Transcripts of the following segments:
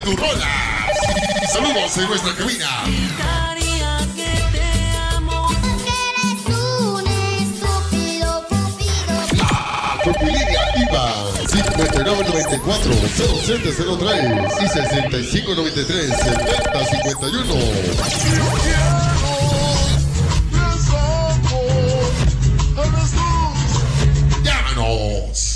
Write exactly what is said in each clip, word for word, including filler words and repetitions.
tu rola. Saludos en nuestra cabina. Línea IVA cincuenta y nueve noventa y cuatro, cero siete cero tres y sesenta y cinco noventa y tres, setenta cincuenta y uno. ¡Llámanos!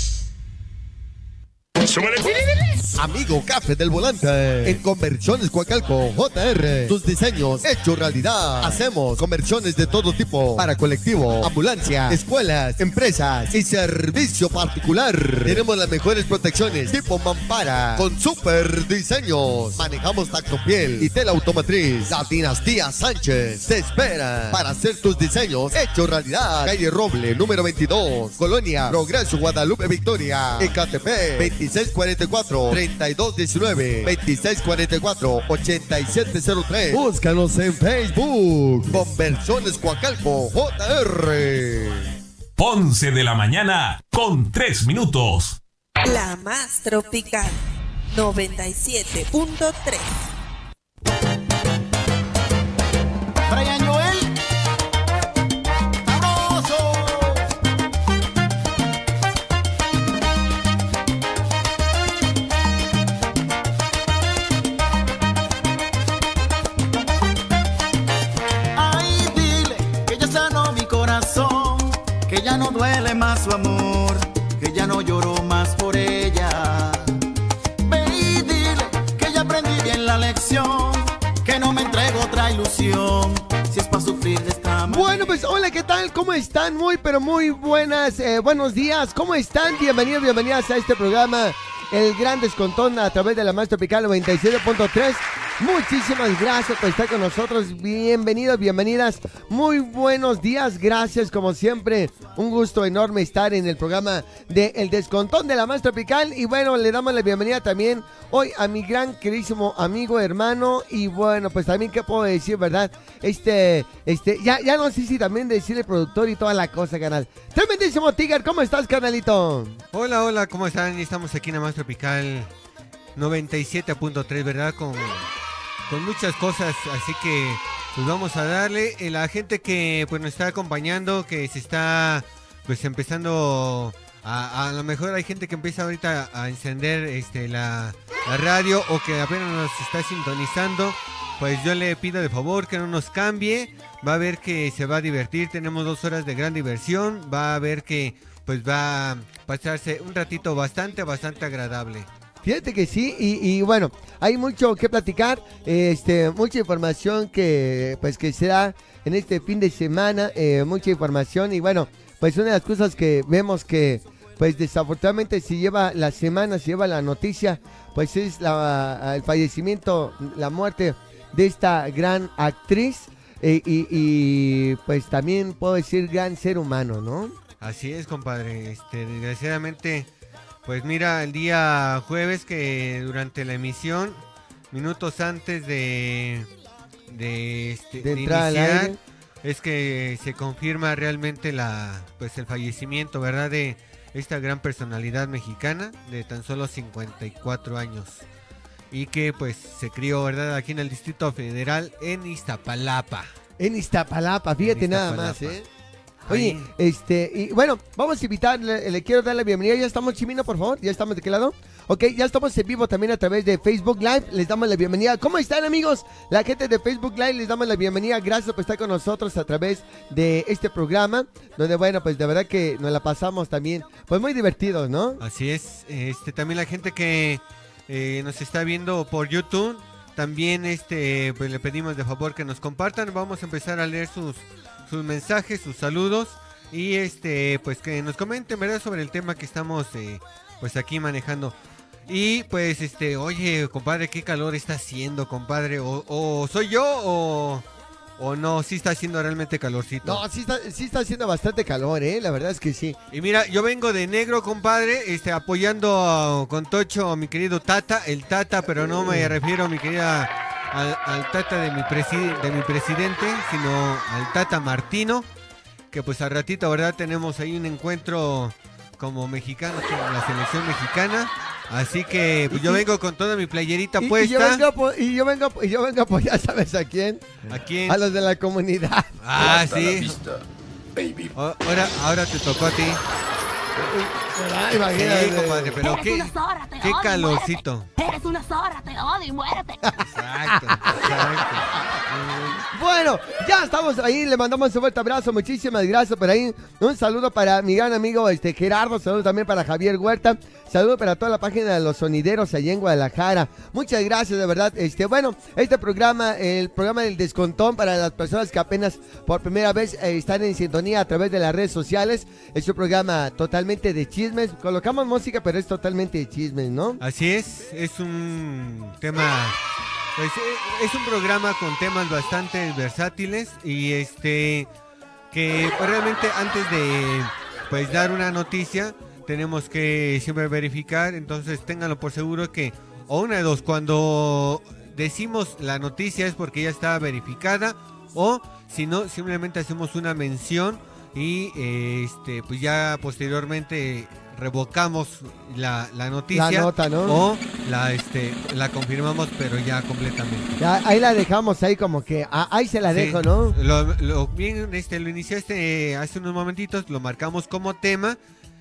Amigo Café del Volante, en Conversiones Coacalco, J R, tus diseños hechos realidad. Hacemos conversiones de todo tipo para colectivo, ambulancia, escuelas, empresas y servicio particular. Tenemos las mejores protecciones tipo mampara con super diseños. Manejamos tactopiel y tela automotriz. La dinastía Sánchez te espera para hacer tus diseños hechos realidad. Calle Roble, número veintidós, Colonia Progreso, Guadalupe, Victoria, Ecatepec, veintiséis cuarenta y cuatro, treinta y dos diecinueve, veintiséis cuarenta y cuatro, ochenta y siete cero tres. Búscanos en Facebook. Conversiones Coacalco, J R. once de la mañana con tres minutos. La más tropical, noventa y siete punto tres. Brian Joel. ¡Sabroso! Ay, dile que ya sanó mi corazón, que ya no duele más su amor, que ya no lloro más por ella. Ve y dile que ya aprendí bien la lección, que no me entrego otra ilusión, si es para sufrir de esta manera. Bueno, pues hola, ¿qué tal? ¿Cómo están? Muy, pero muy buenas, eh, buenos días. ¿Cómo están? Bienvenidos, bienvenidas a este programa, El Gran Descontón, a través de la Más Tropical noventa y siete punto tres. Muchísimas gracias por estar con nosotros. Bienvenidos, bienvenidas. Muy buenos días. Gracias, como siempre. Un gusto enorme estar en el programa de El Descontón de la Más Tropical. Y bueno, le damos la bienvenida también hoy a mi gran queridísimo amigo, hermano. Y bueno, pues también, ¿qué puedo decir, verdad? Este, este, ya, ya no sé si también decir el productor y toda la cosa, canal. Tremendísimo Tiger, ¿cómo estás, canalito? Hola, hola, ¿cómo están? Estamos aquí en la Más Tropical noventa y siete punto tres, ¿verdad? Con, con muchas cosas, así que pues vamos a darle. Eh, La gente que pues nos está acompañando, que se está pues empezando a, a lo mejor hay gente que empieza ahorita a encender este la, la radio o que apenas nos está sintonizando, pues yo le pido de favor que no nos cambie. Va a ver que se va a divertir, tenemos dos horas de gran diversión, va a ver que pues va a pasarse un ratito bastante, bastante agradable. Fíjate que sí, y, y bueno, hay mucho que platicar, este, mucha información que pues que será en este fin de semana, eh, mucha información, y bueno, pues una de las cosas que vemos que pues desafortunadamente se lleva la semana, se lleva la noticia, pues es la, el fallecimiento, la muerte de esta gran actriz, eh, y, y pues también puedo decir gran ser humano, ¿no? Así es, compadre, este, desgraciadamente... Pues mira, el día jueves que durante la emisión, minutos antes de, de, este, De de entrar al iniciar, aire. es que se confirma realmente la, pues el fallecimiento, ¿verdad? De esta gran personalidad mexicana de tan solo cincuenta y cuatro años. Y que pues se crió, ¿verdad? Aquí en el Distrito Federal, en Iztapalapa. En Iztapalapa, fíjate En nada Iztapalapa. más, ¿eh? Oye, Ahí. este, y bueno, vamos a invitar, le, le quiero dar la bienvenida. ¿Ya estamos, Chimino, por favor? ¿Ya estamos de qué lado? Ok, ya estamos en vivo también a través de Facebook Live. Les damos la bienvenida. ¿Cómo están, amigos? La gente de Facebook Live, les damos la bienvenida. Gracias por estar con nosotros a través de este programa, donde, bueno, pues de verdad que nos la pasamos también, pues muy divertidos, ¿no? Así es, este también la gente que eh, nos está viendo por YouTube, también este pues le pedimos de favor que nos compartan. Vamos a empezar a leer sus sus mensajes, sus saludos y este pues que nos comenten, ¿verdad?, sobre el tema que estamos eh, pues aquí manejando. Y pues este, oye, compadre, qué calor está haciendo, compadre, o, o soy yo o o no, sí está haciendo realmente calorcito. No, sí está, sí está haciendo bastante calor, ¿eh? La verdad es que sí. Y mira, yo vengo de negro, compadre, este, apoyando a- con Tocho a mi querido Tata, el Tata, pero no me refiero a mi querida, al, al Tata de mi, preside- de mi presidente, sino al Tata Martino, que pues al ratito, ¿verdad? Tenemos ahí un encuentro como mexicanos con la selección mexicana. Así que pues, Y- yo y- vengo con toda mi playerita Y, y puesta. yo vengo, a apo- y yo vengo, a- y yo vengo a apoyar, ¿sabes a quién? ¿A quién? A los de la comunidad. Ah, sí. O- ahora, ahora te tocó a ti. Ay, imagínate. Sí, compadre, pero Eres qué, una zorra, te qué odio, calorcito. muérete. Eres una zorra, te odio y muérete. Exacto, exacto. Bueno, ya estamos ahí, le mandamos un fuerte abrazo, muchísimas gracias por ahí. Un saludo para mi gran amigo este Gerardo, saludo también para Javier Huerta, saludo para toda la página de los sonideros allá en Guadalajara. Muchas gracias, de verdad. Este, bueno, este programa, el programa del Descontón para las personas que apenas por primera vez eh, están en sintonía a través de las redes sociales, es un programa totalmente de chismes. Colocamos música, pero es totalmente de chismes, ¿no? Así es, es un tema, pues, eh, es un programa con temas bastante versátiles y este que pues, realmente antes de pues dar una noticia tenemos que siempre verificar, entonces ténganlo por seguro que o una de dos, cuando decimos la noticia es porque ya está verificada o si no simplemente hacemos una mención y eh, este pues ya posteriormente revocamos la, la noticia La nota, ¿no? o la este la confirmamos pero ya completamente. Ya, ahí la dejamos ahí como que, ah, ahí se la Sí. dejo, ¿no? Lo, lo bien este lo iniciaste eh, hace unos momentitos, lo marcamos como tema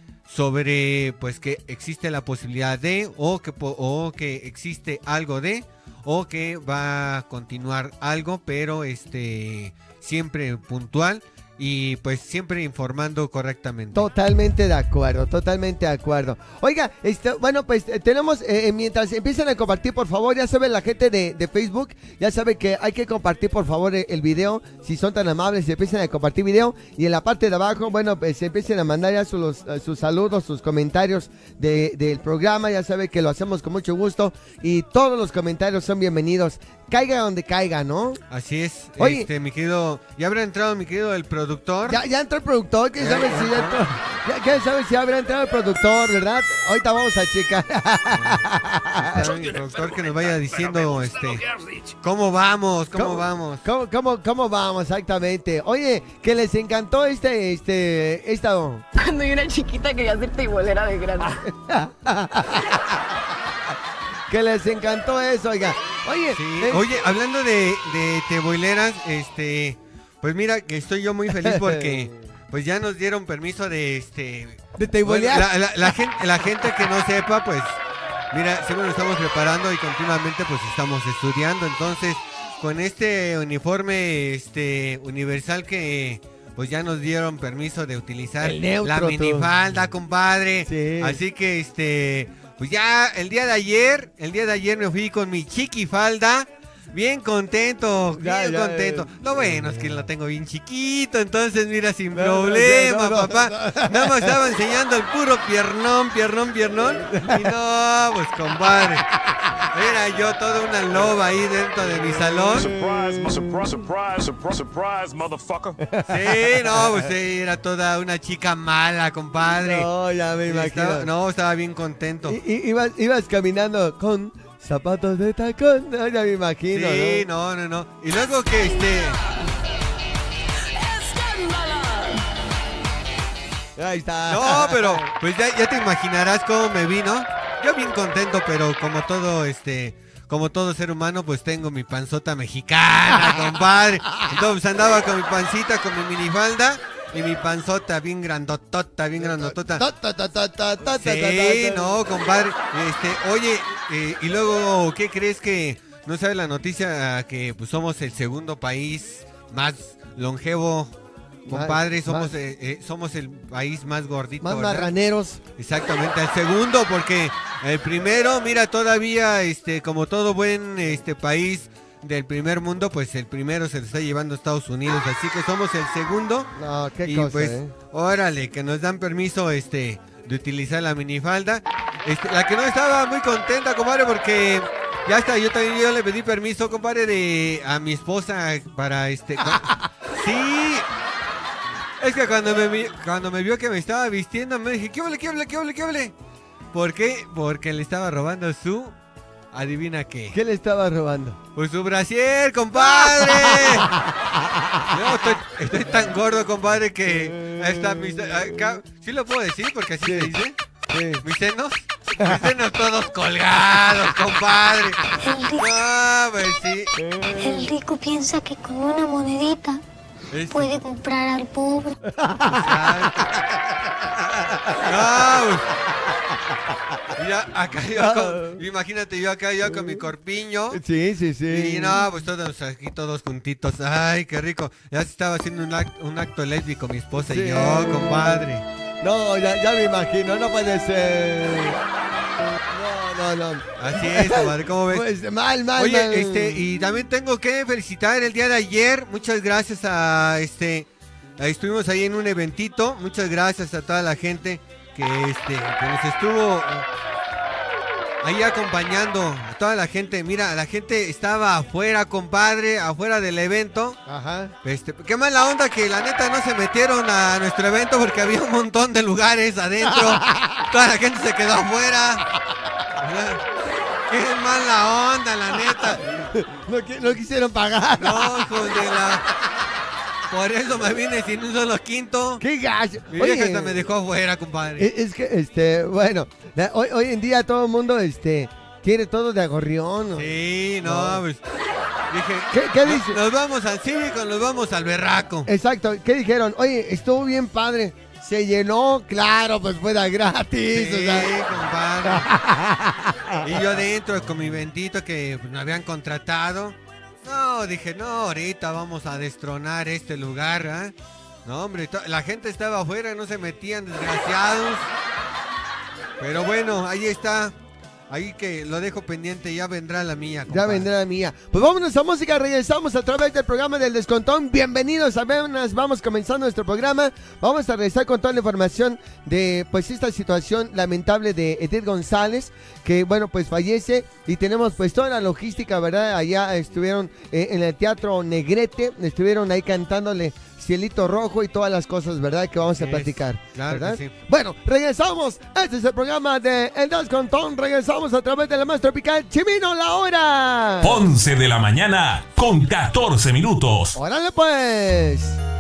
sobre pues que existe la posibilidad de o que po- o que existe algo de o que va a continuar algo, pero este siempre puntual y pues siempre informando correctamente. Totalmente de acuerdo, totalmente de acuerdo. Oiga, este, bueno, pues eh, tenemos, eh, eh, mientras empiezan a compartir, por favor, ya saben la gente de, de Facebook, ya sabe que hay que compartir, por favor, eh, el video, si son tan amables, se empiezan a compartir video, y en la parte de abajo, bueno, pues se empiecen a mandar ya sus, eh, sus saludos, sus comentarios de- del programa, ya sabe que lo hacemos con mucho gusto, y todos los comentarios son bienvenidos, caiga donde caiga, ¿no? Así es. Oye. Este mi querido, ya habrá entrado mi querido el productor. Ya, ya entró el productor, ¿quién sabe si ya entró? Ya, ¿quién sabe si habrá entrado el productor, verdad? Ahorita vamos a checar. Está mi productor que nos vaya diciendo este cómo vamos, cómo, vamos. ¿Cómo, cómo, cómo vamos exactamente? Oye, que les encantó este, este, esta... Cuando yo era chiquita quería ser teibolera de grande. que les encantó eso, oiga. Oye, Sí, eh, oye, hablando de, de teboileras, este, pues mira que estoy yo muy feliz porque pues ya nos dieron permiso de este de bueno, teibolear. la, la- la gente, la gente que no sepa, pues mira, siempre nos estamos preparando y continuamente pues estamos estudiando, entonces con este uniforme este universal que pues ya nos dieron permiso de utilizar El neutro, la tú. minifalda, compadre. Sí. Así que este pues ya el día de ayer, el día de ayer me fui con mi chiquifalda. Bien contento, bien Ya, ya, contento. eh. Lo bueno es que lo tengo bien chiquito, entonces mira, sin No, no, problema, no, no, papá. no. Nada más estaba enseñando el puro piernón, piernón, piernón. Y no, pues compadre. Era yo toda una loba ahí dentro de mi salón. Surprise, surprise, surprise, surprise, surprise, motherfucker. Sí, no, pues sí, era toda una chica mala, compadre. No, ya me imagino. Estaba- no, estaba bien contento. I- i- ibas, ibas caminando con zapatos de tacón, no, ya me imagino, Sí, ¿no? no, no, no. Y luego que este. Ahí está. No, pero pues ya, ya te imaginarás cómo me vino. Yo bien contento, pero como todo este, como todo ser humano, pues tengo mi panzota mexicana, compadre. Entonces andaba con mi pancita, con mi minifalda y mi panzota bien grandotota, bien grandotota. Ta, ta, ta, ta, ta, ta, ta, Sí, ta, ta. no, compadre. Este, oye, eh, y luego, ¿qué crees que no sabe la noticia que pues somos el segundo país más longevo? Compadre, Más- somos más- eh, eh, somos el país más gordito. Más ¿verdad? marraneros. Exactamente, el segundo, porque el primero, mira, todavía, este, como todo buen este país del primer mundo, pues el primero se lo está llevando a Estados Unidos, así que somos el segundo. No, qué y cosa, pues, ¿eh? órale, que nos dan permiso, este, de utilizar la minifalda. Este, la que no estaba muy contenta, compadre, porque ya está, yo también yo le pedí permiso, compadre, de a mi esposa para este. co- sí. Es que cuando me, vi- cuando me vio que me estaba vistiendo, me dije, ¿qué hable, qué hable, qué hable, qué hable? ¿Por qué? Porque le estaba robando su... ¿Adivina qué? ¿Qué le estaba robando? Pues su brasier, compadre. No, estoy, estoy tan gordo, compadre, que... Esta, mis, acá- ¿sí lo puedo decir? Porque así Sí. se dice. Sí. ¿Mis senos? Estén todos colgados, compadre. El rico, Ah, pues sí. el rico piensa que con una monedita Este. puede comprar al pobre. No, pues. Mira, acá yo con, imagínate yo acá yo con mi corpiño. Sí, sí, sí. Y no, pues todos aquí todos juntitos. Ay, qué rico. Ya se estaba haciendo un acto, un acto lésbico mi esposa Sí. y yo, compadre. No, ya, ya me imagino, no puede ser. No, no, no. Así es, compadre, ¿cómo ves? Pues mal, mal, Oye, mal. este, y también tengo que felicitar el día de ayer. Muchas gracias a este. Estuvimos ahí en un eventito. Muchas gracias a toda la gente que este que nos estuvo ahí acompañando. A toda la gente. Mira, la gente estaba afuera, compadre, afuera del evento. Ajá. Este, qué mala onda que la neta no se metieron a nuestro evento porque había un montón de lugares adentro. Toda la gente se quedó afuera. Qué mala onda, la neta. No, qui- no quisieron pagar. No, hijo de la... Por eso me vine sin un solo quinto. ¡Qué gacho! Mi Oye, vieja hasta me dejó afuera, compadre. Es, es que, este, bueno, la- hoy, hoy en día todo el mundo, este, quiere todo de agorrión. ¿no? Sí, no, No. pues... Dije, ¿Qué- qué "No- dice? Nos vamos al cívico, nos vamos al berraco. Exacto, ¿qué dijeron? Oye, estuvo bien padre. Se llenó, claro, pues fuera gratis. Sí, o sea. compadre. Y yo adentro con mi ventito que pues, me habían contratado. No, dije, no, ahorita vamos a destronar este lugar, ¿eh? No, hombre, to- la gente estaba afuera, no se metían, desgraciados. Pero bueno, ahí está. Ahí que lo dejo pendiente, ya vendrá la mía, Ya compadre. vendrá la mía. Pues vámonos a música, regresamos a través del programa del Descontón. Bienvenidos a Venas, vamos comenzando nuestro programa. Vamos a regresar con toda la información de pues esta situación lamentable de Edith González, que bueno, pues fallece. Y tenemos pues toda la logística, ¿verdad? Allá estuvieron eh, en el Teatro Negrete, estuvieron ahí cantándole Cielito Rojo y todas las cosas, ¿verdad? Que vamos a Es, platicar, claro que ¿verdad? sí. Bueno, regresamos. Este es el programa de El Descontón. Regresamos a través de la más tropical Chimino la hora. once de la mañana con catorce minutos. Órale pues.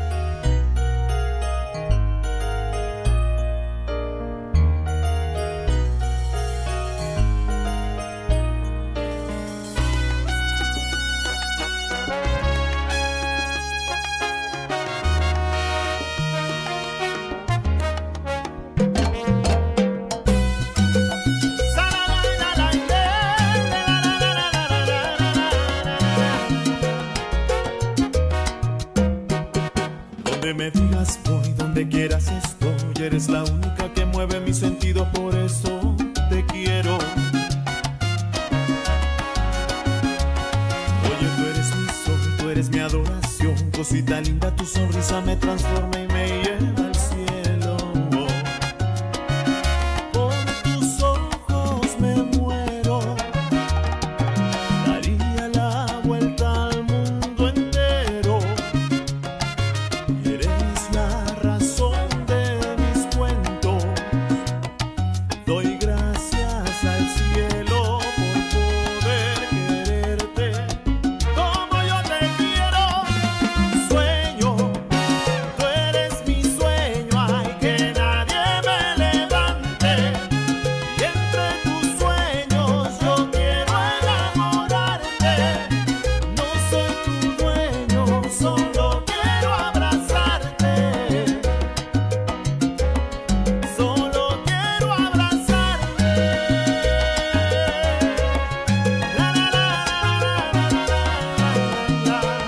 Donde me digas voy, donde quieras estoy. Eres la única que mueve mis sentidos, por eso te quiero. Oye, tú eres mi sol, tú eres mi adoración. Cosita linda, tu sonrisa me transforma y me lleva al cielo. Por tus ojos me muero. Daría la vuelta al mundo entero. Eres la razón de mis cuentos. Doy gracias al cielo por poder quererte como yo te quiero. Sueño, tú eres mi sueño. Ay, que nadie me levante. Y entre tus sueños yo quiero enamorarte. No soy tu dueño, solo quiero abrazarte. Solo quiero abrazarte. La, la, la, la, la, la, la.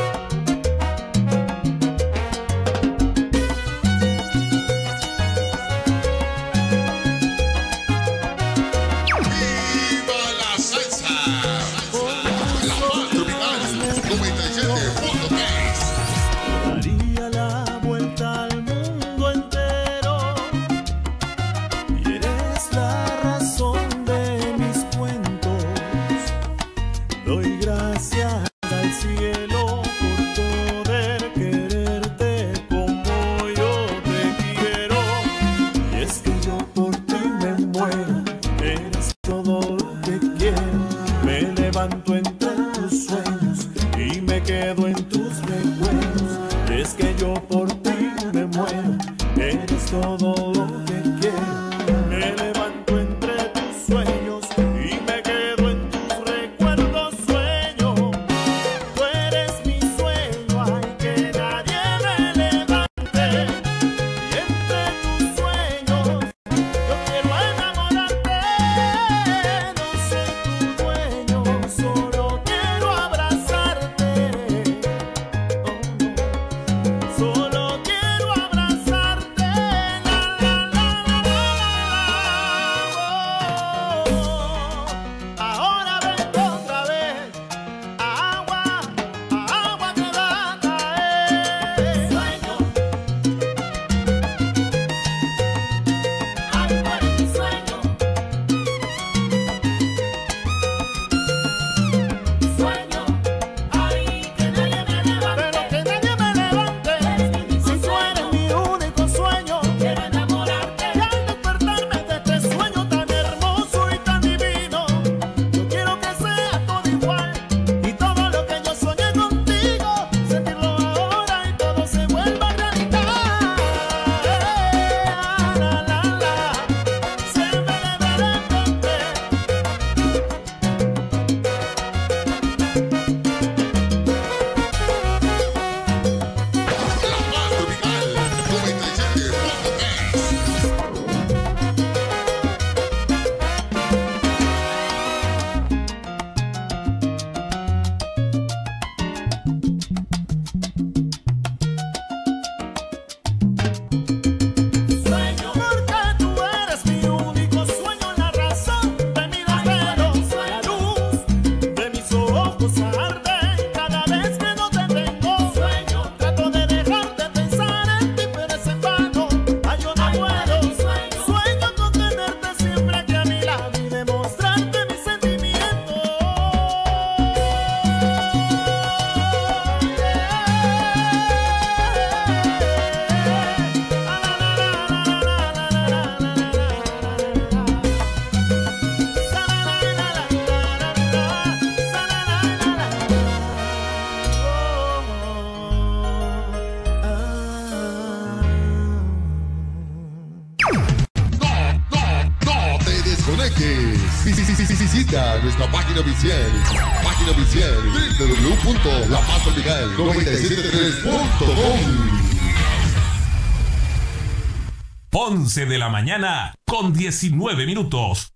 ¡Viva la salsa! La más tropical, noventa y siete punto tres. Daría la vuelta al mundo entero. Y eres la razón de mis cuentos. Doy gracias al cielo por poder quererte como yo te quiero. Y es que yo por ti me muero. Eres todo lo que quiero. Me levanto entre tus sueños y me quedo en tus recuerdos. Es que yo por ti me muero. Eres todo lo que quiero. Me levanto entre tus nuestra página oficial. Página oficial doble u doble u doble u punto la más tropical noventa y siete punto tres punto com. once de la mañana con diecinueve minutos.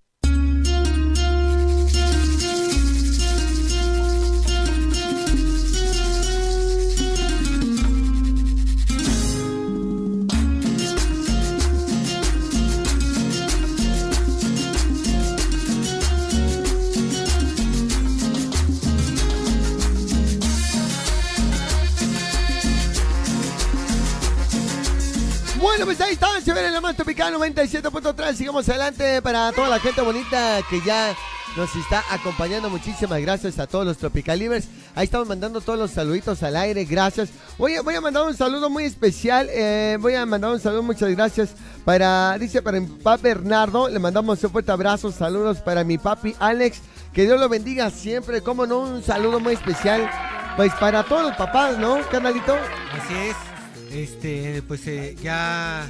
Bueno, pues ahí están, se ven en la más tropical noventa y siete punto tres. Sigamos adelante para toda la gente bonita que ya nos está acompañando. Muchísimas gracias a todos los Tropicalivers. Ahí estamos mandando todos los saluditos al aire, gracias. Voy a, voy a mandar un saludo muy especial. Eh, voy a mandar un saludo, muchas gracias. Para, dice, para mi papi Bernardo, le mandamos un fuerte abrazo. Saludos para mi papi Alex. Que Dios lo bendiga siempre. Como no, un saludo muy especial. Pues para todos los papás, ¿no, carnalito? Así es. Este, pues eh, ya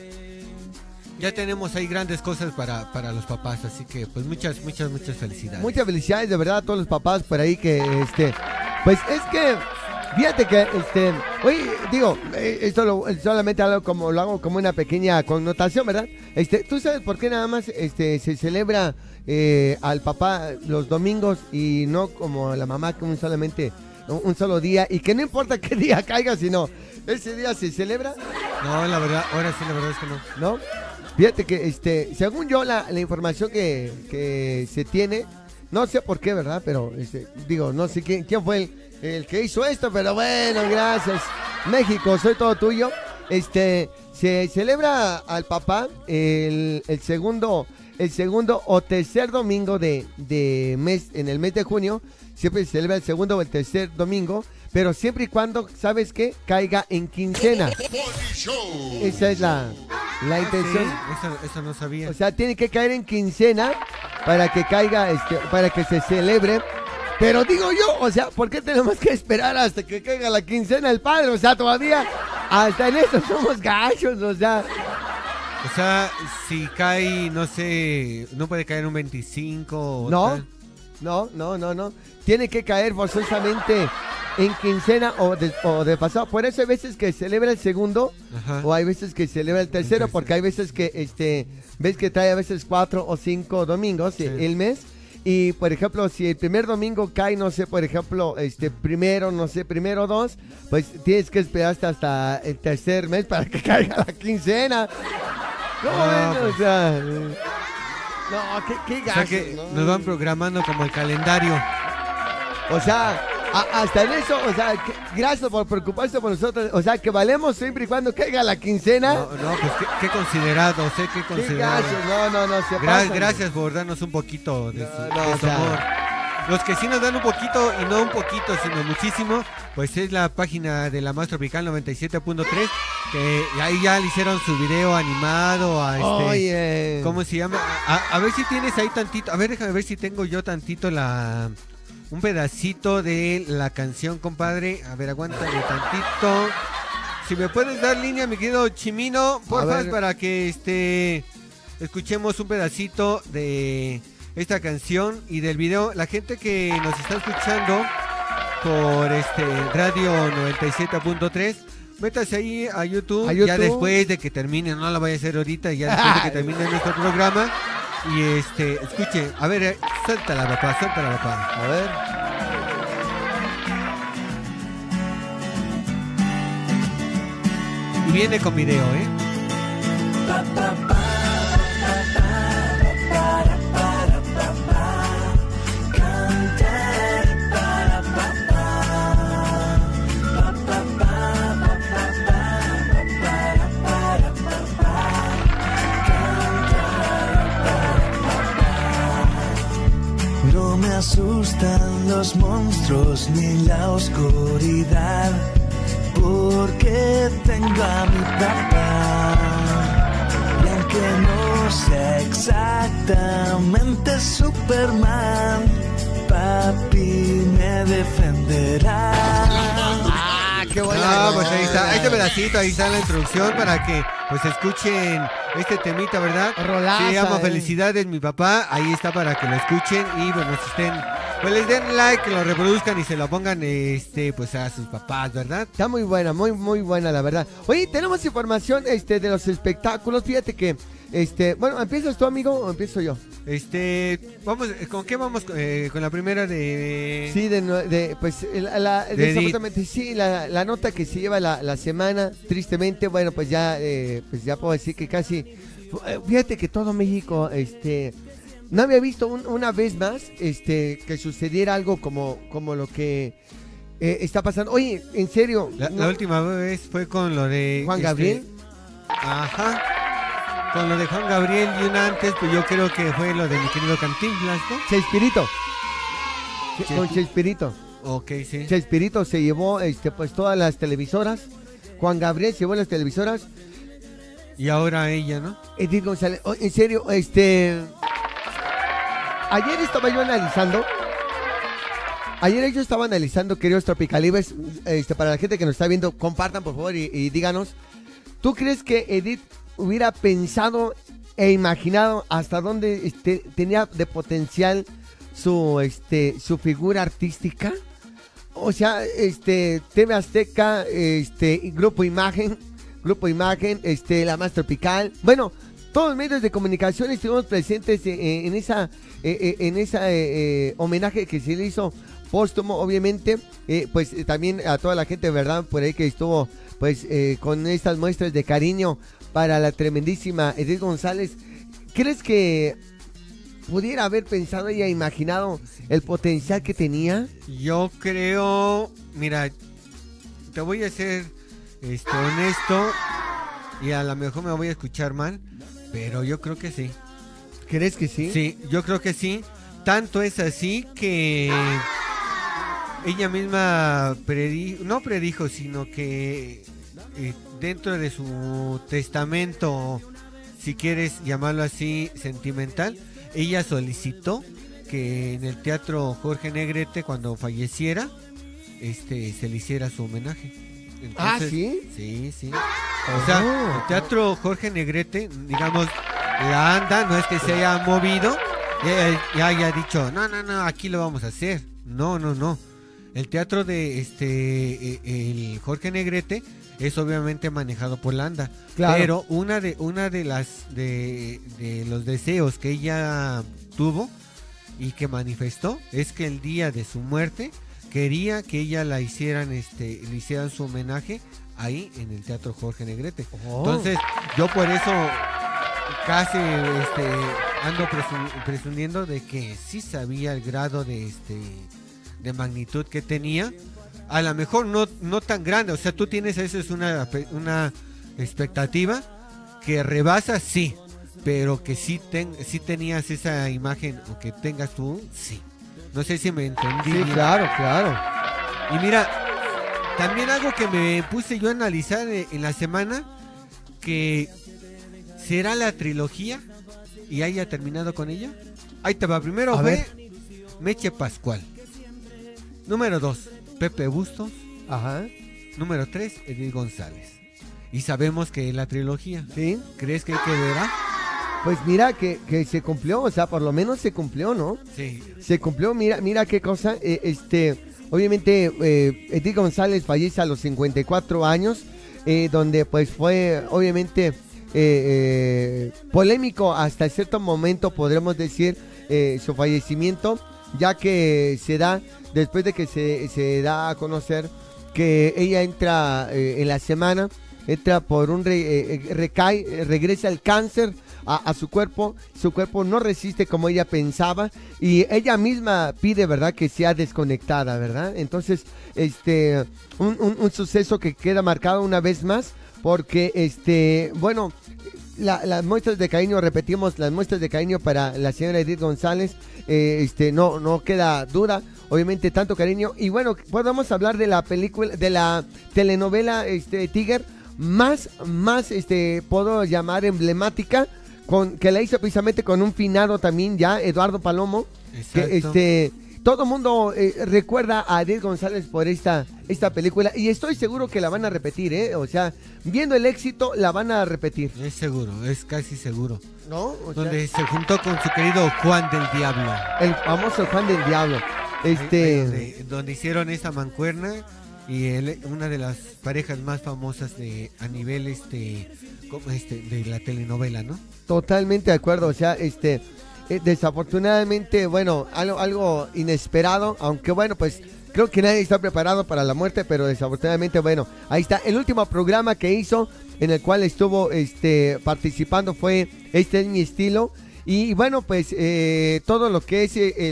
ya tenemos ahí grandes cosas para, para los papás, así que pues muchas, muchas, muchas felicidades. Muchas felicidades de verdad a todos los papás por ahí que, este, pues es que, fíjate que, este, oye, digo, eh, esto lo, solamente algo como, lo hago como una pequeña connotación, ¿verdad? Este, ¿tú sabes por qué nada más, este, se celebra eh, al papá los domingos y no como a la mamá que un solamente, un solo día, y que no importa qué día caiga, sino ese día se celebra? No, la verdad, ahora sí, la verdad es que no. ¿No? Fíjate que, este, según yo, la, la información que, que se tiene, no sé por qué, ¿verdad? Pero, este, digo, no sé quién, quién fue el, el que hizo esto, pero bueno, gracias. México, soy todo tuyo. Este, se celebra al papá el, el segundo, el segundo o tercer domingo de, de mes, en el mes de junio. Siempre se celebra el segundo o el tercer domingo, pero siempre y cuando, ¿sabes qué? Caiga en quincena. Esa es la, la intención. Ah, sí, eso, eso no sabía. O sea, tiene que caer en quincena para que caiga, este, para que se celebre. Pero digo yo, o sea, ¿por qué tenemos que esperar hasta que caiga la quincena el padre? O sea, todavía, hasta en eso somos gachos, o sea. O sea, si cae, no sé, no puede caer un veinticinco o No, tal. no, no, no, no. Tiene que caer forzosamente en quincena o de, o de pasado. Por eso hay veces que celebra el segundo. Ajá. O hay veces que celebra el tercero, el porque hay veces que este ves que trae a veces cuatro o cinco domingos, sí, el mes. Y por ejemplo, si el primer domingo cae, no sé, por ejemplo, este primero, no sé, primero dos, pues tienes que esperar hasta, hasta el tercer mes para que caiga la quincena. ¿Cómo No, ven? pues. O sea, eh, no, qué, qué gacho, O sea que ¿no? nos van programando como el calendario. O sea, a, hasta en eso, o sea, que, gracias por preocuparse por nosotros. O sea, que valemos siempre y cuando caiga la quincena. No, no, pues qué, qué considerado, sé qué Qué considerado. gacho, no, no, no, se Gra- pasan. gracias por darnos un poquito de, su, No, no, de o su sea. amor. Los que sí nos dan un poquito, y no un poquito, sino muchísimo, pues es la página de la Más Tropical noventa y siete punto tres, que ahí ya le hicieron su video animado a este, Oye. ¿cómo se llama? A, a ver si tienes ahí tantito, a ver, déjame ver si tengo yo tantito la, un pedacito de la canción, compadre. A ver, aguántame tantito. Si me puedes dar línea, mi querido Chimino, por favor, para que este escuchemos un pedacito de esta canción y del video. La gente que nos está escuchando por este Radio noventa y siete punto tres, métase ahí a YouTube, ¿A YouTube? ya después de que termine, no la vaya a hacer ahorita, ya después de que termine nuestro programa. Y este, escuche, a ver, eh, suéltala, papá, suéltala, papá. A ver. Y viene con video, ¿eh? No me asustan los monstruos ni la oscuridad, porque tengo a mi papá. Y aunque no sea exactamente Superman, papi me defenderá. Ah, qué buena. Ah, pues ahí está, este pedacito, ahí está la introducción para que pues escuchen este temita, ¿verdad? Rolaza, Se llama eh. Felicidades, mi papá. Ahí está para que lo escuchen y bueno, si estén, pues les den like, que lo reproduzcan y se lo pongan este, pues a sus papás, ¿verdad? Está muy buena, muy, muy buena, la verdad. Oye, tenemos información este, de los espectáculos. Fíjate que, este, bueno, ¿empiezas tú, amigo, o empiezo yo? Este, vamos, ¿con qué vamos? Eh, con la primera de... Sí, de, nue- de pues, la, la- De desafortunadamente, sí, la, la nota que se lleva la, la semana, tristemente, bueno, pues ya, eh, pues ya puedo decir que casi, eh, fíjate que todo México, este, no había visto un- una vez más, este, que sucediera algo como, como lo que eh, está pasando. Oye, en serio. La, no- la última vez fue con lo de... Juan este, Gabriel. Ajá. Con lo de Juan Gabriel y una antes, pues yo creo que fue lo de mi querido Cantinflas, ¿no? Chespirito. Che- Che- Con Chespirito. Ok, sí. Chespirito se llevó, este, pues todas las televisoras. Juan Gabriel se llevó las televisoras. Y ahora ella, ¿no? Edith González, oh, en serio, este. Ayer estaba yo analizando. Ayer yo estaba analizando, queridos Tropicalibres, este, para la gente que nos está viendo, compartan por favor y, y díganos. ¿Tú crees que Edith hubiera pensado e imaginado hasta dónde este, tenía de potencial su, este, su figura artística? O sea, este, T V Azteca, este, Grupo Imagen, Grupo Imagen, este, La Más Tropical. Bueno, todos los medios de comunicación estuvimos presentes en, en esa, eh, en esa eh, eh, homenaje que se le hizo póstumo, obviamente, eh, pues eh, también a toda la gente, ¿verdad? Por ahí que estuvo, pues, eh, con estas muestras de cariño para la tremendísima Edith González. ¿Crees que pudiera haber pensado y imaginado el potencial que tenía? Yo creo, mira, te voy a ser este, honesto y a lo mejor me voy a escuchar mal, pero yo creo que sí. ¿Crees que sí? Sí, yo creo que sí. Tanto es así que ella misma predijo, no predijo, sino que eh, dentro de su testamento, si quieres llamarlo así, sentimental, ella solicitó que en el Teatro Jorge Negrete, cuando falleciera, este, se le hiciera su homenaje. Entonces, ¿Ah, sí? Sí, sí. O sea, el Teatro Jorge Negrete, digamos, la ANDA no es que se haya movido y ella- ya haya dicho, no, no, no, aquí lo vamos a hacer. No, no, no. El teatro de este, eh, el Jorge Negrete es obviamente manejado por la ANDA. Claro. Pero una de, una de las, de, de los deseos que ella tuvo y que manifestó es que el día de su muerte quería que ella la hicieran, este, le hicieran su homenaje ahí en el Teatro Jorge Negrete. Oh. Entonces, yo por eso casi este, ando presu- presumiendo de que sí sabía el grado de este de magnitud que tenía. A lo mejor no, no tan grande, o sea, tú tienes eso, es una, una expectativa que rebasa, sí, pero que sí, ten, sí tenías esa imagen, o que tengas tú, sí. No sé si me entendí. Sí, bien. claro, claro. Y mira, también algo que me puse yo a analizar eh, en la semana, que será la trilogía y haya terminado con ella. Ahí te va, primero A fue ver. Meche Pascual. Número dos, Pepe Bustos. Ajá. Número tres, Edith González. Y sabemos que es la trilogía. ¿Sí? ¿Crees que hay que ver? Pues mira que, que se cumplió, o sea, por lo menos se cumplió, ¿no? Sí. Se cumplió, mira, mira qué cosa, eh, este, obviamente eh, Edith González fallece a los cincuenta y cuatro años, eh, donde pues fue obviamente eh, eh, polémico hasta cierto momento, podremos decir, eh, su fallecimiento, ya que se da, después de que se, se da a conocer que ella entra eh, en la semana, entra por un, re, eh, recae, eh, regresa el cáncer a, a su cuerpo, su cuerpo no resiste como ella pensaba y ella misma pide, ¿verdad?, que sea desconectada, ¿verdad? Entonces, este, un, un, un suceso que queda marcado una vez más porque, este, bueno, la, las muestras de cariño, repetimos, las muestras de cariño para la señora Edith González, eh, este, no, no queda duda, obviamente tanto cariño. Y bueno, podemos hablar de la película, de la telenovela, este, Tiger, más, más, este, puedo llamar emblemática, con, que la hizo precisamente con un finado también ya, Eduardo Palomo, que, Exacto. este, todo el mundo eh, recuerda a Edith González por esta, esta película y estoy seguro que la van a repetir, ¿eh? O sea, viendo el éxito, la van a repetir. Es seguro, es casi seguro. ¿No? O Donde sea, se juntó con su querido Juan del Diablo. el famoso Juan del Diablo. Este... Donde, donde hicieron esta mancuerna y él, una de las parejas más famosas de a nivel este, como este de la telenovela, ¿no? Totalmente de acuerdo, o sea, este... Eh, desafortunadamente, bueno, algo, algo inesperado, aunque bueno, pues creo que nadie está preparado para la muerte, pero desafortunadamente, bueno, ahí está. El último programa que hizo, en el cual estuvo este, participando, fue Este es mi estilo. Y bueno, pues eh, todo lo que es el,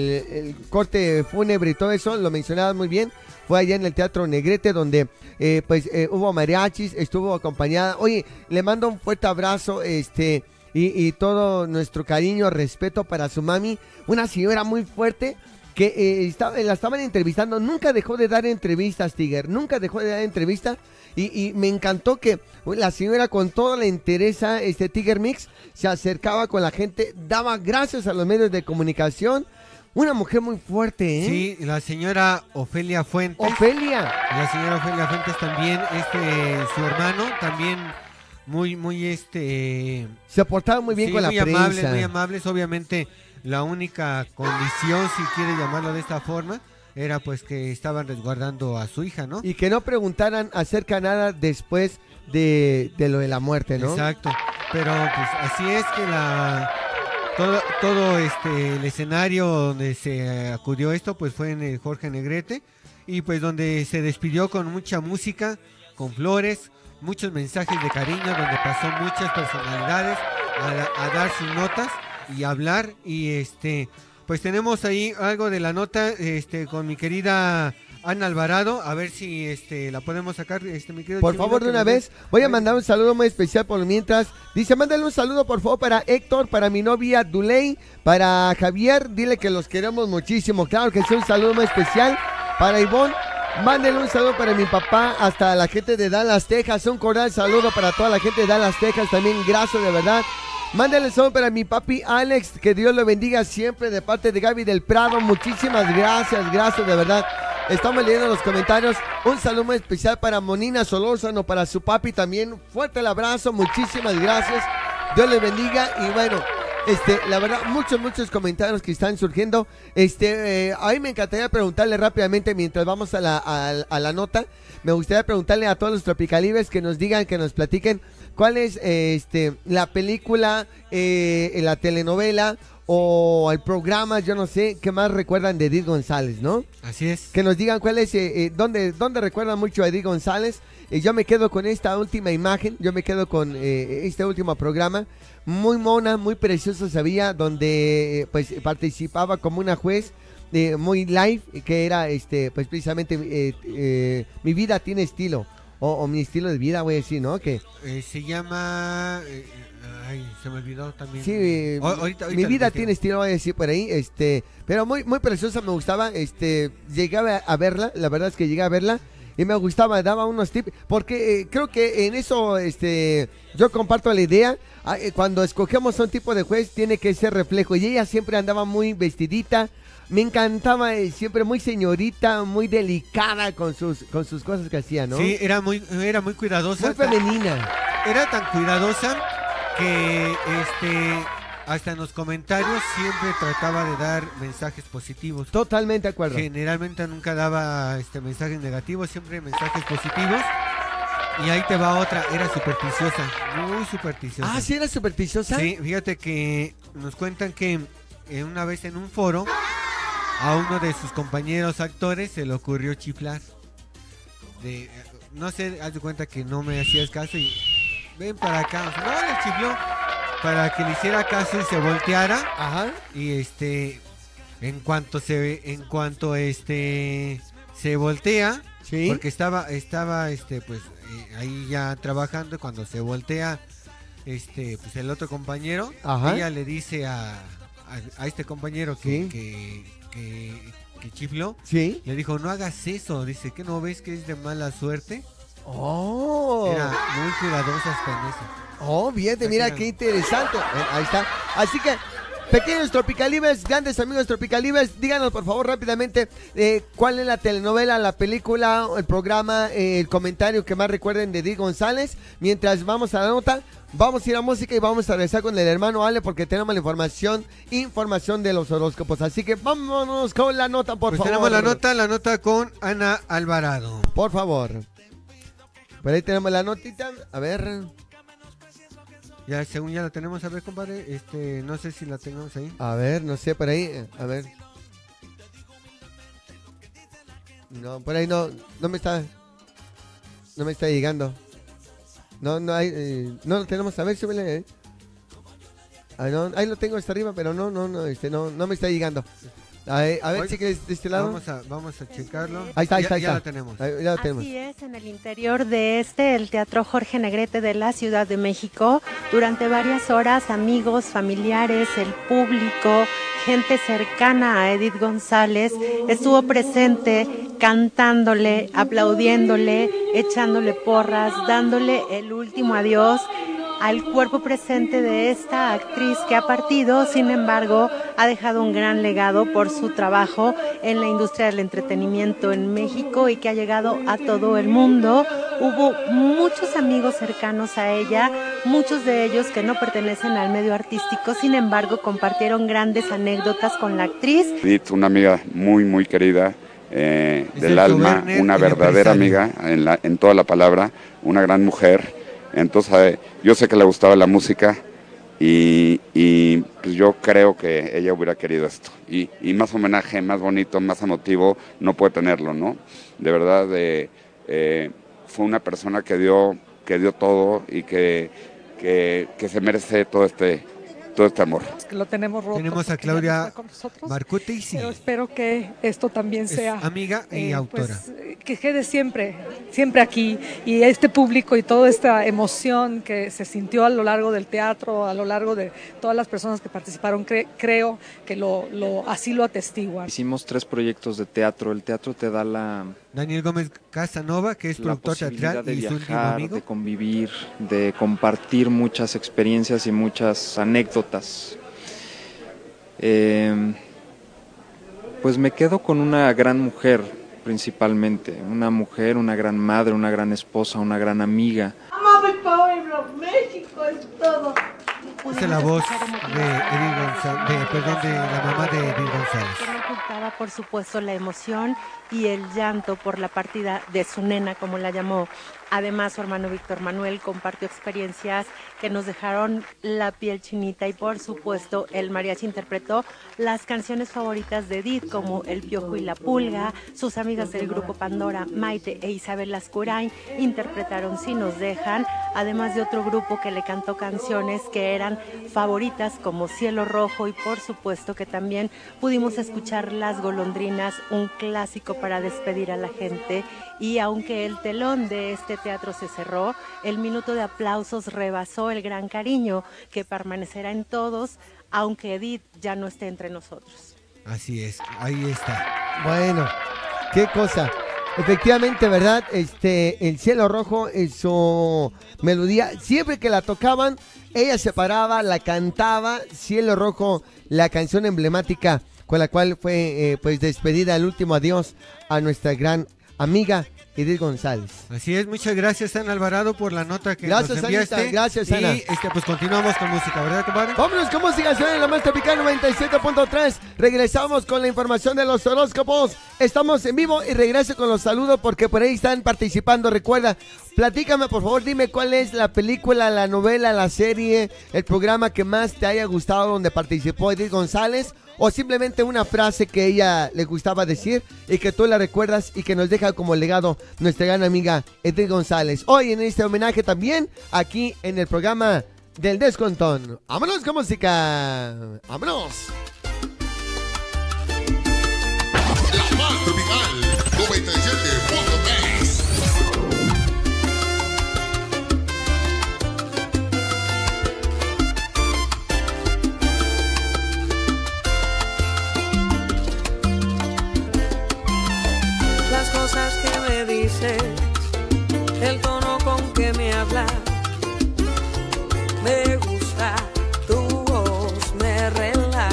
el corte fúnebre y todo eso, lo mencionabas muy bien. Fue allá en el Teatro Negrete, donde eh, pues eh, hubo mariachis, estuvo acompañada. Oye, le mando un fuerte abrazo, este... Y, y todo nuestro cariño, respeto para su mami, una señora muy fuerte que eh, estaba, la estaban entrevistando, nunca dejó de dar entrevistas, Tiger, nunca dejó de dar entrevistas y, y me encantó que la señora con toda la entereza, este Tiger Mix, se acercaba con la gente, daba gracias a los medios de comunicación, una mujer muy fuerte, ¿eh? Sí, la señora Ofelia Fuentes. Ofelia. La señora Ofelia Fuentes también, este, su hermano también... Muy, muy, este... Se portaba muy bien sí, con la muy prensa. amables, muy amables. Obviamente, la única condición, si quiere llamarlo de esta forma, era pues que estaban resguardando a su hija, ¿no? Y que no preguntaran acerca nada después de, de lo de la muerte, ¿no? Exacto. Pero pues así es que la... Todo, todo este, el escenario donde se acudió esto, pues fue en el Jorge Negrete. Y pues donde se despidió con mucha música, con flores... muchos mensajes de cariño, donde pasó muchas personalidades a, a dar sus notas y hablar. Y este, pues tenemos ahí algo de la nota, este, con mi querida Ana Alvarado, a ver si este la podemos sacar, este, mi querido por Chimino, favor, de una me... vez, voy a mandar un saludo muy especial por mientras. Dice, mándale un saludo por favor para Héctor, para mi novia Duley, para Javier, dile que los queremos muchísimo. Claro que sí, un saludo muy especial para Ivonne. Mándenle un saludo para mi papá, hasta la gente de Dallas, Texas. Un cordial saludo para toda la gente de Dallas, Texas. También gracias de verdad. Mándenle un saludo para mi papi Alex, que Dios lo bendiga siempre de parte de Gaby del Prado. Muchísimas gracias, gracias de verdad. Estamos leyendo los comentarios. Un saludo muy especial para Monina Solórzano, para su papi también. Fuerte el abrazo, muchísimas gracias. Dios les bendiga y bueno... Este, la verdad, muchos, muchos comentarios que están surgiendo. Este, eh, a mí me encantaría preguntarle rápidamente mientras vamos a la, a, a la nota. Me gustaría preguntarle a todos los tropicalibres que nos digan, que nos platiquen cuál es eh, este, la película, eh, la telenovela o el programa, yo no sé, qué más recuerdan de Edith González, ¿no? Así es. Que nos digan cuál es, eh, eh, dónde, dónde recuerdan mucho a Edith González. Eh, yo me quedo con esta última imagen, yo me quedo con eh, este último programa. Muy mona, muy preciosa se veía, donde eh, pues participaba como una juez eh, muy live, que era este pues precisamente eh, eh, Mi vida tiene estilo, o, o mi estilo de vida, voy a decir, ¿no? Que eh, se llama... Eh, ay, se me olvidó también. Sí, eh, o, ahorita, ahorita Mi vida lo tiene estilo, voy a decir por ahí, este, pero muy, muy preciosa, me gustaba, este, llegaba a verla, la verdad es que llegué a verla. Y me gustaba, daba unos tips, porque eh, creo que en eso este, yo comparto la idea, eh, cuando escogemos un tipo de juez tiene que ser reflejo, y ella siempre andaba muy vestidita, me encantaba, eh, siempre muy señorita, muy delicada con sus, con sus cosas que hacía, ¿no? Sí, era muy, era muy cuidadosa. Muy femenina. Era tan cuidadosa que este... hasta en los comentarios siempre trataba de dar mensajes positivos. Totalmente de acuerdo. Generalmente nunca daba este mensajes negativos, siempre mensajes positivos. Y ahí te va otra, era supersticiosa, muy supersticiosa. Ah, ¿sí era supersticiosa? Sí, fíjate que nos cuentan que eh, una vez en un foro a uno de sus compañeros actores se le ocurrió chiflar. De, no sé, haz de cuenta que no me hacías caso y ven para acá. O sea, no, le chifló para que le hiciera caso y se volteara. Ajá. Y este, en cuanto se, en cuanto este, se voltea, ¿sí? Porque estaba, estaba, este, pues, eh, ahí ya trabajando. Cuando se voltea, este, pues el otro compañero, ajá, ella le dice a, a, a este compañero que, ¿sí? que, que, que chifló, ¿sí? Le dijo, no hagas eso. Dice, ¿qué no ves que es de mala suerte? Oh. Era muy cuidadosa hasta en eso. Oh, bien, mira qué interesante. Ahí está. Así que Pequeños Tropicalibes, grandes amigos Tropicalibes, díganos por favor rápidamente eh, cuál es la telenovela, la película, el programa, eh, el comentario que más recuerden de Edith González. Mientras vamos a la nota, vamos a ir a música y vamos a regresar con el hermano Ale porque tenemos la información, información de los horóscopos. Así que vámonos con la nota, por pues favor. Tenemos la nota, la nota con Ana Alvarado. Por favor. Por ahí tenemos la notita, a ver... Ya, según ya la tenemos, a ver, compadre, este, no sé si la tenemos ahí. A ver, no sé, por ahí, a ver. No, por ahí no, no me está, no me está llegando. No, no hay, eh, no lo tenemos, a ver, súbele, eh. Ah, no, ahí lo tengo hasta arriba, pero no, no, no, este, no, no me está llegando. A ver, a ver si quieres de este lado. Vamos a, vamos a checarlo. Ahí está, ahí está, ya, ahí ya está. lo tenemos. Ahí, ya lo tenemos. Así es, en el interior de este, el Teatro Jorge Negrete de la Ciudad de México, durante varias horas, amigos, familiares, el público, gente cercana a Edith González, estuvo presente cantándole, aplaudiéndole, echándole porras, dándole el último adiós al cuerpo presente de esta actriz que ha partido, sin embargo, ha dejado un gran legado por su trabajo en la industria del entretenimiento en México y que ha llegado a todo el mundo. Hubo muchos amigos cercanos a ella, muchos de ellos que no pertenecen al medio artístico, sin embargo, compartieron grandes anécdotas con la actriz. Edith, una amiga muy, muy querida, eh, del alma, una verdadera amiga en, la, en toda la palabra, una gran mujer. Entonces eh, yo sé que le gustaba la música y, y pues yo creo que ella hubiera querido esto. Y, y más homenaje, más bonito, más emotivo, no puede tenerlo, ¿no? De verdad, eh, eh, fue una persona que dio, que dio todo y que, que, que se merece todo este, todo este amor. Lo tenemos roto. Tenemos a Claudia Marcote, sí. Pero espero que esto también es sea amiga y eh, autora. Pues, que quede siempre, siempre aquí, y este público y toda esta emoción que se sintió a lo largo del teatro, a lo largo de todas las personas que participaron, cre creo que lo, lo, así lo atestiguan. Hicimos tres proyectos de teatro. El teatro te da la... Daniel Gómez Casanova, que es productor teatral de y viajar, su último amigo. de convivir, de compartir muchas experiencias y muchas anécdotas. Eh, pues me quedo con una gran mujer, principalmente. Una mujer, una gran madre, una gran esposa, una gran amiga. ¡Amo mi pueblo! ¡México es todo! Esa es la voz de Edith González, de, perdón, de la mamá de Edith González. Que no ocultaba, por supuesto, la emoción y el llanto por la partida de su nena, como la llamó. Además, su hermano Víctor Manuel compartió experiencias que nos dejaron la piel chinita y, por supuesto, el mariachi interpretó las canciones favoritas de Edith, como El Piojo y la Pulga. Sus amigas del grupo Pandora, Maite e Isabel Lascurain, interpretaron Si nos dejan, además de otro grupo que le cantó canciones que eran favoritas como Cielo Rojo y, por supuesto, que también pudimos escuchar Las Golondrinas, un clásico para despedir a la gente. Y aunque el telón de este teatro se cerró, el minuto de aplausos rebasó el gran cariño que permanecerá en todos, aunque Edith ya no esté entre nosotros. Así es, ahí está. Bueno, qué cosa. Efectivamente, ¿verdad? Este, El Cielo Rojo es su melodía. Siempre que la tocaban, ella se paraba, la cantaba. Cielo Rojo, la canción emblemática con la cual fue eh, pues despedida, el último adiós a nuestra gran amiga Edith González. Así es, muchas gracias, Ana Alvarado, por la nota que gracias, nos enviaste. Anita, gracias, Ana. Y este, pues continuamos con música, ¿verdad, compadre? Vámonos con música, en la más tropical noventa y siete punto tres. Regresamos con la información de los horóscopos. Estamos en vivo y regreso con los saludos porque por ahí están participando. Recuerda, platícame, por favor, dime cuál es la película, la novela, la serie, el programa que más te haya gustado donde participó Edith González, o simplemente una frase que ella le gustaba decir y que tú la recuerdas y que nos deja como legado nuestra gran amiga Edith González. Hoy en este homenaje también aquí en el programa del Descontón. ¡Vámonos con música! ¡Vámonos! La más tropical noventa y siete punto tres. Las cosas que me dices, el tono con que me hablas, me gusta, tu voz me relaja.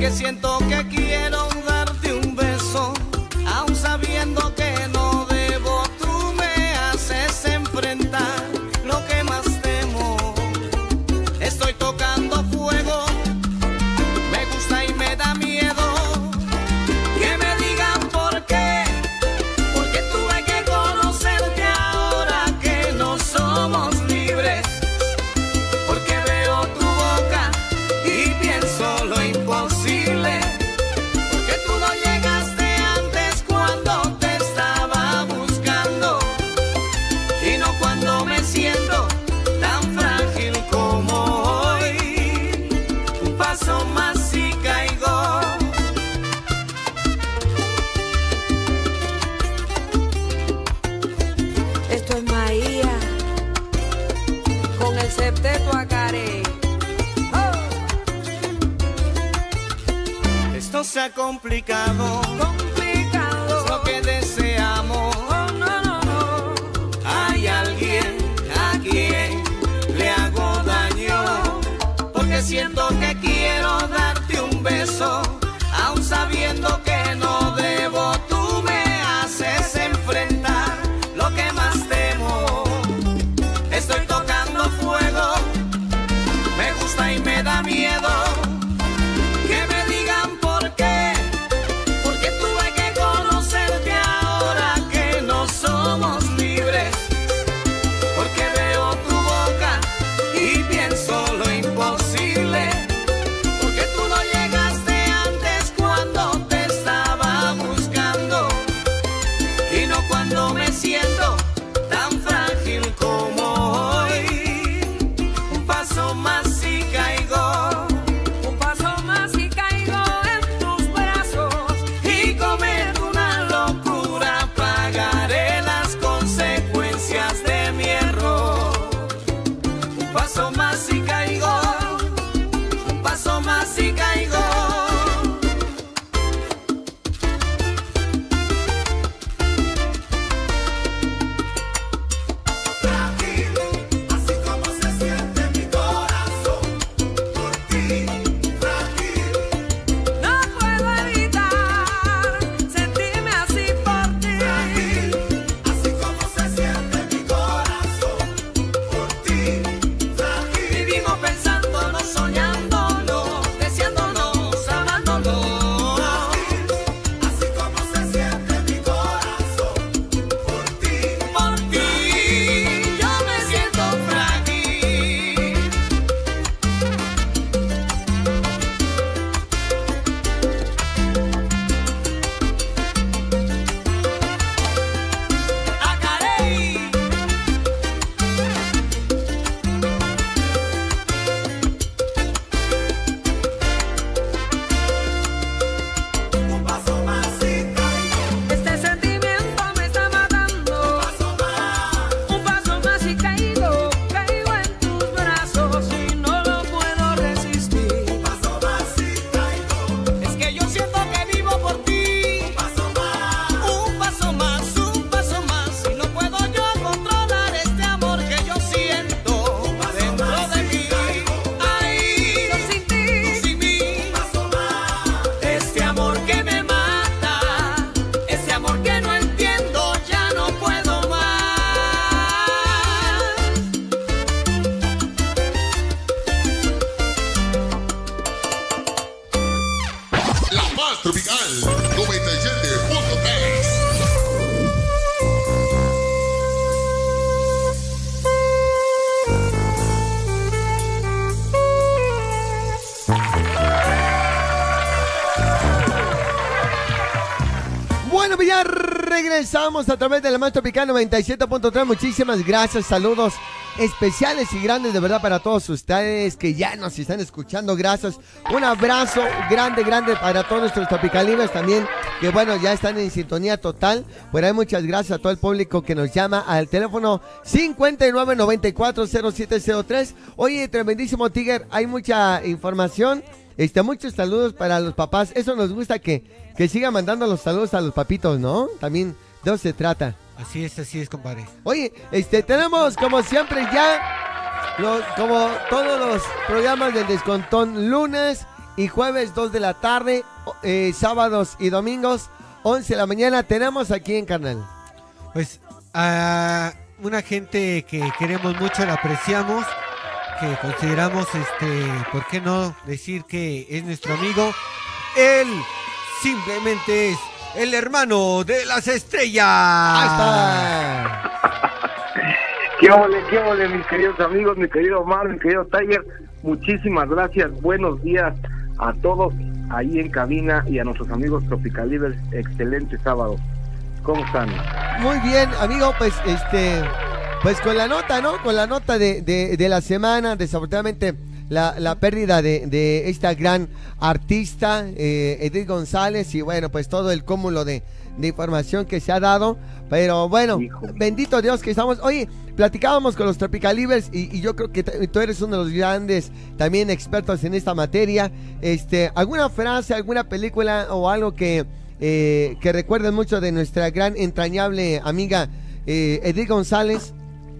porque siento que quiero darte un beso, aun sabiendo que no debo. Tú me haces enfrentar lo que más temo. Estoy tocando fuego, me gusta y me da miedo que me digan por qué, porque tuve que conocerte ahora que no somos libres, porque veo tu boca y pienso lo imposible, porque tú no llegaste antes cuando te estaba buscando, y no cuando me siento tan frágil como hoy. Un paso más y caigo. Esto es Maía con el septeto Acaré. Esto se ha complicado, complicado, es lo que deseamos. Oh, no, no, no. Hay alguien a quien le hago daño, porque siento que quiero darte un beso, aun sabiendo que no debo. Tú me haces enfrentar lo que más temo. Estoy tocando fuego, me gusta y me da miedo que me digan por qué, porque tuve que conocerte ahora que no somos libres, porque veo tu boca y pienso lo imposible, porque tú no llegaste antes cuando te estaba buscando, y no cuando me siento tan frágil como hoy. Un paso más y caigo. Un paso más y caigo en tus brazos Y cometo una locura, pagaré las consecuencias de mi error. Un paso más y caigo, un paso más y caigo. Frágil, así como se siente mi corazón por ti. Frágil. No puedo evitar sentirme así por ti. Así como se siente mi corazón por ti, frágil. Vivimos pensándonos, soñándonos, deseándonos, amándonos. Así como se siente mi corazón por ti, por ti. Yo me siento frágil. Acarey. Un paso más y caigo. Este sentimiento me está matando. Un paso más y caigo, caigo en tus brazos y no lo puedo resistir. Un paso más y caigo. Es que yo siento que vivo por ti. Un paso más. Un paso más, un paso más. Y no puedo yo controlar este amor que yo siento dentro de mí. Ay, Yo sin ti, tú sin mí. Un paso más. Este amor que me mata, este amor que no entiendo, ya no puedo más. La más tropical, noventa y siete punto tres. Bueno, pues ya regresamos a través de la Más Tropical noventa y siete punto tres. Muchísimas gracias, saludos especiales y grandes de verdad para todos ustedes que ya nos están escuchando. Gracias, un abrazo grande, grande para todos nuestros tropicalinos también, que bueno, ya están en sintonía total. Por ahí muchas gracias a todo el público que nos llama al teléfono cincuenta y nueve noventa y cuatro cero siete cero tres. Oye, tremendísimo Tiger, hay mucha información. Este, muchos saludos para los papás. Eso nos gusta, que, que siga mandando los saludos a los papitos, ¿no? También de eso se trata. Así es, así es, compadre. Oye, este, tenemos como siempre ya, lo- como todos los programas del Descontón lunes, y jueves dos de la tarde, eh, sábados y domingos once de la mañana. Tenemos aquí en Carnal. Pues a una gente que queremos mucho, la apreciamos, que consideramos, este, ¿por qué no decir que es nuestro amigo? Él simplemente es el hermano de las estrellas. Ahí está. ¿Qué ole, qué ole, mis queridos amigos, mi querido Omar, mi querido Tiger? Muchísimas gracias, buenos días a todos ahí en cabina y a nuestros amigos Tropicalivers. Excelente sábado. ¿Cómo están? Muy bien, amigo, pues este, pues con la nota, ¿no? Con la nota de, de, de la semana, desafortunadamente la, la pérdida de, de esta gran artista, eh, Edith González, y bueno, pues todo el cúmulo de, de información que se ha dado, pero bueno, hijo, bendito Dios que estamos. Oye, platicábamos con los Tropicalivers y, y yo creo que t- tú eres uno de los grandes también expertos en esta materia. Este, ¿alguna frase, alguna película o algo que eh, que recuerden mucho de nuestra gran entrañable amiga eh, Edith González?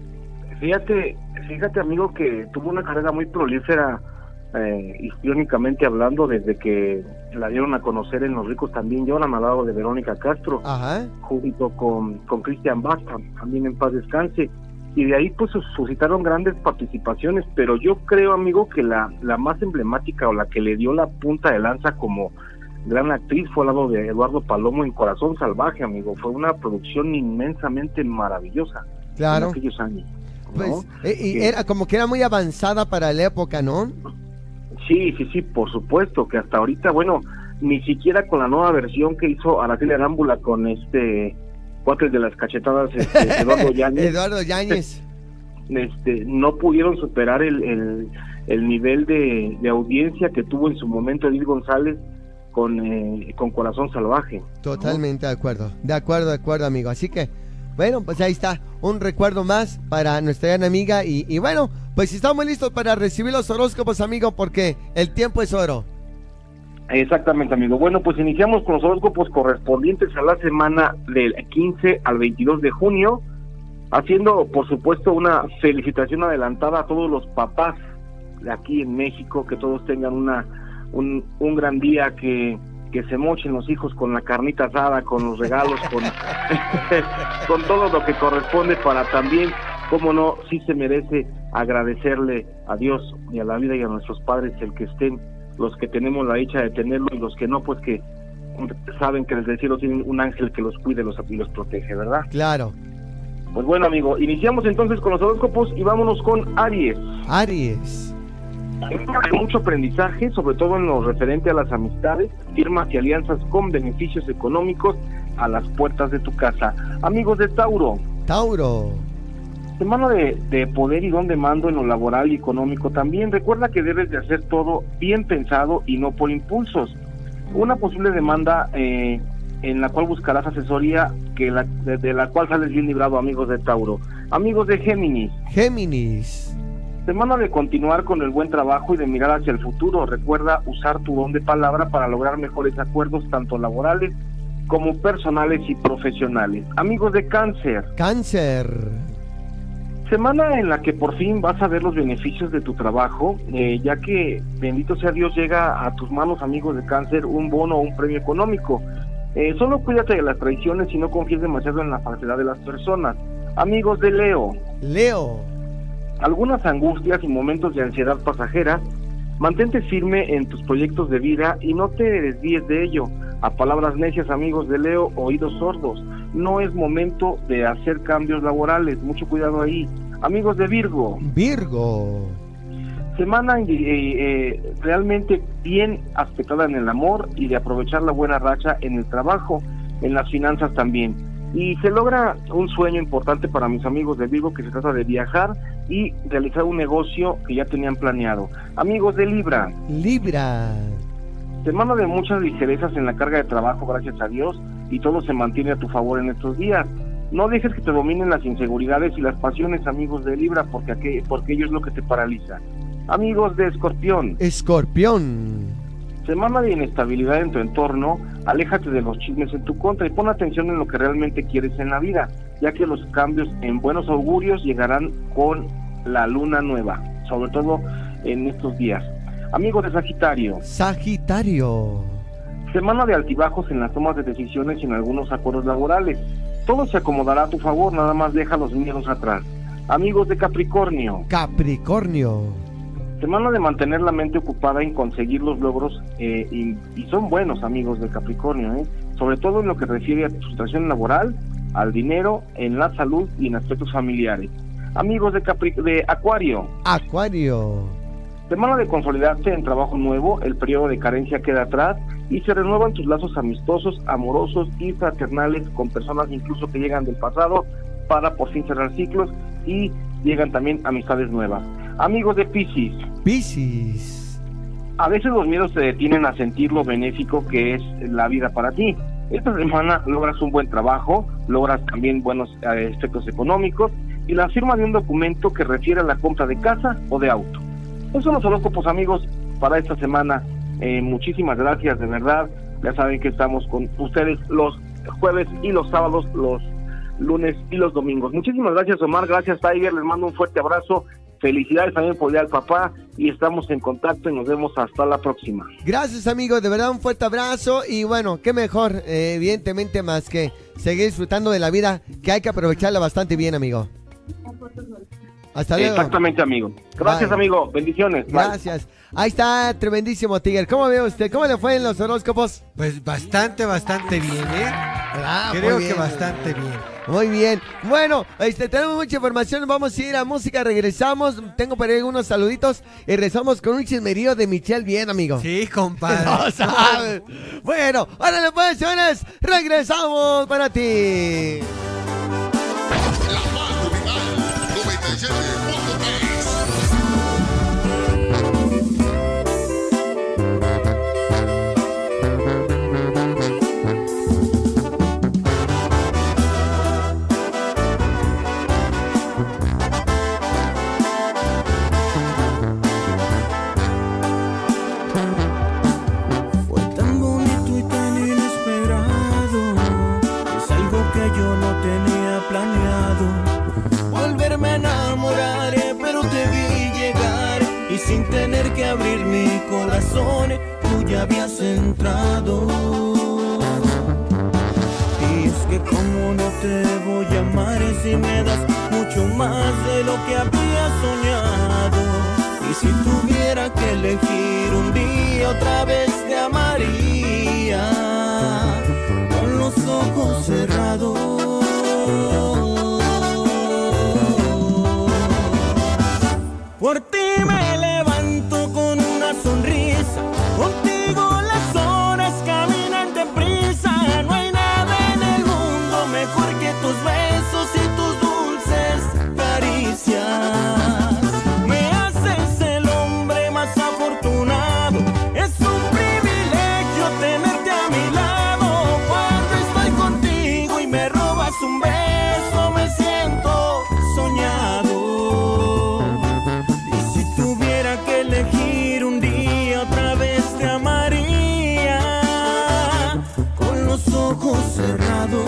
Fíjate, fíjate amigo que tuvo una carrera muy prolífera, eh, histriónicamente hablando, desde que la dieron a conocer en Los Ricos También Lloran, al lado de Verónica Castro. Ajá. Junto con, con Cristian Basta, también en paz descanse, y de ahí pues suscitaron grandes participaciones, pero yo creo, amigo, que la, la más emblemática o la que le dio la punta de lanza como gran actriz fue al lado de Eduardo Palomo en Corazón Salvaje, amigo. Fue una producción inmensamente maravillosa. Claro. En aquellos años, ¿no? Pues, eh, y era como que era muy avanzada para la época, ¿no? Sí, sí, sí, por supuesto, que hasta ahorita, bueno, ni siquiera con la nueva versión que hizo Araceli Arámbula con este cuatro de las cachetadas, este, Eduardo Yáñez. Eduardo Yáñez. Este, no pudieron superar el, el, el nivel de, de audiencia que tuvo en su momento Edith González con, eh, con Corazón Salvaje. Totalmente, ¿no? de acuerdo, de acuerdo, de acuerdo, amigo. Así que, bueno, pues ahí está, un recuerdo más para nuestra gran amiga. Y, y bueno, pues estamos listos para recibir los horóscopos, amigo, porque el tiempo es oro. Exactamente, amigo. Bueno, pues iniciamos con los horóscopos correspondientes a la semana del quince al veintidós de junio, haciendo, por supuesto, una felicitación adelantada a todos los papás de aquí en México, que todos tengan una un, un gran día, que, que se mochen los hijos con la carnita asada, con los regalos, con, con todo lo que corresponde, para también, cómo no, sí se merece agradecerle a Dios y a la vida y a nuestros padres el que estén, los que tenemos la dicha de tenerlo, y los que no, pues que saben que desde el cielo tienen un ángel que los cuide los, y los protege, ¿verdad? Claro. Pues bueno, amigo, iniciamos entonces con los horóscopos y vámonos con Aries. Aries. Hay mucho aprendizaje, sobre todo en lo referente a las amistades, firmas y alianzas con beneficios económicos a las puertas de tu casa. Amigos de Tauro. Tauro. Semana de, de poder y don de mando en lo laboral y económico también. Recuerda que debes de hacer todo bien pensado y no por impulsos. Una posible demanda eh, en la cual buscarás asesoría, que la, de, de la cual sales bien librado, amigos de Tauro. Amigos de Géminis. Géminis. Semana de continuar con el buen trabajo y de mirar hacia el futuro. Recuerda usar tu don de palabra para lograr mejores acuerdos, tanto laborales como personales y profesionales. Amigos de Cáncer. Cáncer. Semana en la que por fin vas a ver los beneficios de tu trabajo, eh, ya que, bendito sea Dios, llega a tus manos, amigos de Cáncer, un bono o un premio económico. Eh, solo cuídate de las traiciones y no confíes demasiado en la falsedad de las personas. Amigos de Leo. Leo. Algunas angustias y momentos de ansiedad pasajera. Mantente firme en tus proyectos de vida y no te desvíes de ello. A palabras necias, amigos de Leo, oídos sordos. No es momento de hacer cambios laborales, mucho cuidado ahí. Amigos de Virgo. Virgo. Semana eh, eh, realmente bien aspectada en el amor y de aprovechar la buena racha en el trabajo, en las finanzas también. Y se logra un sueño importante para mis amigos de Virgo, que se trata de viajar y realizar un negocio que ya tenían planeado. Amigos de Libra. Libra. Semana de muchas ligerezas en la carga de trabajo, gracias a Dios, y todo se mantiene a tu favor en estos días. No dejes que te dominen las inseguridades y las pasiones, amigos de Libra, porque, aquel, porque ello es lo que te paraliza. Amigos de Escorpión. Escorpión. Semana de inestabilidad en tu entorno. Aléjate de los chismes en tu contra y pon atención en lo que realmente quieres en la vida, ya que los cambios en buenos augurios llegarán con la luna nueva, sobre todo en estos días. Amigos de Sagitario. Sagitario. Semana de altibajos en las tomas de decisiones y en algunos acuerdos laborales. Todo se acomodará a tu favor, nada más deja los miedos atrás. Amigos de Capricornio. Capricornio. Semana de mantener la mente ocupada en conseguir los logros eh, y, y son buenos, amigos de Capricornio, ¿eh? Sobre todo en lo que refiere a tu situación laboral, al dinero, en la salud y en aspectos familiares. Amigos de, Capri de Acuario. Acuario. Semana de consolidarse en trabajo nuevo, el periodo de carencia queda atrás y se renuevan tus lazos amistosos, amorosos y fraternales con personas incluso que llegan del pasado para por fin cerrar ciclos y llegan también amistades nuevas. Amigos de Piscis. Piscis. A veces los miedos te detienen a sentir lo benéfico que es la vida para ti. Esta semana logras un buen trabajo, logras también buenos eh, efectos económicos y la firma de un documento que refiere a la compra de casa o de auto. Esos son los horóscopos, amigos, para esta semana. Eh, muchísimas gracias, de verdad. Ya saben que estamos con ustedes los jueves y los sábados, los lunes y los domingos. Muchísimas gracias, Omar. Gracias, Tiger. Les mando un fuerte abrazo. Felicidades también por el día del papá y estamos en contacto y nos vemos hasta la próxima. Gracias, amigos, de verdad un fuerte abrazo y bueno, qué mejor, eh, evidentemente, más que seguir disfrutando de la vida, que hay que aprovecharla bastante bien, amigo. Hasta luego. Exactamente, amigo. Gracias, Bye. amigo. Bendiciones. Bye. Gracias. Ahí está, tremendísimo Tiger. ¿Cómo ve usted? ¿Cómo le fue en los horóscopos? Pues bastante, bastante bien, ¿eh? Ah, Creo muy bien. que bastante bien. Muy bien. Bueno, este, tenemos mucha información. Vamos a ir a música. Regresamos. Tengo por ahí unos saluditos. Y regresamos con un chismerío de Michelle. Bien, amigo. Sí, compadre. No sabes. Bueno, órale pues, señores. Regresamos para ti. La más tropical, noventa y siete punto tres. Fue tan bonito y tan inesperado, es algo que yo no tenía planeado. Volverme a enamorar, eh, pero te vi llegar y sin tener que abrir mi corazón, eh, tú ya habías entrado. Y es que como no te voy a amar eh, si me das mucho más de lo que había soñado. Y si tuviera que elegir un día otra vez te amaría con los ojos cerrados. Por ti me levanto con una sonrisa, contigo las horas caminan deprisa. No hay nada en el mundo mejor que tus besos y tus dulces caricias. Me haces el hombre más afortunado, es un privilegio tenerte a mi lado. Cuando estoy contigo y me robas un beso me siento soñado. Que elegir un día otra vez te amaría con los ojos cerrados.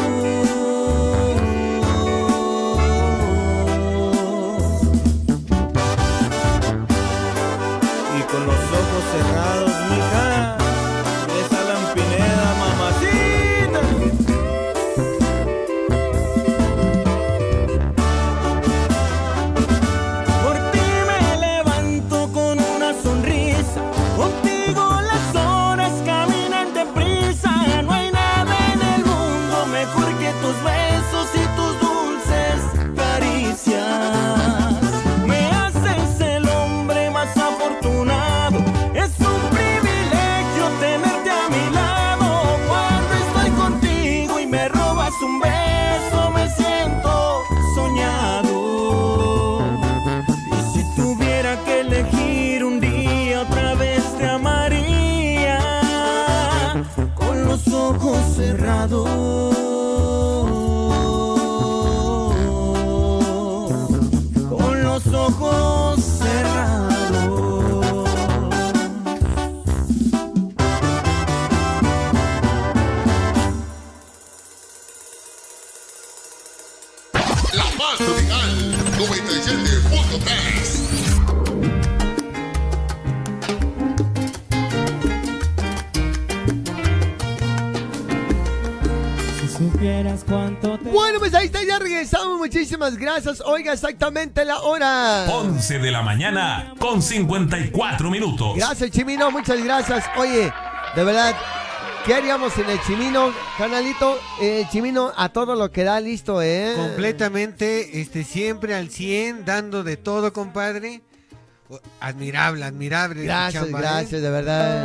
Y con los ojos cerrados, mija, esa lampineda, mamacita. Por ti me levanto con una sonrisa, contigo las horas caminan deprisa. No hay nada en el mundo mejor que tus besos y tus dulces caricias. Me haces el hombre más afortunado, es un privilegio tenerte a mi lado. Cuando estoy contigo y me robas un beso me siento soñado. Y si tuviera que elegir un día otra vez te amaría con los ojos cerrados. Con los ojos cerrados. La más tropical, noventa y siete punto tres. supieras cuánto te... Bueno, pues ahí está, ya regresamos. Muchísimas gracias. Oiga, exactamente la hora. once de la mañana con cincuenta y cuatro minutos. Gracias, Chimino. Muchas gracias. Oye, de verdad, ¿qué haríamos en el Chimino, canalito? El Chimino a todo lo que da, listo, ¿eh? Completamente, este, siempre al cien, dando de todo, compadre. Admirable, admirable. Gracias, chamba, gracias, ¿eh? de verdad.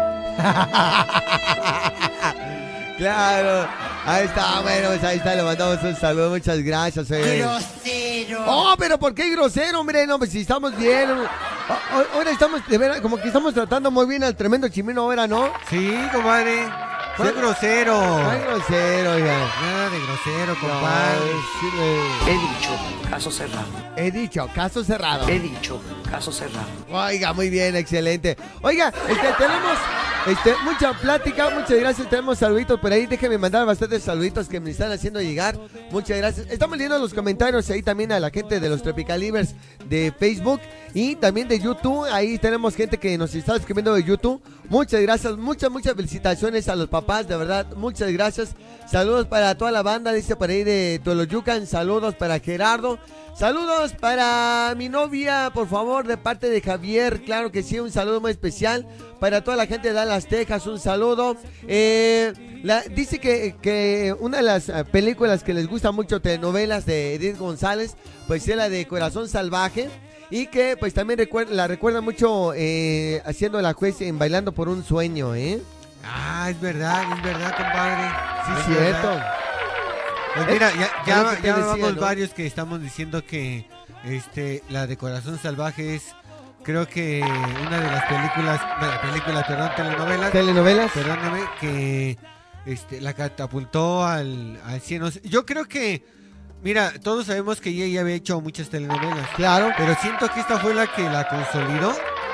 Claro, ahí está, bueno, pues ahí está, le mandamos un saludo, muchas gracias. Eh. Grosero. Oh, pero ¿por qué grosero, hombre? No, pues si estamos bien. Oh, ahora estamos, de verdad, como que estamos tratando muy bien al tremendo Chimino ahora, ¿no? Sí, compadre. Fue grosero. Fue grosero, oiga. Nada de grosero, compadre. No, sí me... He dicho, caso cerrado. He dicho, caso cerrado. He dicho, caso cerrado. Oiga, muy bien, excelente. Oiga, este, tenemos este, mucha plática, muchas gracias. Tenemos saluditos por ahí. Déjenme mandar bastantes saluditos que me están haciendo llegar. Muchas gracias. Estamos leyendo los comentarios ahí también a la gente de los Tropicalivers de Facebook y también de YouTube. Ahí tenemos gente que nos está escribiendo de YouTube. Muchas gracias, muchas, muchas felicitaciones a los papás, de verdad, muchas gracias. Saludos para toda la banda, dice por ahí de Toloyucan. Saludos para Gerardo. Saludos para mi novia, por favor, de parte de Javier. Claro que sí, un saludo muy especial. Para toda la gente de Dallas, Texas, un saludo. Eh, la, dice que, que una de las películas que les gusta mucho, telenovelas de Edith González, pues es la de Corazón Salvaje. Y que pues también recuerda, la recuerda mucho eh, haciendo la juez en Bailando por un Sueño, ¿eh? Ah, es verdad, es verdad, compadre. Sí, es cierto. Verdad. Pues mira, ya, ya, ya ya decía, vamos ¿no? varios que estamos diciendo que este la de Corazón Salvaje es, creo que una de las películas, bueno, películas, perdón, telenovelas. Telenovelas. Perdóname, que este, la catapultó al, al cien. O sea, yo creo que, mira, todos sabemos que ella ya había hecho muchas telenovelas. Claro. Pero siento que esta fue la que la consolidó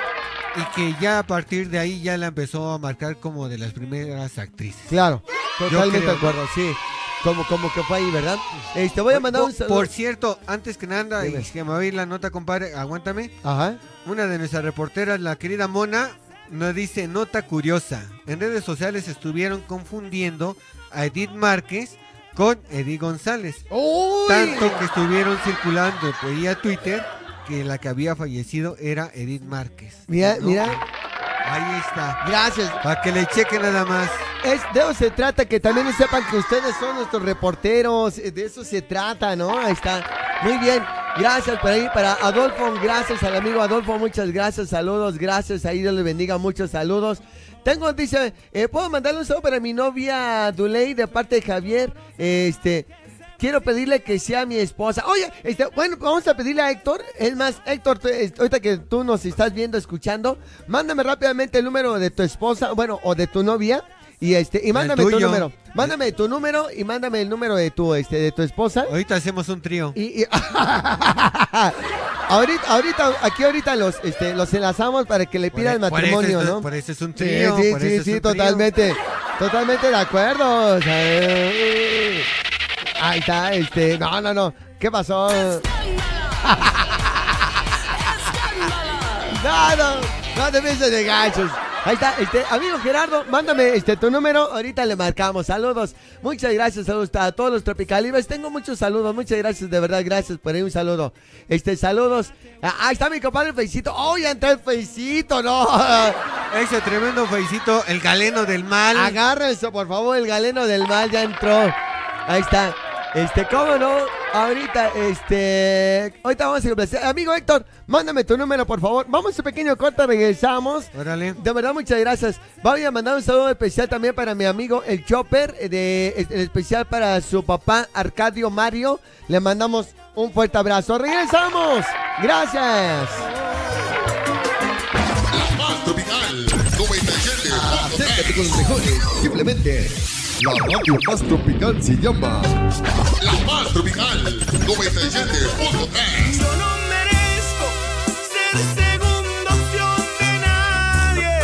y que ya a partir de ahí ya la empezó a marcar como de las primeras actrices. Claro, totalmente creo, de acuerdo, sí. Como, como que fue ahí, ¿verdad? Eh, te voy a mandar por, un saludo. Por cierto, antes que nada, Dime. y que me va a ir la nota, compadre, aguántame. Ajá. Una de nuestras reporteras, la querida Mona, nos dice, nota curiosa. En redes sociales estuvieron confundiendo a Edith Márquez con Edith González. ¡Uy! Tanto que estuvieron circulando por ahí a Twitter que la que había fallecido era Edith Márquez. Mira, ¿no? mira. Ahí está. Gracias. Para que le chequen nada más. Es, de eso se trata, que también sepan que ustedes son nuestros reporteros. De eso se trata, ¿no? Ahí está. Muy bien. Gracias por ahí para Adolfo. Gracias al amigo Adolfo. Muchas gracias. Saludos. Gracias. Ahí Dios le bendiga. Muchos saludos. Tengo, dice, eh, ¿puedo mandarle un saludo para mi novia Duley de parte de Javier? Este... Quiero pedirle que sea mi esposa. Oye, este, bueno, vamos a pedirle a Héctor. Es más, Héctor, tú, ahorita que tú nos estás viendo, escuchando, mándame rápidamente el número de tu esposa, bueno, o de tu novia. Y este, y mándame tu número. Mándame tu número y mándame el número de tu, este, de tu esposa. Ahorita hacemos un trío. Y, y ahorita, ahorita, aquí ahorita los, este, los enlazamos para que le pida el matrimonio, por eso, ¿no? Por eso es un trío. Sí, sí, por sí, eso es sí, un totalmente, trío. totalmente de acuerdo. O sea, eh, ahí está, este, no, no, no. ¿Qué pasó? No, no, no te pienses de gachos. Ahí está, este, amigo Gerardo, mándame este tu número, ahorita le marcamos. Saludos, muchas gracias, saludos a todos los Tropicalivers. Tengo muchos saludos, muchas gracias, de verdad, gracias por ahí, un saludo. Este, saludos. Ah, ahí está mi compadre Feicito. Oh, ya entró el Feicito, no. Ese tremendo Feicito, el galeno del mal. Agárrense, por favor, el galeno del mal ya entró. Ahí está. Este, ¿cómo no? Ahorita, este... Ahorita vamos a complacer. Amigo Héctor, mándame tu número, por favor. Vamos a un pequeño corte, regresamos. Órale. De verdad, muchas gracias. Voy a mandar un saludo especial también para mi amigo el Chopper, de, el especial para su papá Arcadio Mario. Le mandamos un fuerte abrazo. ¡Regresamos! ¡Gracias! La más tropical, noventa y siete. Acércate con los mejores, simplemente... La radio más tropical se llama La Más Tropical noventa y siete punto tres. Yo no merezco ser segunda opción de nadie.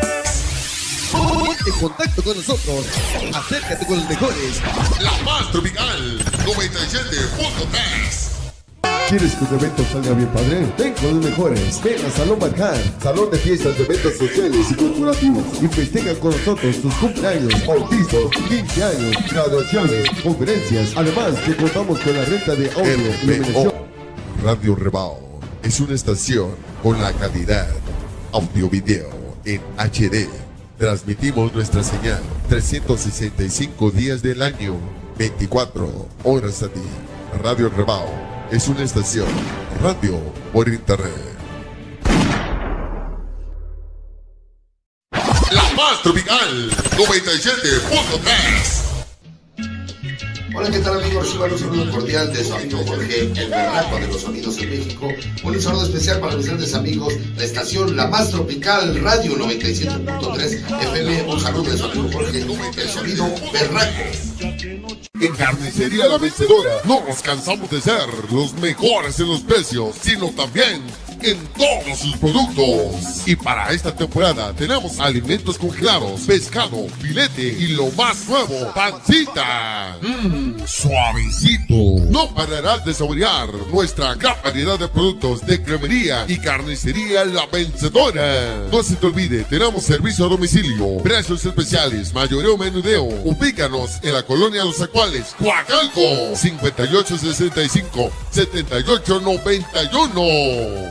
Ponte en contacto con nosotros. Acércate con los mejores. La Más Tropical noventa y siete punto tres. ¿Quieres que tu evento salga bien padre? Ven con los mejores. Ven a Salón Barjar, salón de fiestas de eventos sociales y corporativos. Y festeja con nosotros tus cumpleaños, bautizos, quince años, graduaciones, conferencias. Además que contamos con la renta de audio, iluminación. Radio Rebao es una estación con la calidad audio-video en H D. Transmitimos nuestra señal trescientos sesenta y cinco días del año, veinticuatro horas a día. Radio Rebao es una estación radio por internet. La más tropical, noventa y siete punto tres. Hola, ¿qué tal, amigos? Reciban un saludo cordial de su amigo Jorge, el berraco de los sonidos en México. Un saludo especial para mis grandes amigos, la estación La Más Tropical, Radio noventa y siete punto tres F M. Un saludo de su amigo Jorge, el sonido berraco. En Carnicería La Vencedora no nos cansamos de ser los mejores en los precios, sino también en todos sus productos. Y para esta temporada tenemos alimentos congelados, pescado, filete y lo más nuevo, pancita. Mmm, suavecito. No pararás de saborear nuestra gran variedad de productos de cremería y Carnicería La Vencedora. No se te olvide, tenemos servicio a domicilio, precios especiales, mayoreo, menudeo. Ubícanos en la colonia Los Acuales, Coacalco, cincuenta y ocho sesenta y cinco, setenta y ocho noventa y uno.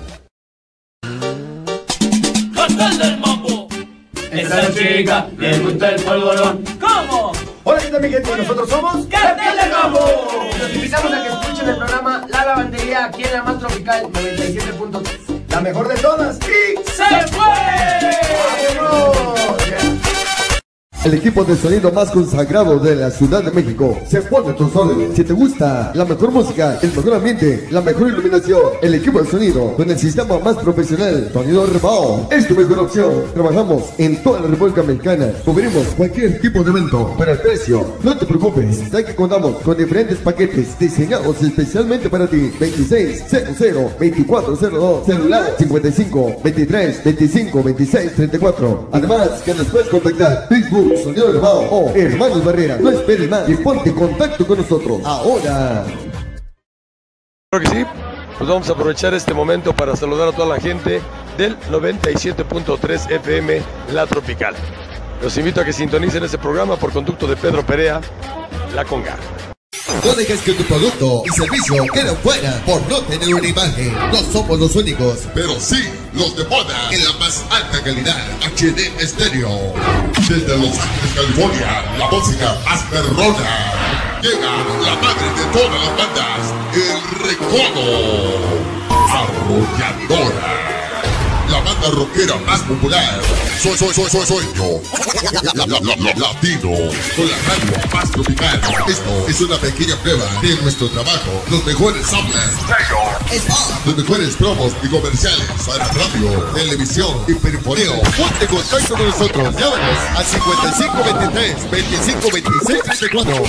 ¡Cartel del mambo! Esa chica le gusta el polvorón. ¿Cómo? Hola, ¿qué tal, mi gente? Nosotros somos ¡Cartel del mambo! Los invitamos a que escuchen el programa La Lavandería aquí en La Más Tropical noventa y siete punto tres. La mejor de todas. ¡Y se fue! ¡Vámonos! El equipo de sonido más consagrado de la Ciudad de México se pone a tus órdenes. Si te gusta la mejor música, el mejor ambiente, la mejor iluminación, el equipo de sonido con el sistema más profesional, Sonido Rebao, es tu mejor opción. Trabajamos en toda la República Mexicana. Cubrimos cualquier tipo de evento. Para el precio, no te preocupes, ya que contamos con diferentes paquetes diseñados especialmente para ti. Veintiséis cero cero veinticuatro cero dos, celular cincuenta y cinco veintitrés veinticinco veintiséis treinta y cuatro. Además que nos puedes contactar Facebook Sonido Rebao o Hermanos Barrera. No esperes más y ponte en contacto con nosotros ahora. Creo que sí, pues vamos a aprovechar este momento para saludar a toda la gente del noventa y siete punto tres F M La Tropical. Los invito a que sintonicen este programa por conducto de Pedro Perea, La Conga. No dejes que tu producto y servicio queden fuera por no tener una imagen. No somos los únicos, pero sí los de moda en la más alta calidad. H D Estéreo. Desde Los Ángeles, California, la música más perrona. Llega la madre de todas las bandas, El Recodo. Arrolladora. La banda rockera más popular. Soy, soy, soy, soy, soy yo. La, la, la, la, latino. Con la radio más tropical. Esto es una pequeña prueba de nuestro trabajo. Los mejores samplers. Los mejores promos y comerciales para radio, televisión y perifoneo. Ponte en contacto con nosotros. Llámanos al cincuenta y cinco veintitrés veinticinco veintiséis treinta y cuatro.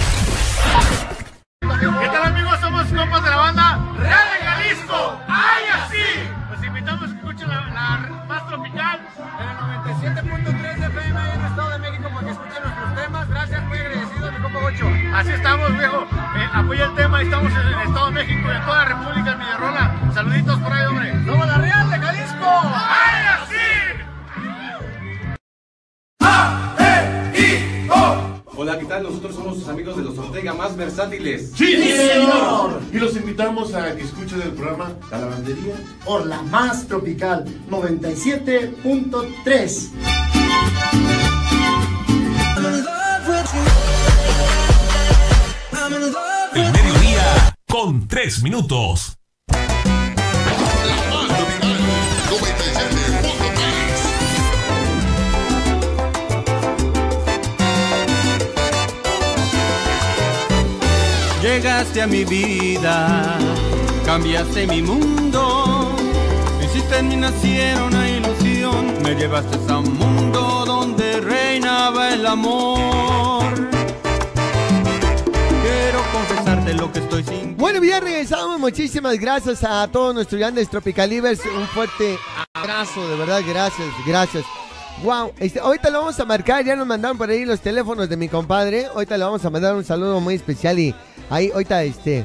¿Qué tal, amigos? Somos compas de la banda Real de Jalisco. ¡Ay, así! Los invitamos a que escuchen la, la más tropical en el noventa y siete punto tres F M en el Estado de México para que escuchen nuestros temas. Gracias, muy agradecido, mi compa Gocho. Así estamos, viejo. Eh, apoya el tema. Estamos en el Estado de México y en toda la República, en Villarrola. Saluditos por ahí, hombre. Somos la Real de Jalisco. ¡Ay, así! ¡A, E, I, O! Hola, ¿qué tal? Nosotros somos sus amigos de los Ortega más versátiles. ¡Sí, señor! Y los invitamos a que escuchen el programa La Lavandería por La Más Tropical noventa y siete punto tres. El mediodía con tres minutos. Llegaste a mi vida, cambiaste mi mundo, hiciste en mi naciera una ilusión, me llevaste a un mundo donde reinaba el amor. Quiero confesarte lo que estoy sin... Bueno, bien, regresamos. Muchísimas gracias a todos nuestros grandes Tropicalivers. Un fuerte abrazo, de verdad, gracias, gracias. Wow, este, ahorita lo vamos a marcar, ya nos mandaron por ahí los teléfonos de mi compadre. Ahorita le vamos a mandar un saludo muy especial y ahí, ahorita, este,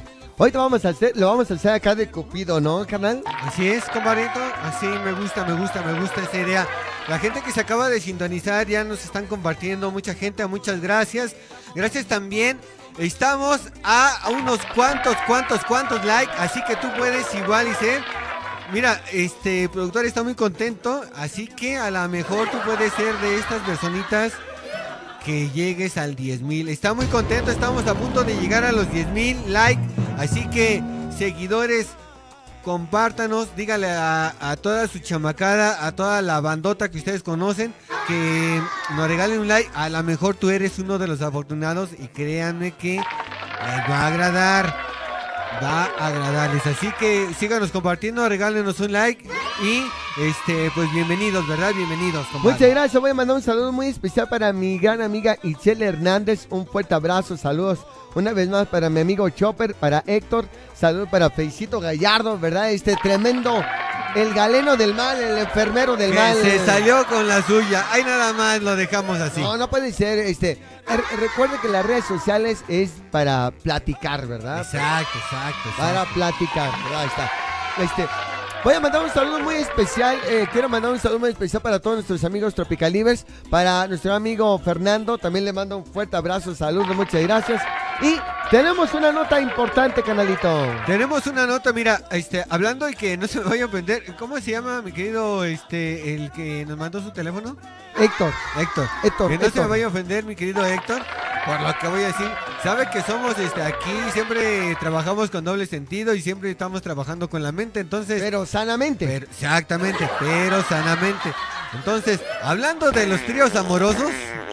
Ahorita vamos a hacer, lo vamos a hacer acá de Cupido, ¿no, carnal? Así es, compadrito. Así me gusta, me gusta, me gusta esa idea. La gente que se acaba de sintonizar ya nos están compartiendo. Mucha gente, muchas gracias. Gracias también. Estamos a unos cuantos, cuantos, cuantos likes. Así que tú puedes igual y ser. Mira, este productor está muy contento. Así que a lo mejor tú puedes ser de estas personitas que llegues al diez mil. Está muy contento, estamos a punto de llegar a los diez mil likes. Así que, seguidores, compártanos, dígale a, a toda su chamacada, a toda la bandota que ustedes conocen, que nos regalen un like. A lo mejor tú eres uno de los afortunados y créanme que les va a agradar. Va a agradarles, así que síganos compartiendo, regálenos un like y este pues bienvenidos, ¿verdad? Bienvenidos, compadre. Muchas gracias, voy a mandar un saludo muy especial para mi gran amiga Itzel Hernández, un fuerte abrazo, saludos una vez más para mi amigo Chopper, para Héctor, saludos para Felicito Gallardo, ¿verdad? Este tremendo, el galeno del mal, el enfermero del que mal. Se salió con la suya, ahí nada más lo dejamos así. No, no puede ser, este, recuerde que las redes sociales es para platicar, ¿verdad? Exacto, exacto. exacto. Para platicar, ¿verdad? Ahí está. Este, voy a mandar un saludo muy especial, eh, quiero mandar un saludo muy especial para todos nuestros amigos Tropicalivers, para nuestro amigo Fernando, también le mando un fuerte abrazo, saludos, muchas gracias. Y tenemos una nota importante, canalito. Tenemos una nota, mira, este, hablando y que no se me vaya a ofender, ¿cómo se llama mi querido, este, el que nos mandó su teléfono? Héctor. Héctor. Héctor. Que no Héctor. se me vaya a ofender, mi querido Héctor, por lo que voy a decir. Sabe que somos, este, aquí siempre trabajamos con doble sentido y siempre estamos trabajando con la mente, entonces. Pero sanamente. Pero, exactamente, pero sanamente. Entonces, hablando de los tríos amorosos.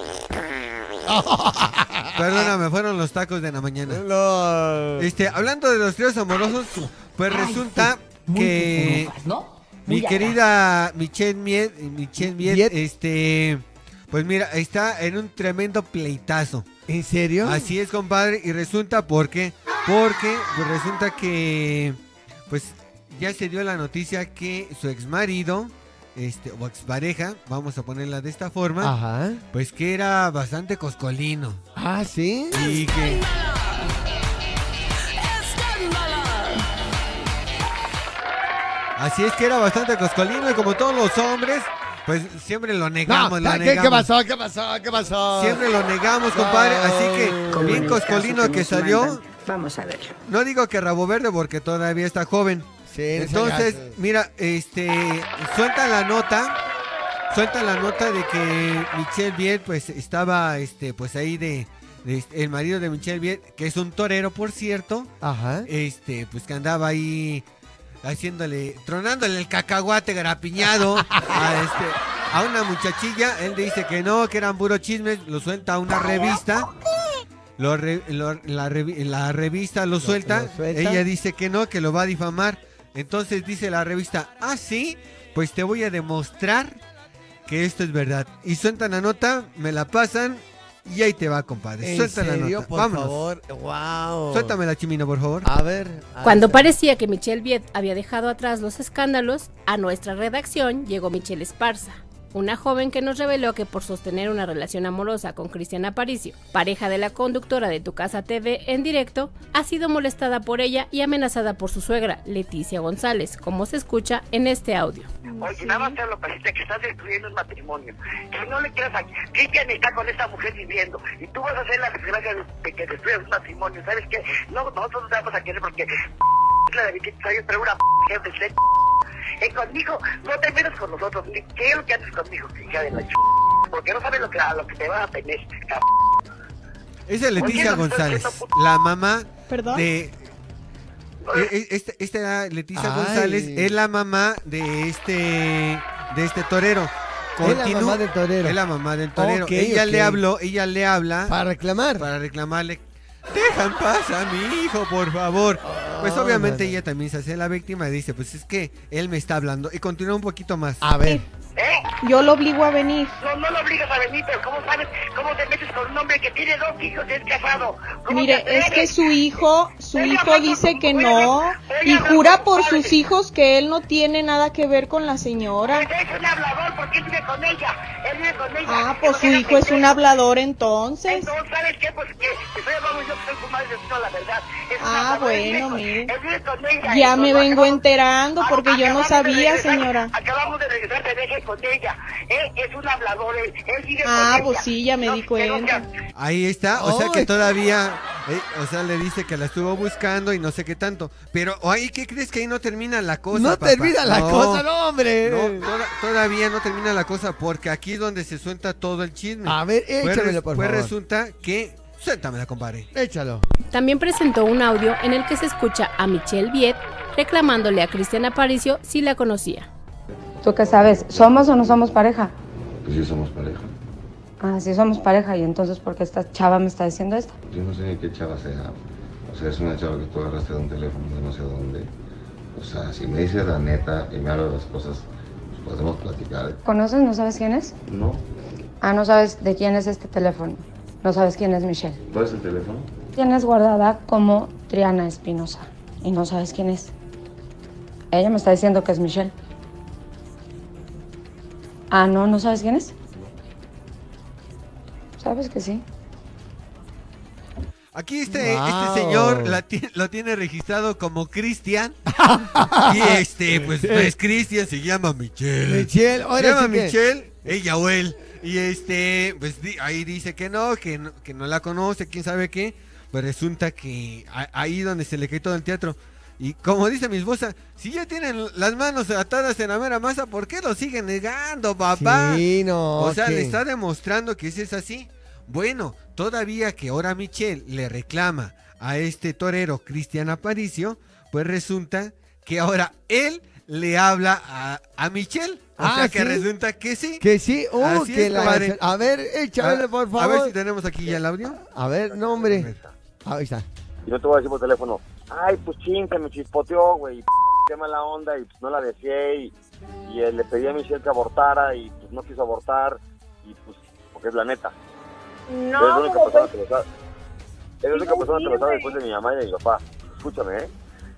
Perdóname, fueron los tacos de la mañana. No. Este, hablando de los tríos amorosos, pues resulta que mi querida Michelle Miet, Michelle Miet, este, pues mira, está en un tremendo pleitazo. ¿En serio? Así es, compadre, y resulta porque, porque, pues resulta que, pues ya se dio la noticia que su exmarido, este, o expareja, vamos a ponerla de esta forma, Ajá. pues que era bastante coscolino. Ah, ¿sí? Y que... Así es que era bastante coscolino y como todos los hombres, pues siempre lo negamos, No, lo ¿qué, negamos. ¿Qué pasó? ¿Qué pasó? ¿Qué pasó? Siempre lo negamos, compadre, No. así que bien coscolino que salió. Vamos a verlo. No digo que rabo verde porque todavía está joven. Sí, Entonces, no se mira, este, suelta la nota, suelta la nota de que Michelle Viet, pues, estaba, este, pues ahí de, de- el marido de Michelle Viet, que es un torero, por cierto, Ajá. este, pues que andaba ahí haciéndole, tronándole el cacahuate grapiñado a este, a una muchachilla. Él dice que no, que eran puros chismes, lo suelta a una revista. Lo re- lo- la, revi- la revista lo suelta. lo suelta. Ella dice que no, que lo va a difamar. Entonces dice la revista, ah, sí, pues te voy a demostrar que esto es verdad. Y sueltan la nota, me la pasan y ahí te va, compadre. ¿En Suelta la serio? nota. Por Vámonos. favor. Wow. Suéltame la chimina, por favor. A ver. a Cuando ver. parecía que Michelle Viet había dejado atrás los escándalos, a nuestra redacción llegó Michelle Esparza, una joven que nos reveló que por sostener una relación amorosa con Cristian Aparicio, pareja de la conductora de Tu Casa T V en directo, ha sido molestada por ella y amenazada por su suegra, Leticia González, como se escucha en este audio. Oye, nada más te hablo para decirte que estás destruyendo el matrimonio. Que no le quieras aquí. Cristian está con esta mujer viviendo. Y tú vas a hacer la desgracia de que destruyas un matrimonio. ¿Sabes qué? No, nosotros no te vamos a querer porque es la de veintiséis años, pero una gente de eh, conmigo, no te metas con nosotros. Ni quiero que andes conmigo, hija de la ch... Porque no sabes lo que, a lo que te va a tener. Esa es Leticia ¿Por qué no estás González, haciendo la mamá ¿Perdón? de... eh, eh, Esta, esta era Leticia Ay. González, es la mamá de este de este torero. Es la Continúa- mamá del torero. Es la mamá del torero. Ok, ella ok. le habló, ella le habla Para reclamar. para reclamarle. Deja en paz a mi hijo, por favor. Pues Oh, obviamente mano. ella también se hace la víctima y dice, pues es que él me está hablando. Y continúa un poquito más. A ver. ¿Eh? Yo lo obligo a venir. No, no lo obligas a venir, pero ¿cómo sabes cómo te metes con un hombre que tiene dos hijos y es casado? ¿Cómo Mire, te es que atreves? su hijo, su Voy a hijo hablar con dice tu- que voy a no hablar- voy a y hablar jura con tu por padre. sus hijos que él no tiene nada que ver con la señora. Pues es un hablador porque él vive con ella. Él vive con ella. Ah, Que pues no su quiera hijo es meter. un hablador entonces. Entonces, ¿sabes qué? Pues que te estoy hablando yo que soy su madre, no, la verdad. Es un Ah, hablador, él vive bueno, con- mire. él vive con ella. Ya y me nos vengo acabamos- enterando porque yo no acabamos de sabía, regresar- señora. Acabamos de regresar, te deje con ella. Él es un hablador, él, él vive Ah, con pues ella. sí, ya me No, di que no cuenta. sea- Ahí está, o sea Ay. que todavía, eh, o sea, le dice que la estuvo buscando y no sé qué tanto. Pero, ahí, ¿qué crees que ahí no termina la cosa? No papá? termina la cosa, no, hombre. No, toda- todavía no termina la cosa porque aquí es donde se suelta todo el chisme. A ver, Pues échamelo, res- por pues favor. resulta que, suéltamela, compadre. Échalo. También presentó un audio en el que se escucha a Michelle Viet reclamándole a Cristian Aparicio si la conocía. ¿Tú qué sabes? ¿Somos o no somos pareja? Pues sí somos pareja. Ah, sí somos pareja. ¿Y entonces por qué esta chava me está diciendo esto? Yo no sé ni qué chava sea. O sea, es una chava que tú agarraste de un teléfono de no sé dónde. O sea, si me dices la neta y me hablas de las cosas, pues podemos platicar. ¿Conoces? ¿No sabes quién es? No. Ah, no sabes de quién es este teléfono. No sabes quién es Michelle. ¿Cuál es el teléfono? Tienes guardada como Triana Espinosa. Y no sabes quién es. Ella me está diciendo que es Michelle. Ah, no, ¿no sabes quién es? ¿Sabes que sí? Aquí este, Wow. este señor la ti- lo tiene registrado como Cristian. Y este, pues no es Cristian, se llama Michelle. Michelle, ahora se llama sí que- Michelle, ella o él. Y este, pues di- ahí dice que no, que no, que no la conoce, quién sabe qué. Pues resulta que a- ahí donde se le cae todo el teatro. Y como dice mi esposa, si ya tienen las manos atadas en la mera masa, ¿por qué lo siguen negando, papá? Sí, no, O sea, ¿qué? le está demostrando que ese es así. Bueno, todavía que ahora Michelle le reclama a este torero Cristian Aparicio, pues resulta que ahora él le habla a, a Michelle. O Ah, sea que ¿sí? resulta que sí. Que sí, uh, Así que es, la... compadre. A ver, échale, A- por favor. A ver si tenemos aquí ya el audio. A ver, no, hombre. Ahí está. Y no te voy a decir por teléfono, ay, pues ching, se me chispoteó, güey, qué mala onda, y pues no la deseé, y, y eh, le pedí a Michelle que abortara, y pues no quiso abortar, y pues, porque es la neta. es la única persona que lo sabe. Es la única persona que lo sabe después de mi mamá y de mi papá. Escúchame, ¿eh?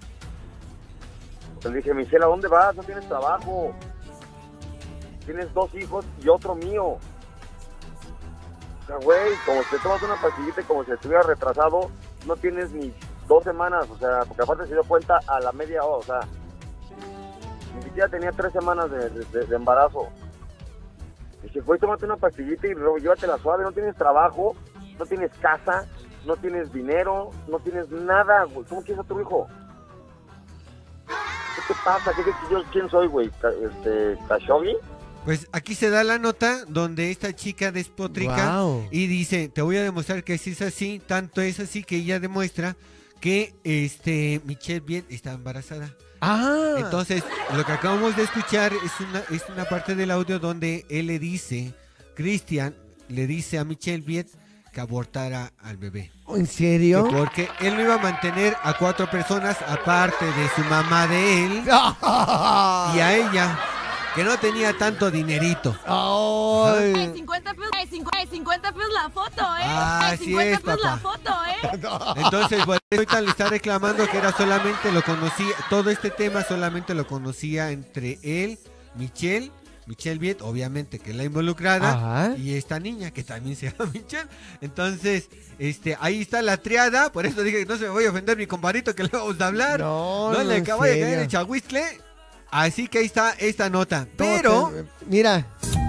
Le dije, Michelle, ¿a dónde vas? No tienes trabajo. Tienes dos hijos y otro mío. O sea, güey, como si te tomas una pastillita y como si estuviera retrasado, no tienes ni dos semanas, o sea, porque aparte se dio cuenta a la media hora, o sea, ni siquiera tenía tres semanas de, de, de embarazo. Dije, güey, tómate una pastillita y luego llévatela suave, no tienes trabajo, no tienes casa, no tienes dinero, no tienes nada, güey, ¿cómo quieres a tu hijo? ¿Qué te pasa? ¿Qué, qué, yo, ¿Quién soy, güey? Ca- Este, ¿Khashoggi? Pues aquí se da la nota donde esta chica despotrica Wow. y dice, te voy a demostrar que sí es así, tanto es así que ella demuestra que este Michelle Viet está embarazada. Ah. Entonces, lo que acabamos de escuchar es una, es una parte del audio donde él le dice, Cristian le dice a Michelle Viet que abortara al bebé. ¿En serio? Que porque él no iba a mantener a cuatro personas aparte de su mamá de él y a ella, que no tenía tanto dinerito. Ay. Ey, cincuenta pesos, ey, cincu- ey, cincuenta pesos la foto, eh. Ah, Ey, así cincuenta es, pesos la papá. foto, eh. Entonces, bueno, ahorita le está reclamando que era solamente lo conocía, todo este tema solamente lo conocía entre él, Michelle, Michelle Viet, obviamente que es la involucrada, Ajá. y esta niña que también se llama Michelle. Entonces, este, ahí está la triada, por eso dije que no se me voy a ofender mi compadrito que le vamos a hablar. No, no no, le en acabo de caer serio. el chahuistle. Así que ahí está esta nota. No, Pero, te- mira.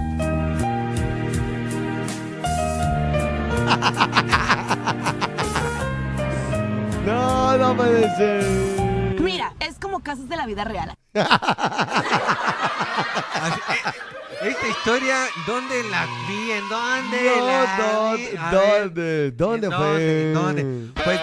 No, no puede ser. Mira, es como casos de la vida real. así- eh, esta historia, ¿dónde la vi? ¿En dónde No, la no, vi? A ¿dónde? ver, ¿Dónde ¿en fue? ¿Dónde? Pues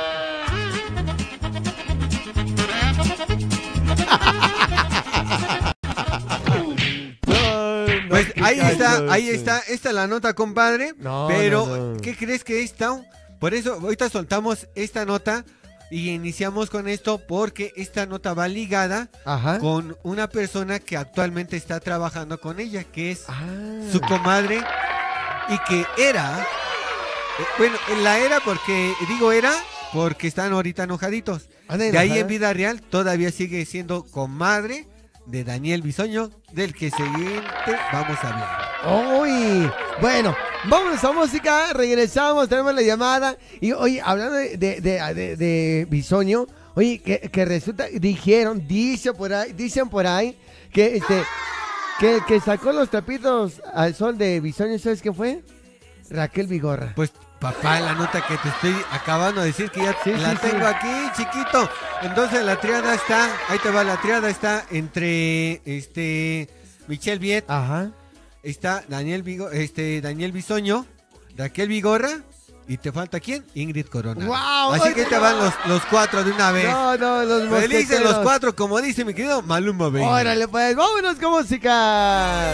Pues qué ahí está, cacho ahí ese. está, esta es la nota, compadre. No, pero, no, no. ¿qué crees que esta? Por eso, ahorita soltamos esta nota. Y iniciamos con esto porque esta nota va ligada Ajá. con una persona que actualmente está trabajando con ella, que es Ah. su comadre y que era, eh, bueno, la era porque, digo era, porque están ahorita enojaditos. Anda De ahí enojada. en vida real todavía sigue siendo comadre de Daniel Bisoño, del que siguiente vamos a hablar. Uy, bueno, vámonos a música, regresamos, tenemos la llamada. Y oye, hablando de, de, de, de- de Bisoño, oye, que, que resulta, dijeron, dice por ahí, dicen por ahí, que este, que, que sacó los trapitos al sol de Bisoño, ¿sabes qué fue? Raquel Vigorra. Pues papá, la nota que te estoy acabando de decir que ya Sí, la sí, tengo sí. aquí, chiquito. Entonces la triada está, ahí te va, la triada está entre este Michelle Viet, Ajá. está Daniel Vigo, este Daniel Bisoño, Raquel Vigorra y te falta quién? Ingrid Corona. ¡Guau! Así que ahí te van los, los cuatro de una vez. No, no, los Felices los mosqueteros. cuatro, como dice mi querido Maluma Baby. Órale, pues, vámonos con música.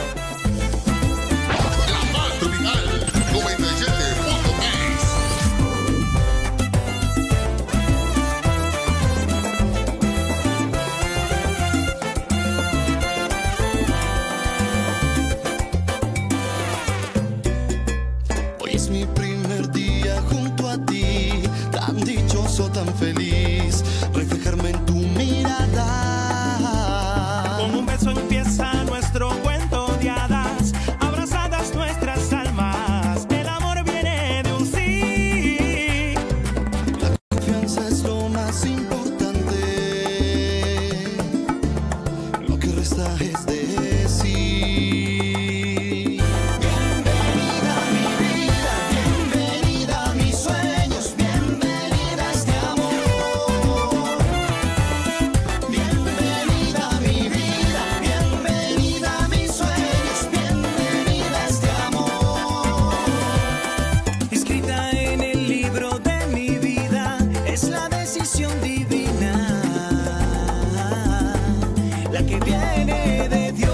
La más tropical, noventa y siete punto tres. Hoy es mi primer día junto a ti, tan dichoso, tan feliz, reflejarme en tu mirada. Con un beso empieza nuestro cuento de hadas, abrazadas nuestras almas, el amor viene de un sí. La confianza es lo más importante, lo que resta es decir. Bienvenida a mi vida, bienvenida a mis sueños, bienvenida a este amor. Bienvenida a mi vida, bienvenida a mis sueños, bienvenida a este amor. Escrita en el libro de mi vida, es la decisión divina, la que viene de Dios.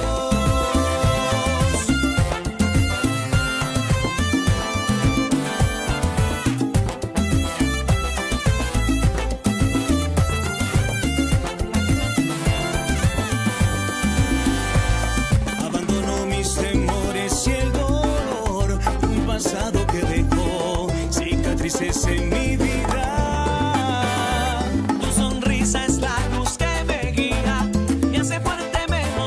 Abandono mis temores y el dolor, un pasado que dejó cicatrices en mi vida. Tu sonrisa es la luz que me guía, me hace fuerte, me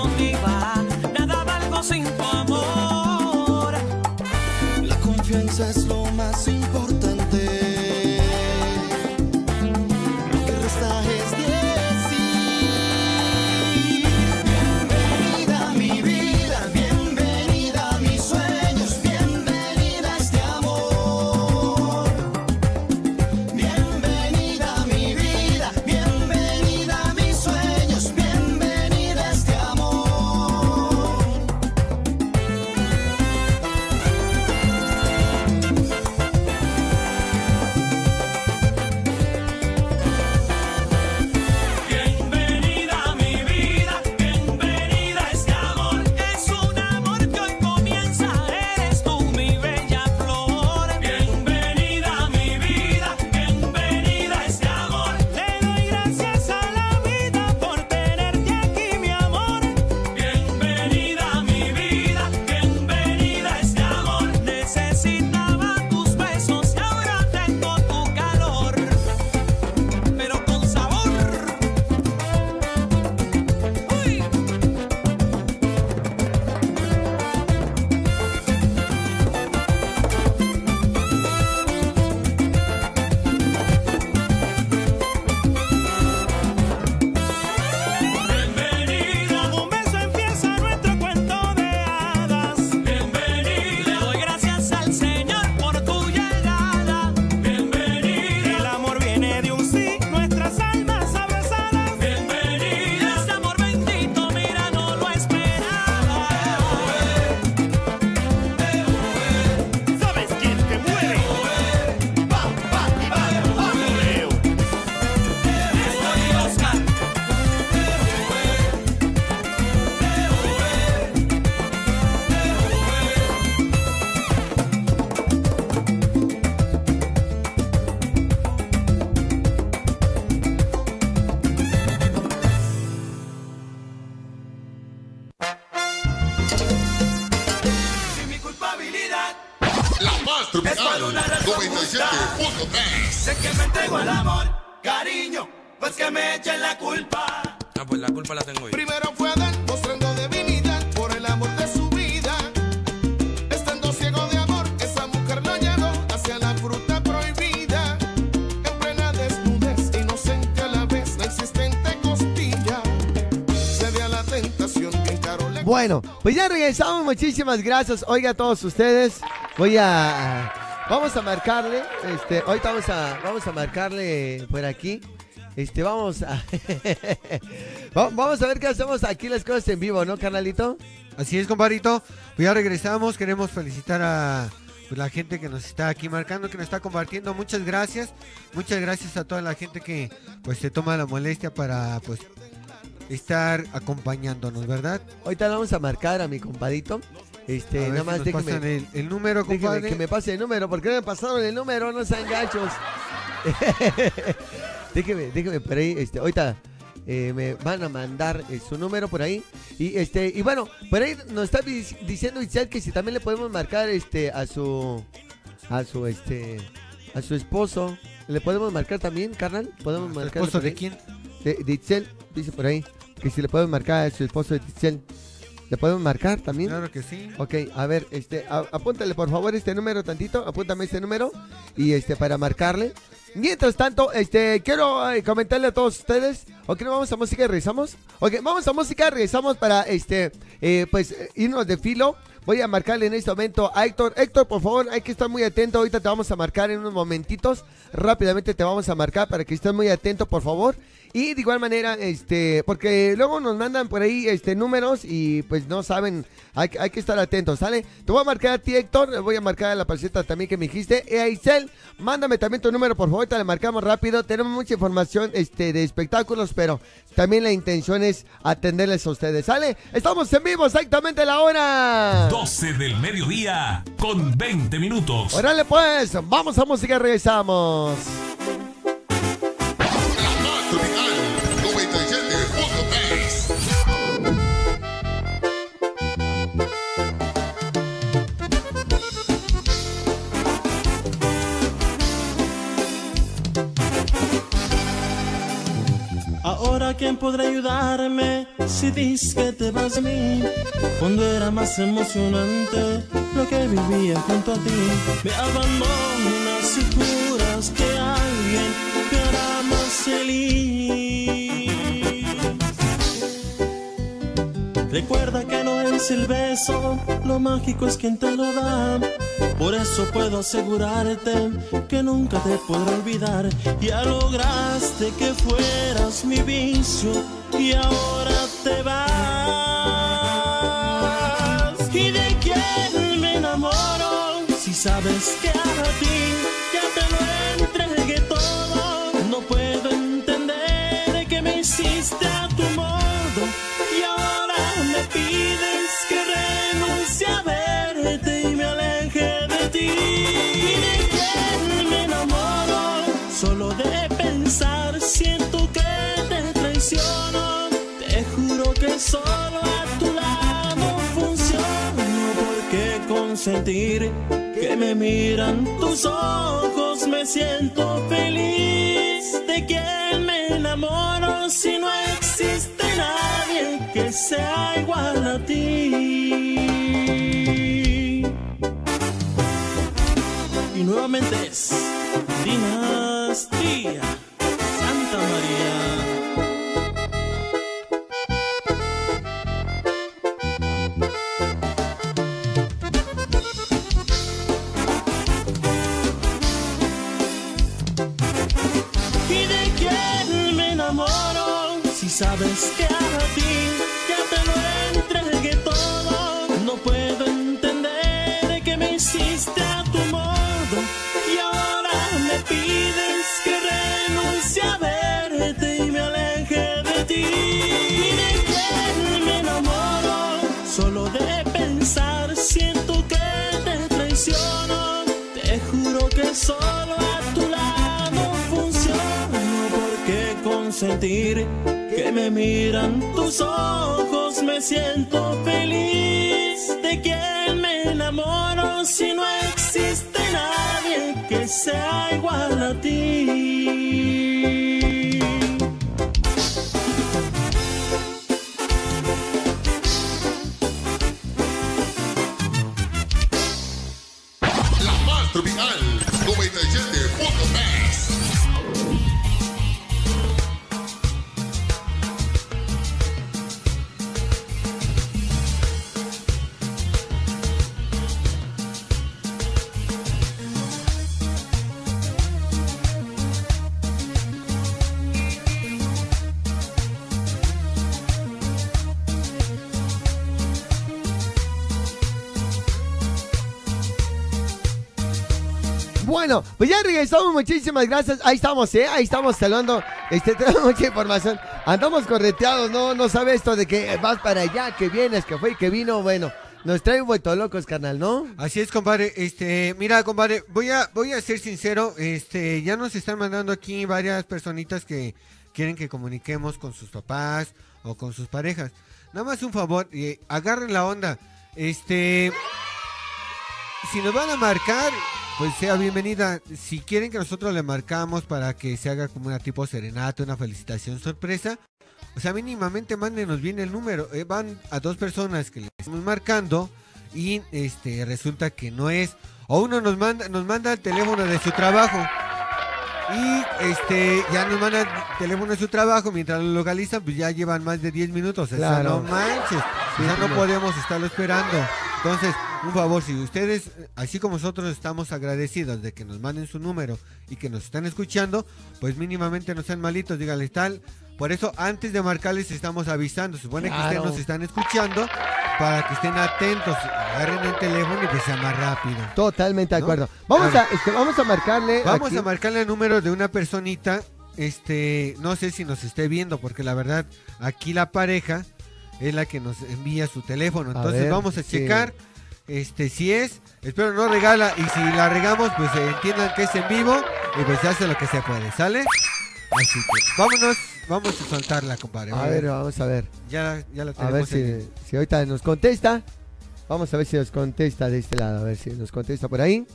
punto tres. Sé que me entrego al amor, cariño, pues que me echen la culpa. Ah, pues la culpa la tengo yo. Primero fue Adán mostrando debilidad por el amor de su vida. Estando ciego de amor, esa mujer lo llevó hacia la fruta prohibida. En plena desnudez, inocente a la vez, la insistente costilla. Cede a la tentación que encaró la... Bueno, pues ya regresamos, muchísimas gracias. Oiga, a todos ustedes, voy a... Vamos a marcarle, este, ahorita vamos a, vamos a marcarle por aquí. Este, vamos a... vamos a ver qué hacemos aquí las cosas en vivo, ¿no, carnalito? Así es, compadrito. Pues ya regresamos. Queremos felicitar a pues, la gente que nos está aquí marcando, que nos está compartiendo. Muchas gracias. Muchas gracias a toda la gente que pues se toma la molestia para pues estar acompañándonos, ¿verdad? Ahorita le vamos a marcar a mi compadito. Este, A ver nada si más nos déjeme, pasan el, el número, déjeme compadre. que me pase el número. ¿Por qué no me pasaron el número? No sean gachos. déjeme, déjeme por ahí. Este, ahorita eh, me van a mandar eh, su número por ahí. Y este, y bueno, por ahí nos está dic- diciendo Itzel que si también le podemos marcar este a su a su este a su esposo. ¿Le podemos marcar también, carnal? ¿Podemos ¿Su marcar esposo de quién? De, de Itzel, dice por ahí. Que si le podemos marcar a su esposo de Itzel. ¿Le podemos marcar también? Claro que sí. Ok, a ver, este, a- apúntale por favor este número tantito, apúntame este número y este para marcarle. Mientras tanto, este, quiero eh, comentarle a todos ustedes, ok, ¿no vamos a música y regresamos? Ok, vamos a música, regresamos para este, eh, pues eh, irnos de filo. Voy a marcarle en este momento a Héctor. Héctor, por favor, hay que estar muy atento. Ahorita te vamos a marcar en unos momentitos. Rápidamente te vamos a marcar para que estés muy atento, por favor. Y de igual manera, este, porque luego nos mandan por ahí este números y pues no saben, hay, hay que estar atentos, ¿sale? Te voy a marcar a ti, Héctor, le voy a marcar a la parceta también que me dijiste. E a Isel, mándame también tu número, por favor, te le marcamos rápido. Tenemos mucha información este, de espectáculos, pero también la intención es atenderles a ustedes, ¿sale? Estamos en vivo, exactamente la hora. doce del mediodía con veinte minutos. Órale pues, vamos a música, regresamos. noventa y siete punto tres. Ahora quién podrá ayudarme si dices que te vas de mí. Cuando era más emocionante lo que vivía junto a ti. Me abandonas y juras que alguien te hará más feliz. Recuerda que no es el beso, lo mágico es quien te lo da. Por eso puedo asegurarte que nunca te podré olvidar. Ya lograste que fueras mi vicio y ahora te vas. ¿Y de quién me enamoro? Si sabes que a ti ya te lo entregué todo. No puedo entender que me hiciste a tu modo y ahora me pides que renuncie a verte y me aleje de ti. ¿Y de quién me enamoro? Solo de pensar siento que te traiciono. Te juro que solo a tu lado funciono. ¿Por qué consentir que me miran tus ojos? Me siento feliz. ¿De quién me enamoro si no existe nadie que sea igual a ti? Y nuevamente es Dinastía Santa María. ¿Y de quién me enamoro? Si sabes que a ti ya te lo entregué todo. No puedo entender que me hiciste a tu modo y ahora me pides que renuncie a verte y me aleje de ti. ¿Y de quién me enamoro? Solo de pensar siento que te traiciono. Te juro que solo a tu lado funciono. ¿Por qué consentir que me miran tus ojos? Me siento feliz. ¿de quién me enamoro si no existe nadie que sea igual a ti? La más tropical, noventa y siete punto tres. Bueno, pues ya regresamos, muchísimas gracias. Ahí estamos, ¿eh? Ahí estamos saludando. Este, tenemos mucha información. Andamos correteados, ¿no? No sabe esto de que vas para allá, que vienes, que fue y que vino. Bueno, nos trae vuelto locos, carnal, ¿no? Así es, compadre. Este, mira, compadre, voy a, voy a ser sincero. Este, ya nos están mandando aquí varias personitas que quieren que comuniquemos con sus papás o con sus parejas. Nada más un favor, eh, agarren la onda. Este, si nos van a marcar, pues sea bienvenida. Si quieren que nosotros le marcamos para que se haga como una tipo serenata, una felicitación sorpresa, o sea, mínimamente mándenos bien el número. Eh, van a dos personas que le estamos marcando y este resulta que no es. O uno nos manda, nos manda el teléfono de su trabajo. Y este ya nos manda el teléfono de su trabajo. Mientras lo localizan, pues ya llevan más de diez minutos. O sea, Claro. no manches. Sí, ya no no. podemos estarlo esperando. Entonces, un favor, si ustedes, así como nosotros estamos agradecidos de que nos manden su número y que nos están escuchando, pues mínimamente no sean malitos, díganles tal. Por eso, antes de marcarles, estamos avisando. Se supone que Claro. ustedes nos están escuchando para que estén atentos, agarren el teléfono y que sea más rápido. Totalmente de ¿No? acuerdo. Vamos Claro. a, este, vamos a marcarle. Vamos aquí. a marcarle el número de una personita. Este, no sé si nos esté viendo, porque la verdad, aquí la pareja es la que nos envía su teléfono. Entonces ver, vamos a sí. checar. Este, si es, espero no regala. Y si la regamos, pues eh, entiendan que es en vivo. Y pues se hace lo que se puede, ¿sale? Así que vámonos, vamos a soltarla, compadre. A ver, vamos a ver. Ya, ya la A tenemos ver aquí. si, si ahorita nos contesta. Vamos a ver si nos contesta de este lado. A ver si nos contesta por ahí.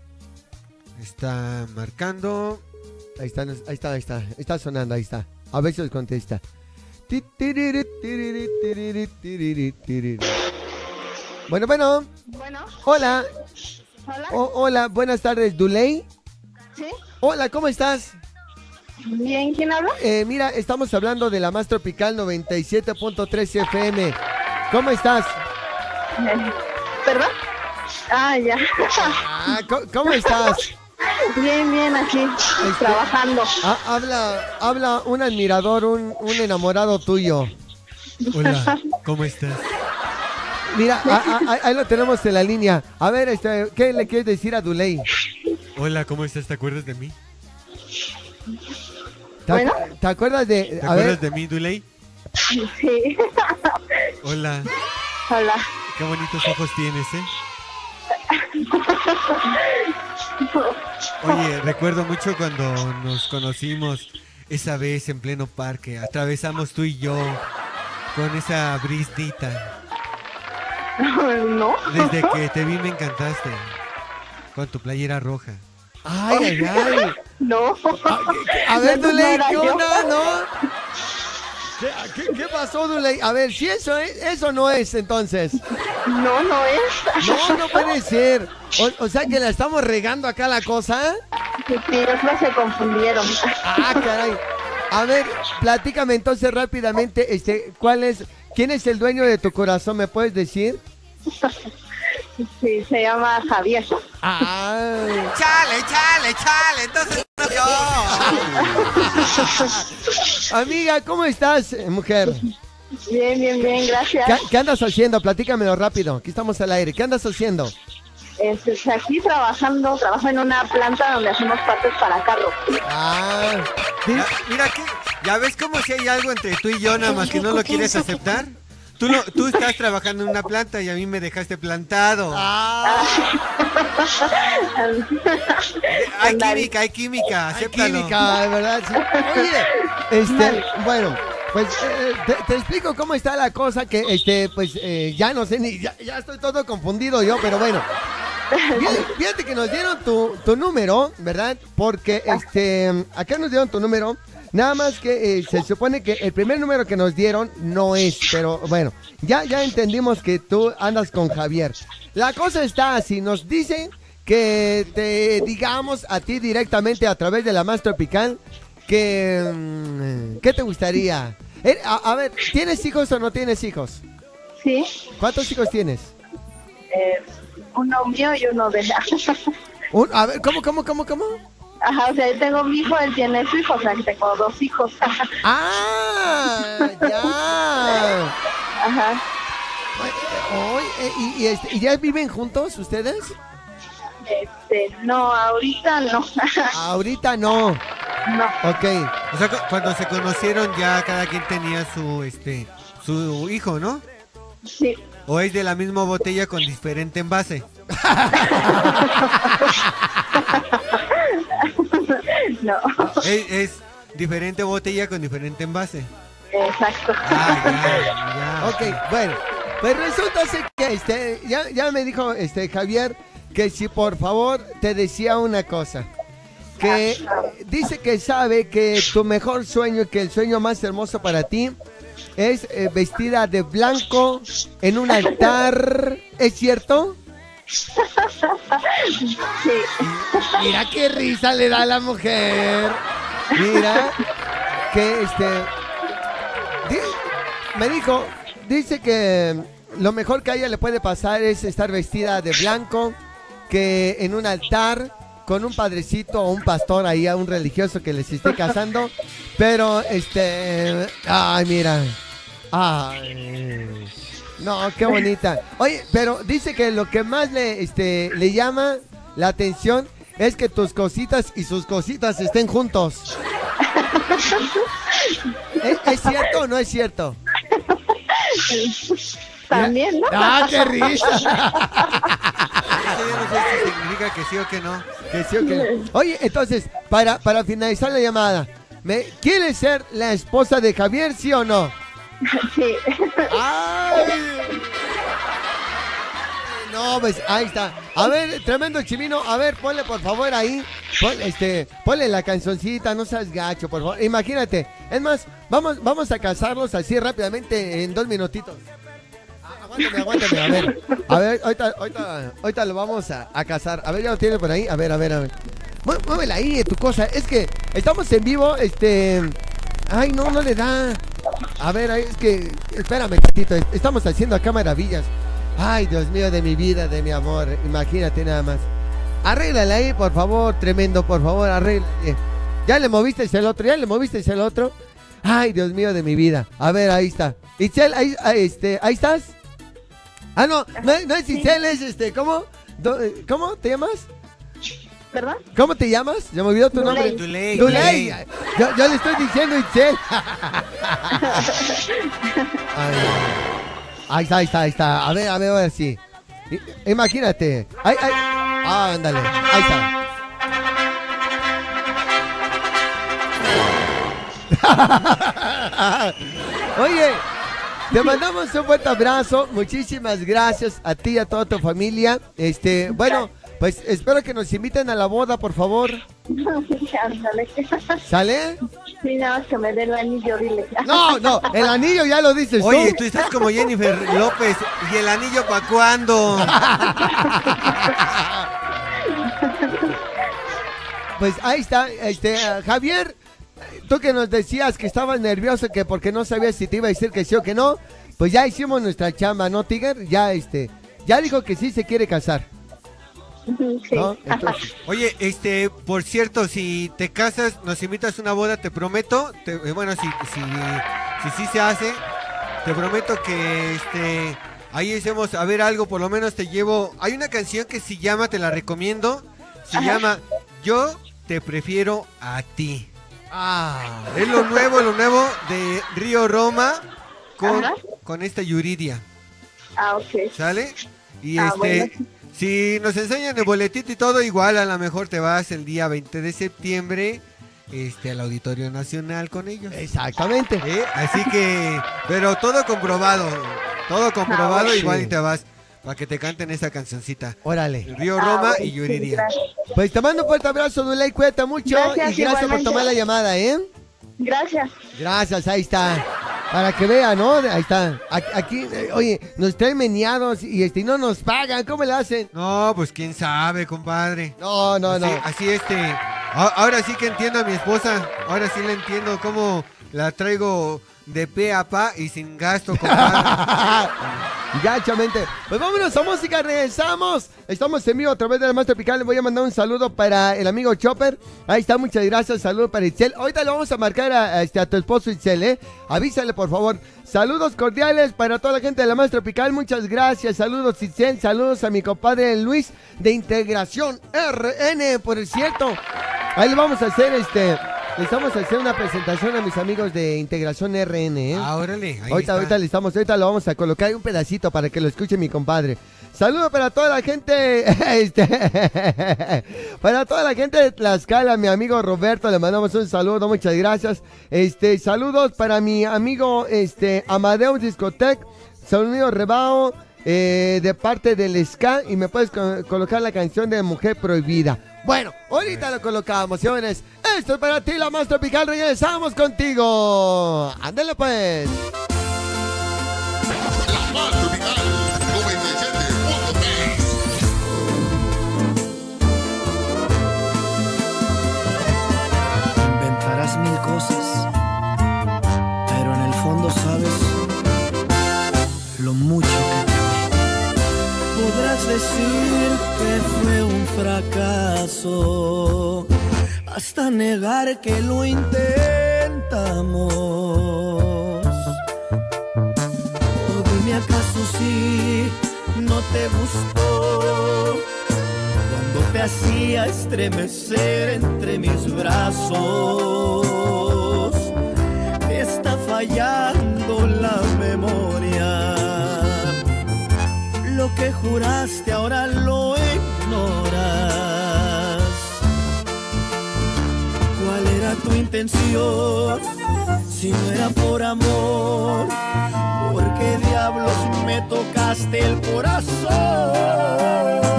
Está marcando. Ahí está, nos- ahí está, ahí está. Está sonando, ahí está. A ver si nos contesta. Ti, tiriri, tiriri, tiriri, tiriri, tiriri. Bueno, bueno. Bueno. Hola. Hola. O- hola, buenas tardes, Duley. ¿Sí? Hola, ¿cómo estás? Bien, ¿quién habla? Eh, mira, estamos hablando de la Más Tropical noventa y siete punto tres F M. ¿Cómo estás? ¿Perdón? Ah, ya. Ah, ¿cómo, cómo estás? Bien, bien, aquí, trabajando. Ah, habla, habla un admirador, un, un enamorado tuyo. Hola, ¿cómo estás? Mira, a- a- a- ahí lo tenemos en la línea. A ver, este, ¿qué le quieres decir a Duley? Hola, ¿cómo estás? ¿Te acuerdas de mí? ¿Te, ac- ¿te acuerdas de...? ¿Te a acuerdas ver, de mí, Duley? Sí. Hola, Hola. qué bonitos ojos tienes, ¿eh? Oye, recuerdo mucho cuando nos conocimos esa vez en pleno parque. Atravesamos tú y yo con esa brisnita. No. Desde que te vi me encantaste. Con tu playera roja. Ay, ay, ay. No. A ver, No, no Duley, era ¿qué yo. onda, no? ¿Qué, qué- qué pasó, Duley? A ver, si eso es, eso no es, entonces. No, no es. No, no puede ser. O, o sea que la estamos regando acá la cosa. Sí, otros se confundieron. Ah, caray. A ver, platícame entonces rápidamente, este, ¿cuál es, quién es el dueño de tu corazón? ¿Me puedes decir? Sí, se llama Javier. Ah. Chale, chale, chale. Entonces no yo. Amiga, ¿cómo estás, eh, mujer? Bien, bien, bien, gracias. ¿Qué, qué andas haciendo? Platícamelo rápido. Aquí estamos al aire. ¿Qué andas haciendo? Este, aquí trabajando, trabajo en una planta donde hacemos partes para carro. Ah, Ya- mira que, ya ves como si hay algo entre tú y yo, nada más que no lo quieres aceptar. Tú, no, tú estás trabajando en una planta y a mí me dejaste plantado. Ah. Hay química, hay química, Hay acéptalo. química, de verdad. Sí. Oye, este, bueno, Pues eh, te, te explico cómo está la cosa, que este, pues eh, ya no sé ni, ya, ya estoy todo confundido yo, pero bueno. Fíjate, fíjate que nos dieron tu, tu número, ¿verdad? Porque este, acá nos dieron tu número. Nada más que eh, se supone que el primer número que nos dieron no es, pero bueno, ya, ya entendimos que tú andas con Javier. La cosa está así, nos dicen que te digamos a ti directamente a través de la Más Tropical que... mm, ¿qué te gustaría? Eh, A, a ver, ¿tienes hijos o no tienes hijos? Sí. ¿Cuántos hijos tienes? Eh, uno mío y uno de ella. Un- a ver, ¿cómo, cómo, cómo, cómo? Ajá, o sea, yo tengo mi hijo, él tiene su hijo, o sea, que tengo dos hijos. ¡Ah! ¡Ya! Ajá. Oy, eh, y, y este, ¿y ya viven juntos ustedes? Este, no, ahorita no. Ahorita no. No. Ok. O sea, cu- cuando se conocieron ya cada quien tenía su, este, su hijo, ¿no? Sí. ¿O es de la misma botella con diferente envase? No. Es, es diferente botella con diferente envase. Exacto. Ok, bueno. Pues resulta ser que este, ya, ya me dijo este Javier que si por favor te decía una cosa. Que dice que sabe que tu mejor sueño, que el sueño más hermoso para ti es eh, vestida de blanco en un altar. ¿Es cierto? Sí. Mira qué risa le da a la mujer. Mira que este di- me dijo, dice que lo mejor que a ella le puede pasar es estar vestida de blanco, que en un altar con un padrecito o un pastor ahí, a un religioso que les esté casando, pero este, ay, mira. Ay. No, qué bonita. Oye, pero dice que lo que más le, este, le llama la atención es que tus cositas y sus cositas estén juntos. ¿Es, es cierto o no es cierto? También, ¿no? ¡Ah, qué risa! Eso yo no sé si significa que sí o que no. Que sí o que no. Oye, entonces, para, para finalizar la llamada, ¿me ¿quieres ser la esposa de Javier, sí o no? Sí. ¡Ay! No, pues ahí está. A ver, tremendo chimino. A ver, ponle por favor ahí. Ponle, este, ponle la cancioncita, no seas gacho, por favor. Imagínate. Es más, vamos, vamos a casarlos así rápidamente en dos minutitos. Ah, aguántame, aguántame, a ver. A ver, ahorita, ahorita, ahorita lo vamos a, a casar. A ver, ya lo tiene por ahí. A ver, a ver, a ver. Mue- Muévela ahí, tu cosa. Es que estamos en vivo, este. Ay, no, no le da. A ver, ahí es que. Espérame, tantito. Estamos haciendo acá maravillas. Ay, Dios mío, de mi vida, de mi amor. Imagínate nada más. Arréglala ahí, por favor, tremendo, por favor, arréglale. Ya le moviste el otro, ya le moviste el otro. Ay, Dios mío, de mi vida. A ver, ahí está. Itzel, ahí, ahí, este, ahí estás. Ah, no, no, no es Itzel, es este, ¿cómo? Do- eh, ¿Cómo te llamas? ¿Verdad? ¿Cómo te llamas? Se me olvidó tu nombre. Duley. Duley. Yo, yo le estoy diciendo Itzel. Ay. Ahí está, ahí está, ahí está. A ver, a ver, a ver si. I- Imagínate. Ay, ay. Ah, ándale. Ahí está. Oye, te mandamos un fuerte abrazo. Muchísimas gracias a ti y a toda tu familia. Este, bueno, pues espero que nos inviten a la boda, por favor. Ándale. ¿Sale? Sí, nada más que me dé el anillo, dile. No, no, el anillo ya lo dices Oye, tú. tú estás como Jennifer López. ¿Y el anillo para cuándo? Pues ahí está, este, uh, Javier, tú que nos decías que estabas nervioso, que porque no sabías si te iba a decir que sí o que no, pues ya hicimos nuestra chamba, ¿no, Tiger? Ya, este, ya dijo que sí se quiere casar. ¿No? Entonces, Oye, este, por cierto, si te casas, nos invitas a una boda, te prometo, te- eh, bueno, si, si, si sí se hace, te prometo que, este, ahí hacemos, a ver algo, por lo menos te llevo, hay una canción que se llama, te la recomiendo, se Ajá. llama Yo te prefiero a ti. ah, Es lo nuevo, lo nuevo de Río Roma con, Ajá. con esta Yuridia, Ah, ok. ¿sale? Y Ah, este, bueno. si nos enseñan el boletito y todo, igual a lo mejor te vas el día veinte de septiembre este, al Auditorio Nacional con ellos. Exactamente. ¿Eh? Así que, pero todo comprobado, todo comprobado, Ah, igual sí. y te vas para que te canten esa cancioncita. Órale. El Río Roma y Yuridia. Pues te mando un fuerte abrazo, Duley, cuídate mucho. Gracias, y gracias por igualmente. tomar la llamada, ¿eh? Gracias. Gracias, ahí está. Para que vean, ¿no? Ahí está. Aquí, aquí, eh, oye, nos traen meneados y este, y no nos pagan. ¿Cómo le hacen? No, pues quién sabe, compadre. No, no, así, no. Así este. a- Ahora sí que entiendo a mi esposa. Ahora sí la entiendo cómo la traigo de pe a pa y sin gasto, compadre. Gachamente. Pues vámonos a música, regresamos. Estamos en vivo a través de la Más Tropical. Le voy a mandar un saludo para el amigo Chopper. Ahí está, muchas gracias. Saludos para Itzel. Ahorita le vamos a marcar a, a este, a tu esposo Itzel, ¿eh? Avísale, por favor. Saludos cordiales para toda la gente de la Más Tropical. Muchas gracias. Saludos, Itzel. Saludos a mi compadre Luis de Integración R N, por cierto. Ahí le vamos a hacer este. Les vamos a hacer una presentación a mis amigos de Integración R N, ¿eh? Ah, órale, ahí ahorita, está. ahorita le estamos, ahorita lo vamos a colocar un pedacito para que lo escuche mi compadre. Saludos para toda la gente, este, para toda la gente de Tlaxcala, mi amigo Roberto, le mandamos un saludo, muchas gracias. Este, saludos para mi amigo, este, Amadeus Discotec, Sonido Rebao, eh, de parte del Ska, y me puedes co- colocar la canción de Mujer Prohibida. Bueno, ahorita lo colocamos, señores. Esto es para ti, la Más Tropical. Regresamos contigo. Ándale, pues. La Más Tropical noventa y siete punto tres. Inventarás mil cosas, pero en el fondo sabes lo mucho que te amé. Podrás decir que fue un fracaso, hasta negar que lo intentamos. O dime acaso si no te gustó cuando te hacía estremecer entre mis brazos. Te está fallando la memoria. Lo que juraste ahora lo ignoras. ¿Cuál era tu intención? Si no era por amor, ¿por qué diablos me tocaste el corazón?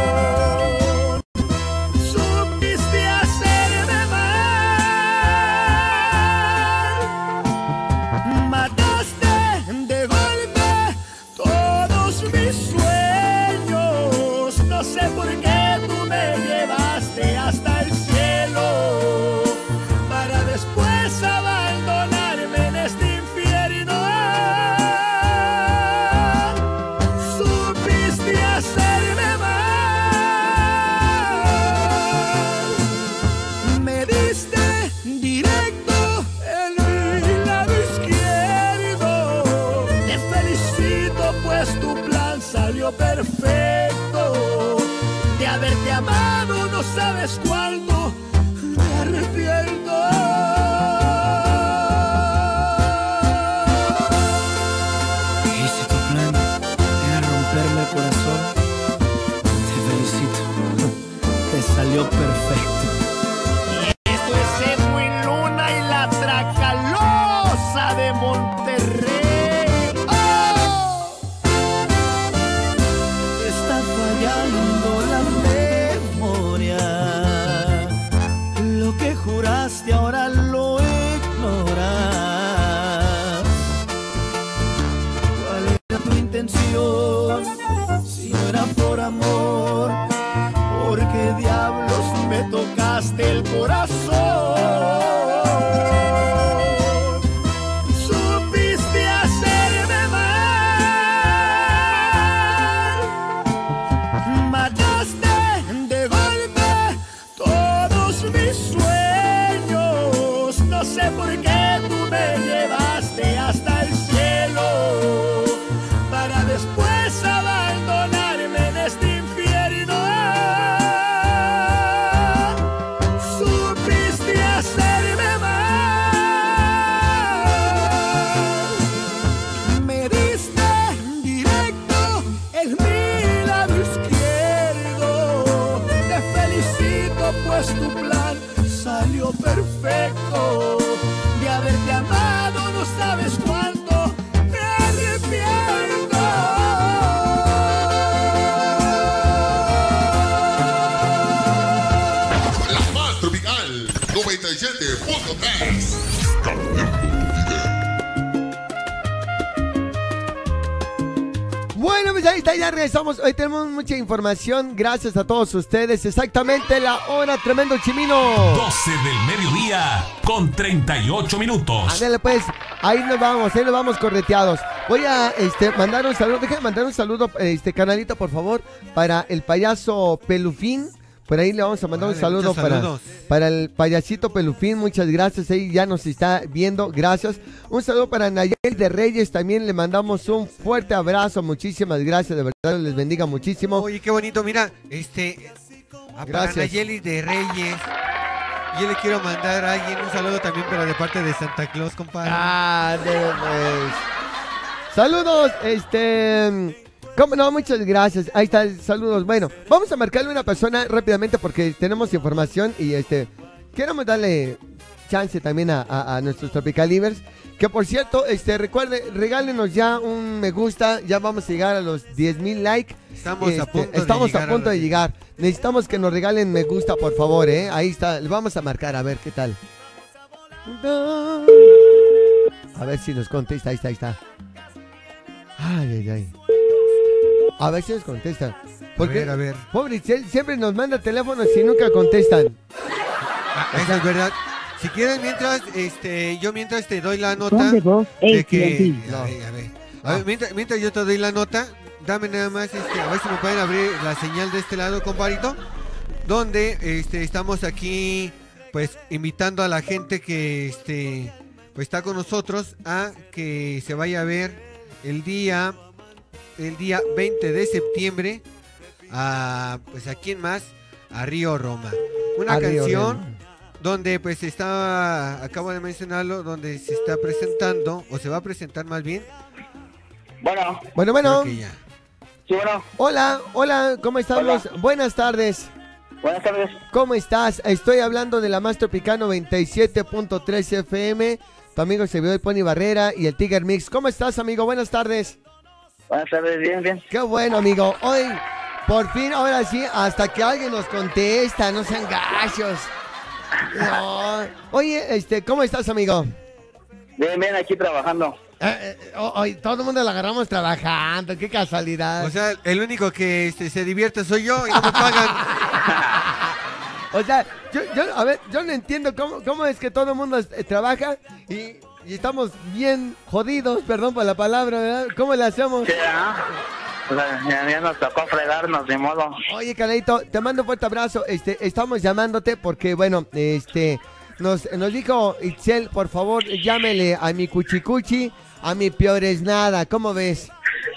Supiste hacerme mal, mataste de golpe todos mis sueños. No sé por qué tú me llevaste hasta el cielo para después abandonarme en este infierno. Supiste hacerme mal, me diste directo en mi lado izquierdo. Te felicito pues tu plan salió perfecto. De haberte amado no sabes cuánto me arrepiento. Y si tu plan era romperme el corazón, te felicito, te salió perfecto. Y esto es Edwin Luna y la Tracalosa de Monterrey. ¡Oh! Te está fallando la memoria. noventa y siete punto tres. Bueno, pues ahí está, ya regresamos. Hoy tenemos mucha información. Gracias a todos ustedes. Exactamente la hora, tremendo chimino. doce del mediodía con treinta y ocho minutos. Ándale pues, ahí nos vamos, ahí nos vamos correteados. Voy a este, mandar un saludo, déjame mandar un saludo, este canalito, por favor, para el payaso Pelufín. Por ahí le vamos a mandar vale, un saludo para, para el payasito Pelufín. Muchas gracias, ahí ya nos está viendo, gracias. Un saludo para Nayeli de Reyes, también le mandamos un fuerte abrazo. Muchísimas gracias, de verdad les bendiga muchísimo. Oye, qué bonito, mira, este, a para Nayeli de Reyes. Yo le quiero mandar a alguien un saludo también, pero de parte de Santa Claus, compadre. Ah, de, pues. Saludos, este... ¿Cómo no? Muchas gracias. Ahí está, saludos. Bueno, vamos a marcarle a una persona rápidamente porque tenemos información y este queremos darle chance también a, a, a nuestros Tropicalivers. Que por cierto, este recuerde, regálenos ya un me gusta. Ya vamos a llegar a los diez mil likes. Estamos este, a punto Estamos de a punto de llegar. Necesitamos que nos regalen me gusta, por favor, ¿eh? Ahí está, le vamos a marcar a ver qué tal. A ver si nos contesta. Ahí está, ahí está. Ay, ay, ay. A ver si nos contestan. Porque, a ver, a ver. Pobre Itzel, siempre nos manda teléfonos y nunca contestan. Ah, esa es verdad. Si quieres, mientras, este, yo mientras te doy la nota de que... No. A ver, a ver. A ver, mientras, mientras yo te doy la nota, dame nada más, este, a ver si me pueden abrir la señal de este lado, compadrito. Donde, este, estamos aquí, pues, invitando a la gente que, este, pues, está con nosotros a que se vaya a ver el día... el día veinte de septiembre a, pues a quién más, a Río Roma, una a canción donde pues está, acabo de mencionarlo, donde se está presentando o se va a presentar más bien. Bueno, bueno, bueno. Sí, bueno. Hola, hola, ¿cómo estamos? Hola. Buenas tardes. Buenas tardes. ¿Cómo estás? Estoy hablando de la Más Tropical noventa y siete punto tres F M, tu amigo servidor Pony Barrera y el Tiger Mix. ¿Cómo estás, amigo? Buenas tardes. Buenas tardes, bien, bien. Qué bueno, amigo. Hoy, por fin, ahora sí, hasta que alguien nos contesta, no sean gachos. No. Oye, este, ¿cómo estás, amigo? Bien, bien, aquí trabajando. Eh, eh, hoy todo el mundo la agarramos trabajando, qué casualidad. O sea, el único que este, se divierte soy yo y no me pagan. O sea, yo, yo, a ver, yo no entiendo cómo, cómo es que todo el mundo eh, trabaja y... Y estamos bien jodidos, perdón por la palabra, ¿verdad? ¿Cómo le hacemos? Sí, ¿no? O sea, ya, ya nos tocó fregarnos, de modo. Oye, Canadito, te mando un fuerte abrazo. Este, estamos llamándote porque, bueno, este, nos, nos dijo Itzel, por favor, llámele a mi cuchicuchi, a mi peor es nada. ¿Cómo ves?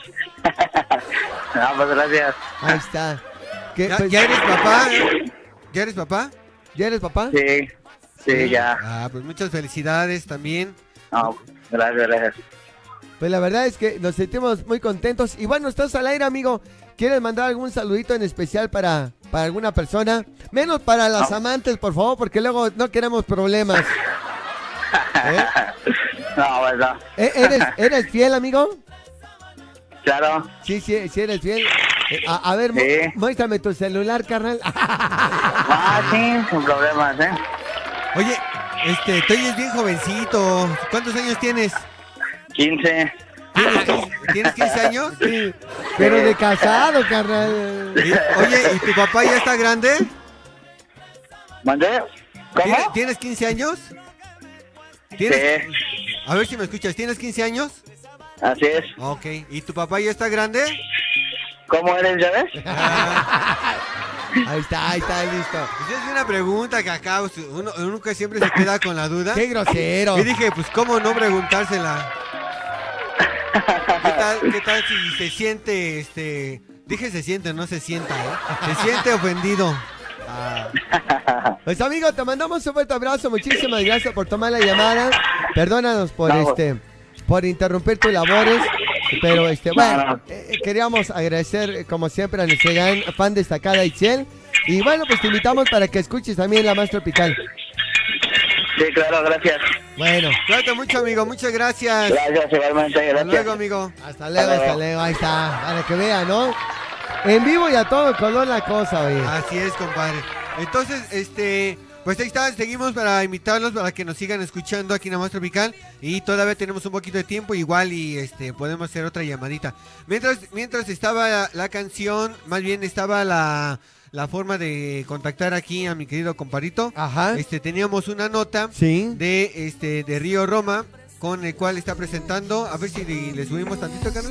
No, pues gracias. Ahí está. ¿Qué, ¿Ya, pues, ¿Ya eres papá? ¿Ya eres papá? ¿Ya eres papá? Sí, sí, ya. Ah, pues muchas felicidades también. No, gracias, gracias. Pues la verdad es que nos sentimos muy contentos. Y bueno, estás al aire, amigo. ¿Quieres mandar algún saludito en especial para, para alguna persona? Menos para las no. amantes, por favor, porque luego no queremos problemas. ¿Eh? No, pues no. ¿Eres, ¿Eres fiel, amigo? Claro. Sí, sí, sí eres fiel. A, a ver, sí. muéstrame tu celular, carnal. Ah, sí, sin problemas, ¿eh? Oye, este, tú eres bien jovencito. ¿Cuántos años tienes? quince. ¿Tienes, ¿tienes quince años? Sí, pero de casado, carnal. Oye, ¿y tu papá ya está grande? ¿Mandé? ¿Cómo? ¿Tienes, ¿Tienes quince años? ¿Tienes? Sí. A ver si me escuchas. ¿Tienes quince años? Así es. Ok. ¿Y tu papá ya está grande? ¿Cómo eres, ya ves? Ah. Ahí está, ahí está, listo. Pues es una pregunta que acá uno, uno que siempre se queda con la duda. ¡Qué grosero! Y dije, pues, ¿cómo no preguntársela? ¿Qué tal, qué tal si se siente, este... Dije se siente, no se sienta, ¿eh? Se siente ofendido. Ah. Pues, amigo, te mandamos un fuerte abrazo. Muchísimas gracias por tomar la llamada. Perdónanos por, no, este, por interrumpir tus labores. Pero, este, bueno, eh, queríamos agradecer, como siempre, a nuestra gran fan destacada, Itzel. Y bueno, pues te invitamos para que escuches también La Más Tropical. Sí, claro, gracias. Bueno. Cuídate mucho, amigo, muchas gracias. Gracias, igualmente, gracias. Hasta luego, amigo. Hasta luego, hasta luego, ahí está. Para que vean, ¿no? En vivo y a todo color la cosa, oye. Así es, compadre. Entonces, este, Pues ahí está, seguimos para invitarlos para que nos sigan escuchando aquí en la Más Tropical. Y todavía tenemos un poquito de tiempo, igual y este podemos hacer otra llamadita. Mientras, mientras estaba la, la canción, más bien estaba la, la forma de contactar aquí a mi querido comparito. Ajá. Este, teníamos una nota sí. de este de Río Roma, con el cual está presentando. A ver si le, le subimos tantito, carnal.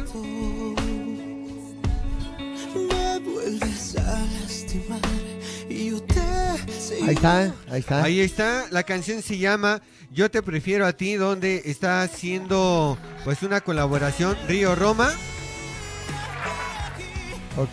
Me vuelves a lastimar y yo te Ahí está, ahí está. Ahí está, la canción se llama Yo te prefiero a ti, donde está haciendo pues una colaboración Río Roma. Ok.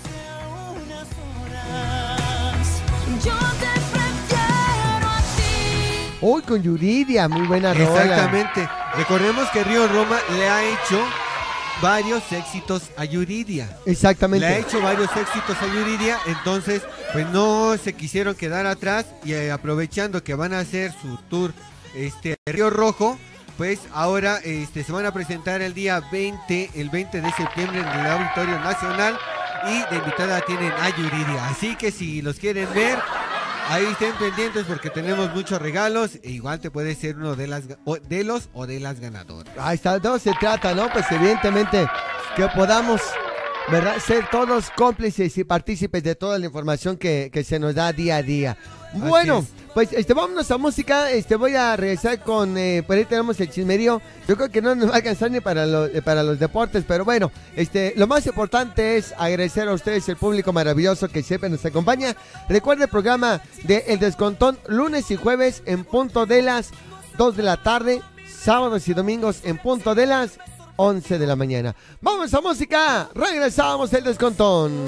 Yo te prefiero a ti. Uy, con Yuridia, muy buena rola. Exactamente. Recordemos que Río Roma le ha hecho varios éxitos a Yuridia. Exactamente. Le ha hecho varios éxitos a Yuridia, entonces pues no se quisieron quedar atrás y eh, aprovechando que van a hacer su tour este Río Rojo, pues ahora este se van a presentar el día veinte, el veinte de septiembre en el Auditorio Nacional y de invitada tienen a Yuridia. Así que si los quieren ver, ahí estén pendientes porque tenemos muchos regalos e igual te puede ser uno de las o de los o de las ganadoras. Ahí está, de todo se trata, ¿no? Pues evidentemente que podamos, ¿verdad?, ser todos cómplices y partícipes de toda la información que, que se nos da día a día. Bueno, pues este, vámonos a música. Este, voy a regresar con, eh, por ahí tenemos el chismerío. Yo creo que no nos va a alcanzar ni para, lo, eh, para los deportes, pero bueno, este, lo más importante es agradecer a ustedes, el público maravilloso que siempre nos acompaña. Recuerda el programa de El Descontón, lunes y jueves en punto de las dos de la tarde, sábados y domingos en punto de las once de la mañana. Vamos a música, regresamos El Descontón.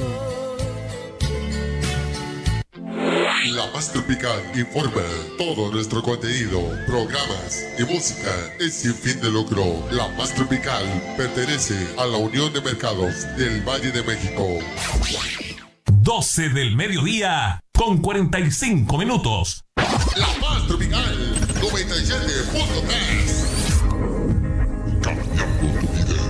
La Más Tropical informa. Todo nuestro contenido, programas y música es sin fin de lucro. La Más Tropical pertenece a la Unión de Mercados del Valle de México. doce del mediodía con cuarenta y cinco minutos. La Más Tropical noventa y siete punto tres. Cambiando tu vida.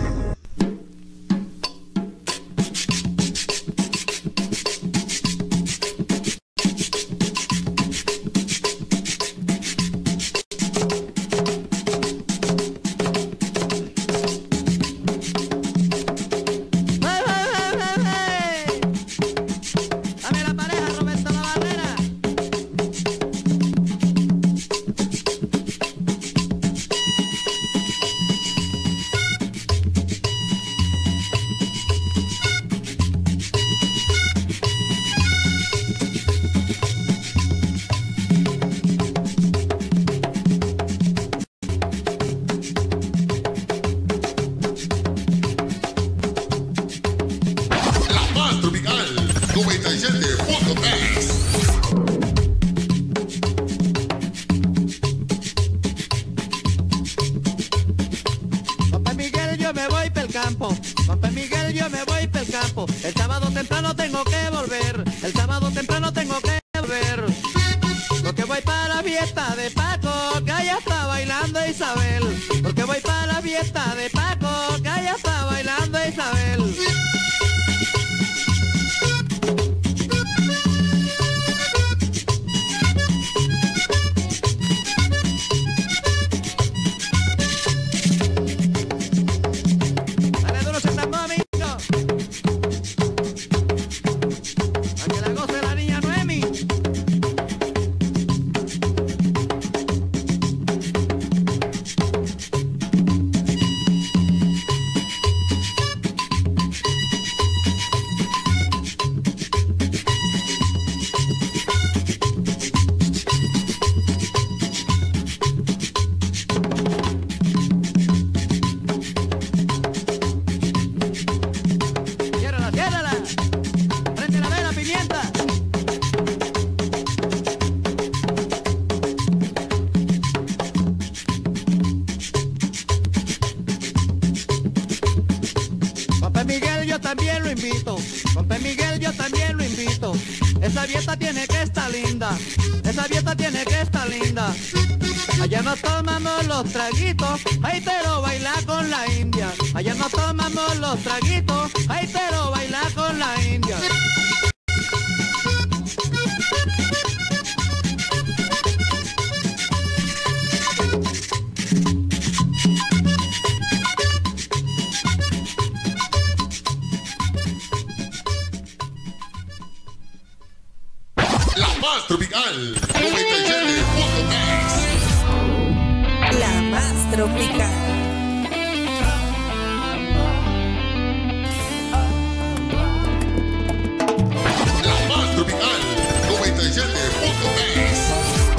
Tropical noventa y siete punto tres. La más tropical. La más tropical noventa y siete punto tres.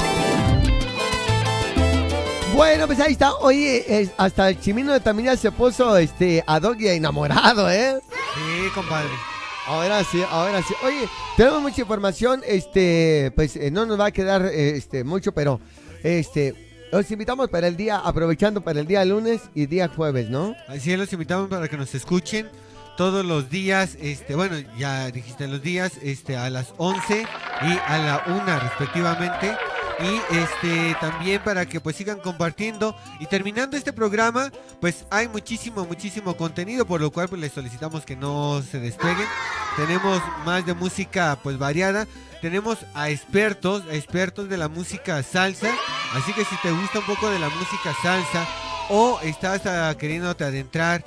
Bueno, pues ahí está. Oye, es- hasta el Chimino de Tamina se puso este a Doggy enamorado, ¿eh? Sí, compadre. Ahora sí, ahora sí. Oye, tenemos mucha información, este, pues eh, no nos va a quedar eh, este mucho, pero este los invitamos para el día, aprovechando para el día lunes y día jueves, ¿no? Así es, los invitamos para que nos escuchen todos los días, este, bueno, ya dijiste los días, este, a las once y a la una respectivamente. Y este también para que pues sigan compartiendo. Y terminando este programa, pues hay muchísimo, muchísimo contenido, por lo cual pues les solicitamos que no se despeguen. Tenemos más de música pues variada. Tenemos a expertos, a expertos de la música salsa. Así que si te gusta un poco de la música salsa o estás ah, queriéndote adentrar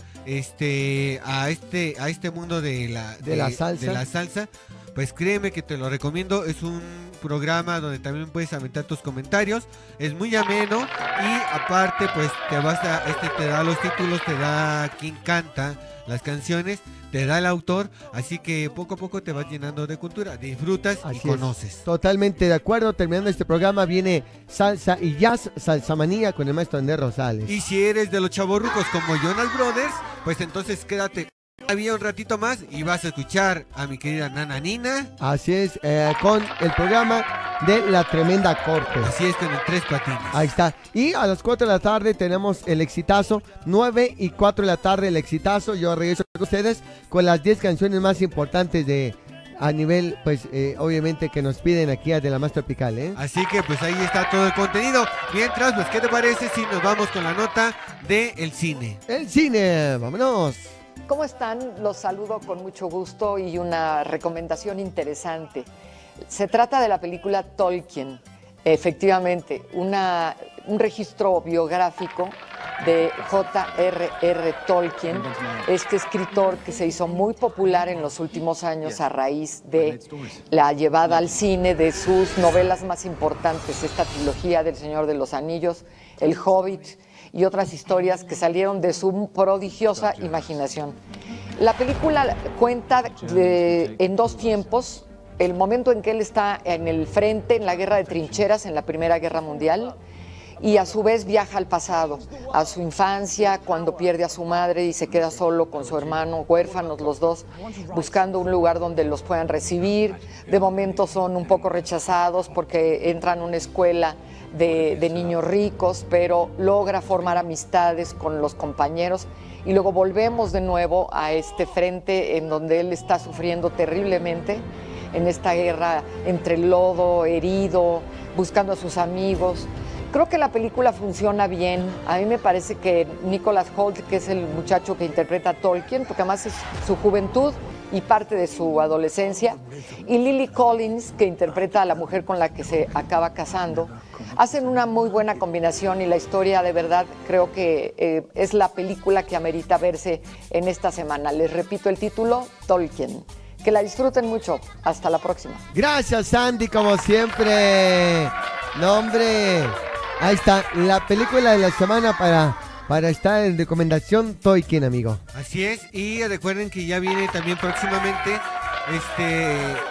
este a este a este mundo de la De la salsa. de la salsa, pues créeme que te lo recomiendo. Es un programa donde también puedes aventar tus comentarios. Es muy ameno y aparte pues te vas a este te da los títulos, te da quién canta las canciones, te da el autor, así que poco a poco te vas llenando de cultura, disfrutas Así y es. conoces. Totalmente de acuerdo. Terminando este programa viene salsa y jazz, salsa manía con el maestro Andrés Rosales. Y si eres de los chavorrucos como Jonas Brothers, pues entonces quédate todavía un ratito más y vas a escuchar a mi querida Nana Nina. Así es, eh, con el programa de La Tremenda Corte. Así es, con el Tres Patines. Ahí está. Y a las cuatro de la tarde tenemos el exitazo. nueve y cuatro de la tarde el exitazo. Yo regreso con ustedes con las diez canciones más importantes de a nivel, pues, eh, obviamente que nos piden aquí a De la Más Tropical, ¿eh? Así que pues ahí está todo el contenido. Mientras, pues, ¿qué te parece si nos vamos con la nota del cine? El cine, vámonos. ¿Cómo están? Los saludo con mucho gusto y una recomendación interesante. Se trata de la película Tolkien, efectivamente, una, un registro biográfico de J R R Tolkien, este escritor que se hizo muy popular en los últimos años a raíz de la llevada al cine de sus novelas más importantes, esta trilogía del Señor de los Anillos, El Hobbit y otras historias que salieron de su prodigiosa imaginación. La película cuenta de- en dos tiempos, el momento en que él está en el frente, en la guerra de trincheras, en la Primera Guerra Mundial, y a su vez viaja al pasado, a su infancia, cuando pierde a su madre y se queda solo con su hermano, huérfanos los dos, buscando un lugar donde los puedan recibir. De momento son un poco rechazados porque entran a una escuela de, de niños ricos, pero logra formar amistades con los compañeros. Y luego volvemos de nuevo a este frente en donde él está sufriendo terriblemente en esta guerra entre el lodo, herido, buscando a sus amigos. Creo que la película funciona bien. A mí me parece que Nicholas Hoult, que es el muchacho que interpreta a Tolkien, porque además es su juventud y parte de su adolescencia, y Lily Collins, que interpreta a la mujer con la que se acaba casando, hacen una muy buena combinación y la historia de verdad creo que eh, es la película que amerita verse en esta semana. Les repito el título, Tolkien. Que la disfruten mucho. Hasta la próxima. Gracias, Sandy, como siempre. No, hombre. Ahí está, la película de la semana para, para estar en recomendación Tolkien, amigo. Así es, y recuerden que ya viene también próximamente, este,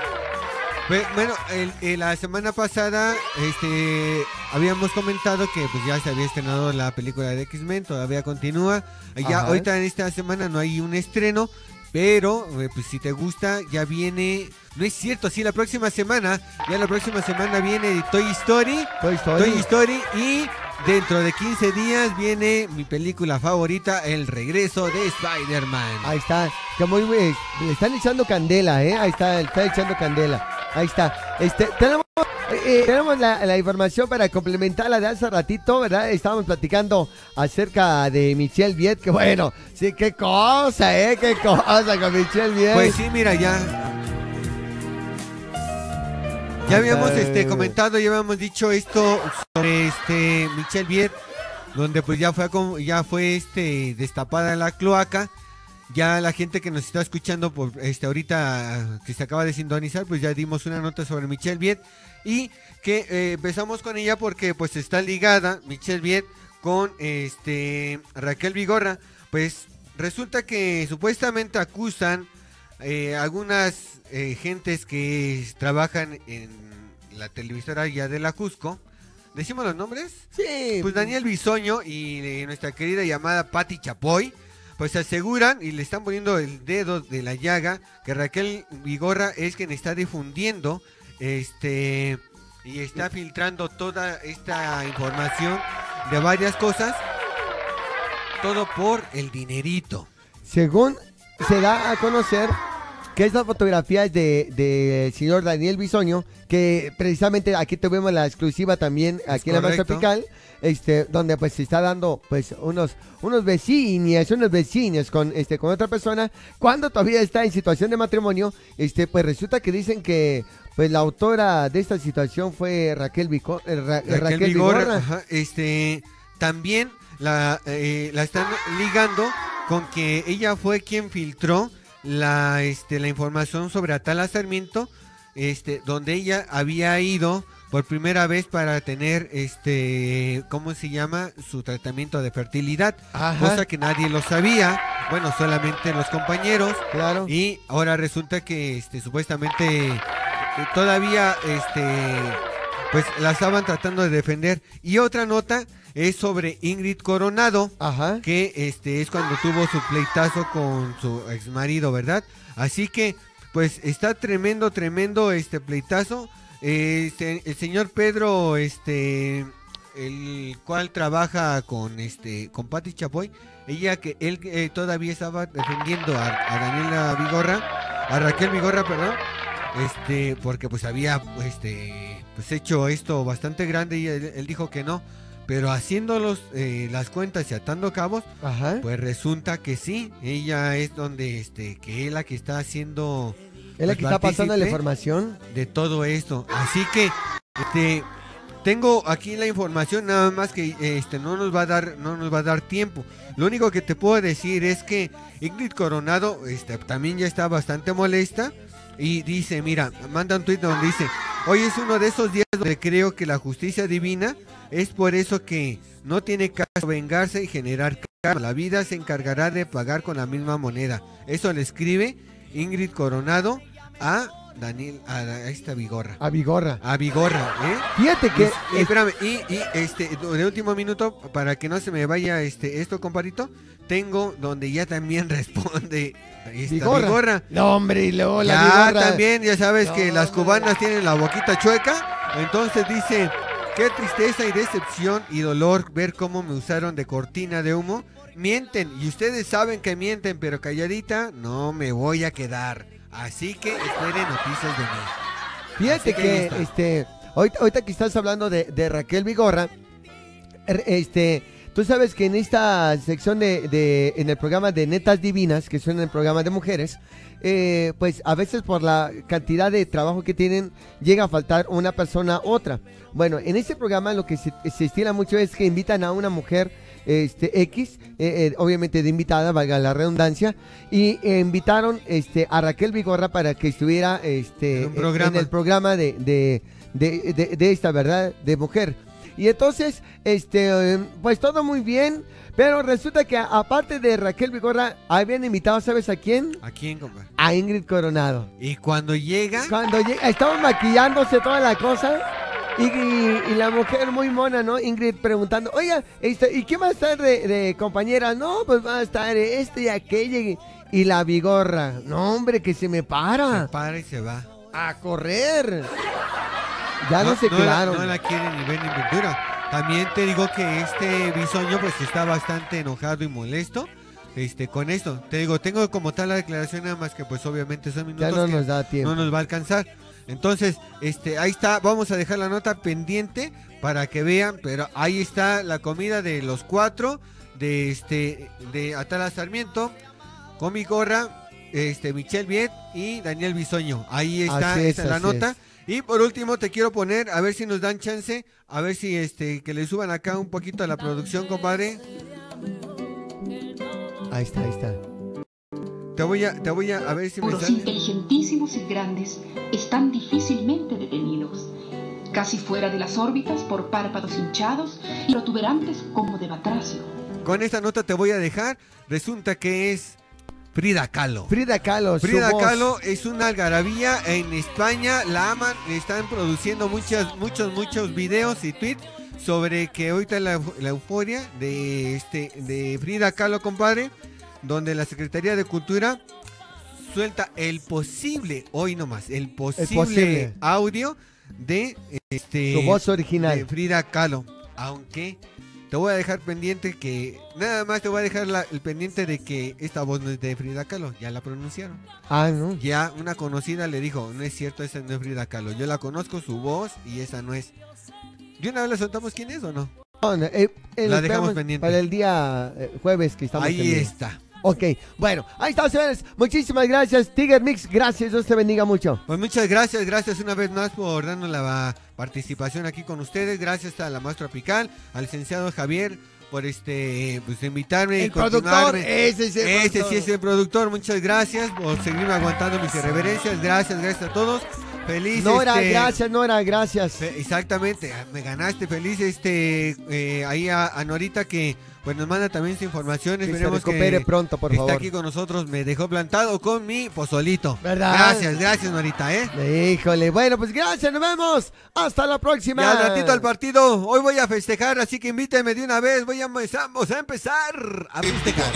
bu- bueno, el- el- la semana pasada, este, habíamos comentado que pues ya se había estrenado la película de X-Men, todavía continúa, ya Ajá. ahorita en esta semana no hay un estreno, pero eh, pues si te gusta ya viene, no es cierto, sí, la próxima semana, ya la próxima semana viene Toy Story, Toy Story. Toy Story y dentro de quince días viene mi película favorita, El Regreso de Spider-Man. Ahí está, que muy bien, le están echando candela, ¿eh? Ahí está, le están echando candela. Ahí está. Este, tenemos, eh, tenemos la, la información para complementar la de hace ratito, ¿verdad? Estábamos platicando acerca de Michelle Viet, que bueno, sí, qué cosa, ¿eh? Qué cosa con Michelle Viet. Pues sí, mira, ya. Ya habíamos Ay. este comentado, ya habíamos dicho esto sobre este Michelle Viet, donde pues ya fue a com- ya fue este destapada la cloaca ya la gente que nos está escuchando por este ahorita que se acaba de sintonizar, pues ya dimos una nota sobre Michelle Viet y que eh, empezamos con ella porque pues está ligada Michelle Viet con este Raquel Vigorra. Pues resulta que supuestamente acusan eh, algunas eh, gentes que trabajan en la televisora ya de la Cusco. ¿Decimos los nombres? Sí. Pues Daniel Bisoño y eh, nuestra querida llamada Patti Chapoy, pues aseguran y le están poniendo el dedo de la llaga que Raquel Vigorra es quien está difundiendo este y está filtrando toda esta información de varias cosas, todo por el dinerito. Según se da a conocer que estas fotografías de, de señor Daniel Bisoño, que precisamente aquí tuvimos la exclusiva también Es aquí en la Más correcto. Tropical, este, donde pues se está dando pues unos, unos vecinos, unos vecinos con este, con otra persona, cuando todavía está en situación de matrimonio, este, pues resulta que dicen que pues la autora de esta situación fue Raquel Vico, eh, Ra- Raquel, Raquel Vigorra, Vigorra. ajá, este, también la, eh, la están ligando con que ella fue quien filtró la, este, la información sobre Atala Sarmiento, este, donde ella había ido por primera vez para tener, este, ¿cómo se llama? Su tratamiento de fertilidad, Ajá. cosa que nadie lo sabía, bueno, solamente los compañeros, claro. Y ahora resulta que, este, supuestamente eh, todavía, este, pues la estaban tratando de defender. Y otra nota es sobre Ingrid Coronado, Ajá. que este es cuando tuvo su pleitazo con su ex marido, ¿verdad? Así que, pues está tremendo, tremendo este pleitazo. Este, el señor Pedro, este, el cual trabaja con este, con Patti Chapoy, ella que él eh, todavía estaba defendiendo a, a Daniela Vigorra, a Raquel Vigorra, perdón, este, porque pues había, este, pues hecho esto bastante grande y él, él dijo que no. Pero haciéndolos eh, las cuentas y atando cabos, Ajá. pues resulta que sí, ella es donde, este, que es la que está haciendo, Es la pues, que está pasando la partícipe información. de todo esto. Así que, este, tengo aquí la información, nada más que, este, no nos va a dar, no nos va a dar tiempo. Lo único que te puedo decir es que Ingrid Coronado, este, también ya está bastante molesta. Y dice, mira, manda un tuit donde dice: hoy es uno de esos días donde creo que la justicia divina es por eso que no tiene caso vengarse y generar karma. La vida se encargará de pagar con la misma moneda. Eso le escribe Ingrid Coronado a Daniel, a, a esta Vigorra. A Vigorra. A Vigorra, ¿eh? Fíjate que... Y, y, espérame, y, y este, de último minuto, para que no se me vaya este esto, compadrito, tengo donde ya también responde esta Vigorra. Vigorra. No, hombre, y luego la Ya Vigorra. también, ya sabes No, que las hombre. cubanas tienen la boquita chueca. Entonces dice: qué tristeza y decepción y dolor ver cómo me usaron de cortina de humo. Mienten, y ustedes saben que mienten, pero calladita no me voy a quedar. Así que esperen noticias de mí. Fíjate Así que ahí que, está. este, ahorita, ahorita que estás hablando de, de Raquel Vigorra, er- este, tú sabes que en esta sección de, de, en el programa de Netas Divinas, que son el programa de mujeres, eh, pues a veces por la cantidad de trabajo que tienen, llega a faltar una persona u otra. Bueno, en este programa lo que se, se estila mucho es que invitan a una mujer este X, eh, eh, obviamente de invitada, valga la redundancia, y eh, invitaron este a Raquel Vigorra para que estuviera este En un programa. en el programa de, de, de, de- de esta, ¿verdad? De mujer. Y entonces, este, eh, pues todo muy bien, pero resulta que a- aparte de Raquel Vigorra, habían invitado, ¿sabes a quién? ¿A quién, compadre? A Ingrid Coronado. Y cuando llega, Cuando llega, estaban maquillándose toda la cosa. Y, y- y la mujer muy mona, ¿no? Ingrid preguntando: oiga, este, ¿y quién va a estar de, de compañera? No, pues va a estar este y aquella. Y, y la Vigorra: no, hombre, que se me para. se para y se va. A correr. Ya no, se la- quedaron. no la quiere ni ver ni pintura. También te digo que este Bisoño pues está bastante enojado y molesto este con esto. Te digo, tengo como tal la declaración, nada más que pues obviamente son minutos Ya no que nos da tiempo. no nos va a alcanzar. Entonces, este, ahí está, vamos a dejar la nota pendiente para que vean, pero ahí está la comida de los cuatro, de este, de Atala Sarmiento, con Vigorra, este, Michelle Viet y Daniel Bisoño. Ahí está, Así es, esa es la así nota. es. Y por último te quiero poner, a ver si nos dan chance, a ver si este, que le suban acá un poquito a la producción, compadre. Ahí está, ahí está. Te voy a, te voy a, a ver si me Los sale. inteligentísimos y grandes están difícilmente detenidos, casi fuera de las órbitas por párpados hinchados y protuberantes como de batracio. Con esta nota te voy a dejar. Resulta que es Frida Kahlo. Frida Kahlo. su Frida voz. Kahlo es una algarabía en España, la aman, están produciendo muchas, muchos, muchos videos y tweets sobre que ahorita la, la euforia de este de Frida Kahlo, compadre, donde la Secretaría de Cultura suelta el posible, hoy nomás, el posible, El posible. audio de este Su voz original. de Frida Kahlo, aunque te voy a dejar pendiente que nada más te voy a dejar la- el pendiente de que esta voz no es de Frida Kahlo, ya la pronunciaron. Ah, no. Ya una conocida le dijo, no es cierto, esa no es Frida Kahlo. Yo la conozco, su voz, y esa no es. ¿De una vez le soltamos quién es o no? No, no, eh, eh, La nos dejamos vemos pendiente. para el día eh, jueves que estamos Ahí en vivo. está. Ok, bueno, ahí está, señores. Muchísimas gracias, Tiger Mix. Gracias, Dios te bendiga mucho. Pues muchas gracias, gracias una vez más por darnos la participación aquí con ustedes. Gracias a la Maestra Tropical, al licenciado Javier por este pues invitarme El y continuarme. productor, ese es el Ese productor. sí es el productor. Muchas gracias por seguirme aguantando mis irreverencias. Gracias, gracias a todos. Feliz. Nora, este, gracias, Nora, gracias. Fe- Exactamente, ah, me ganaste, feliz este eh, ahí a, a Norita que pues nos manda también su información, Que se esperemos recupere que pronto, por está favor. aquí con nosotros, me dejó plantado con mi pozolito. ¿Verdad? Gracias, gracias Norita, ¿eh? Híjole, bueno, pues gracias, nos vemos. Hasta la próxima. Y al ratito al partido, hoy voy a festejar, así que invíteme de una vez, voy a empezamos a empezar a festejar.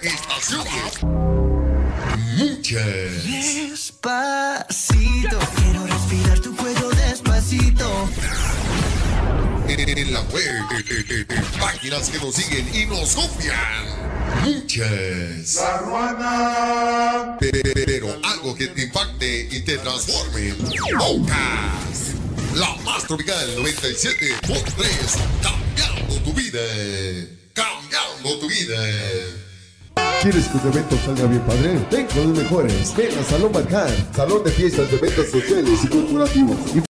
Muchas. Despacito, quiero respirar tu cuello despacito. En la web, eh, eh, eh, páginas que nos siguen y nos copian. Muchas. La Ruana. Pero algo que te impacte y te transforme. Podcast. La más tropical noventa y siete punto tres. Cambiando tu vida. Cambiando tu vida. ¿Quieres que tu evento salga bien padre? Ven con los mejores. Ven a Salón Barjar, salón de fiestas, de eventos sociales y corporativos.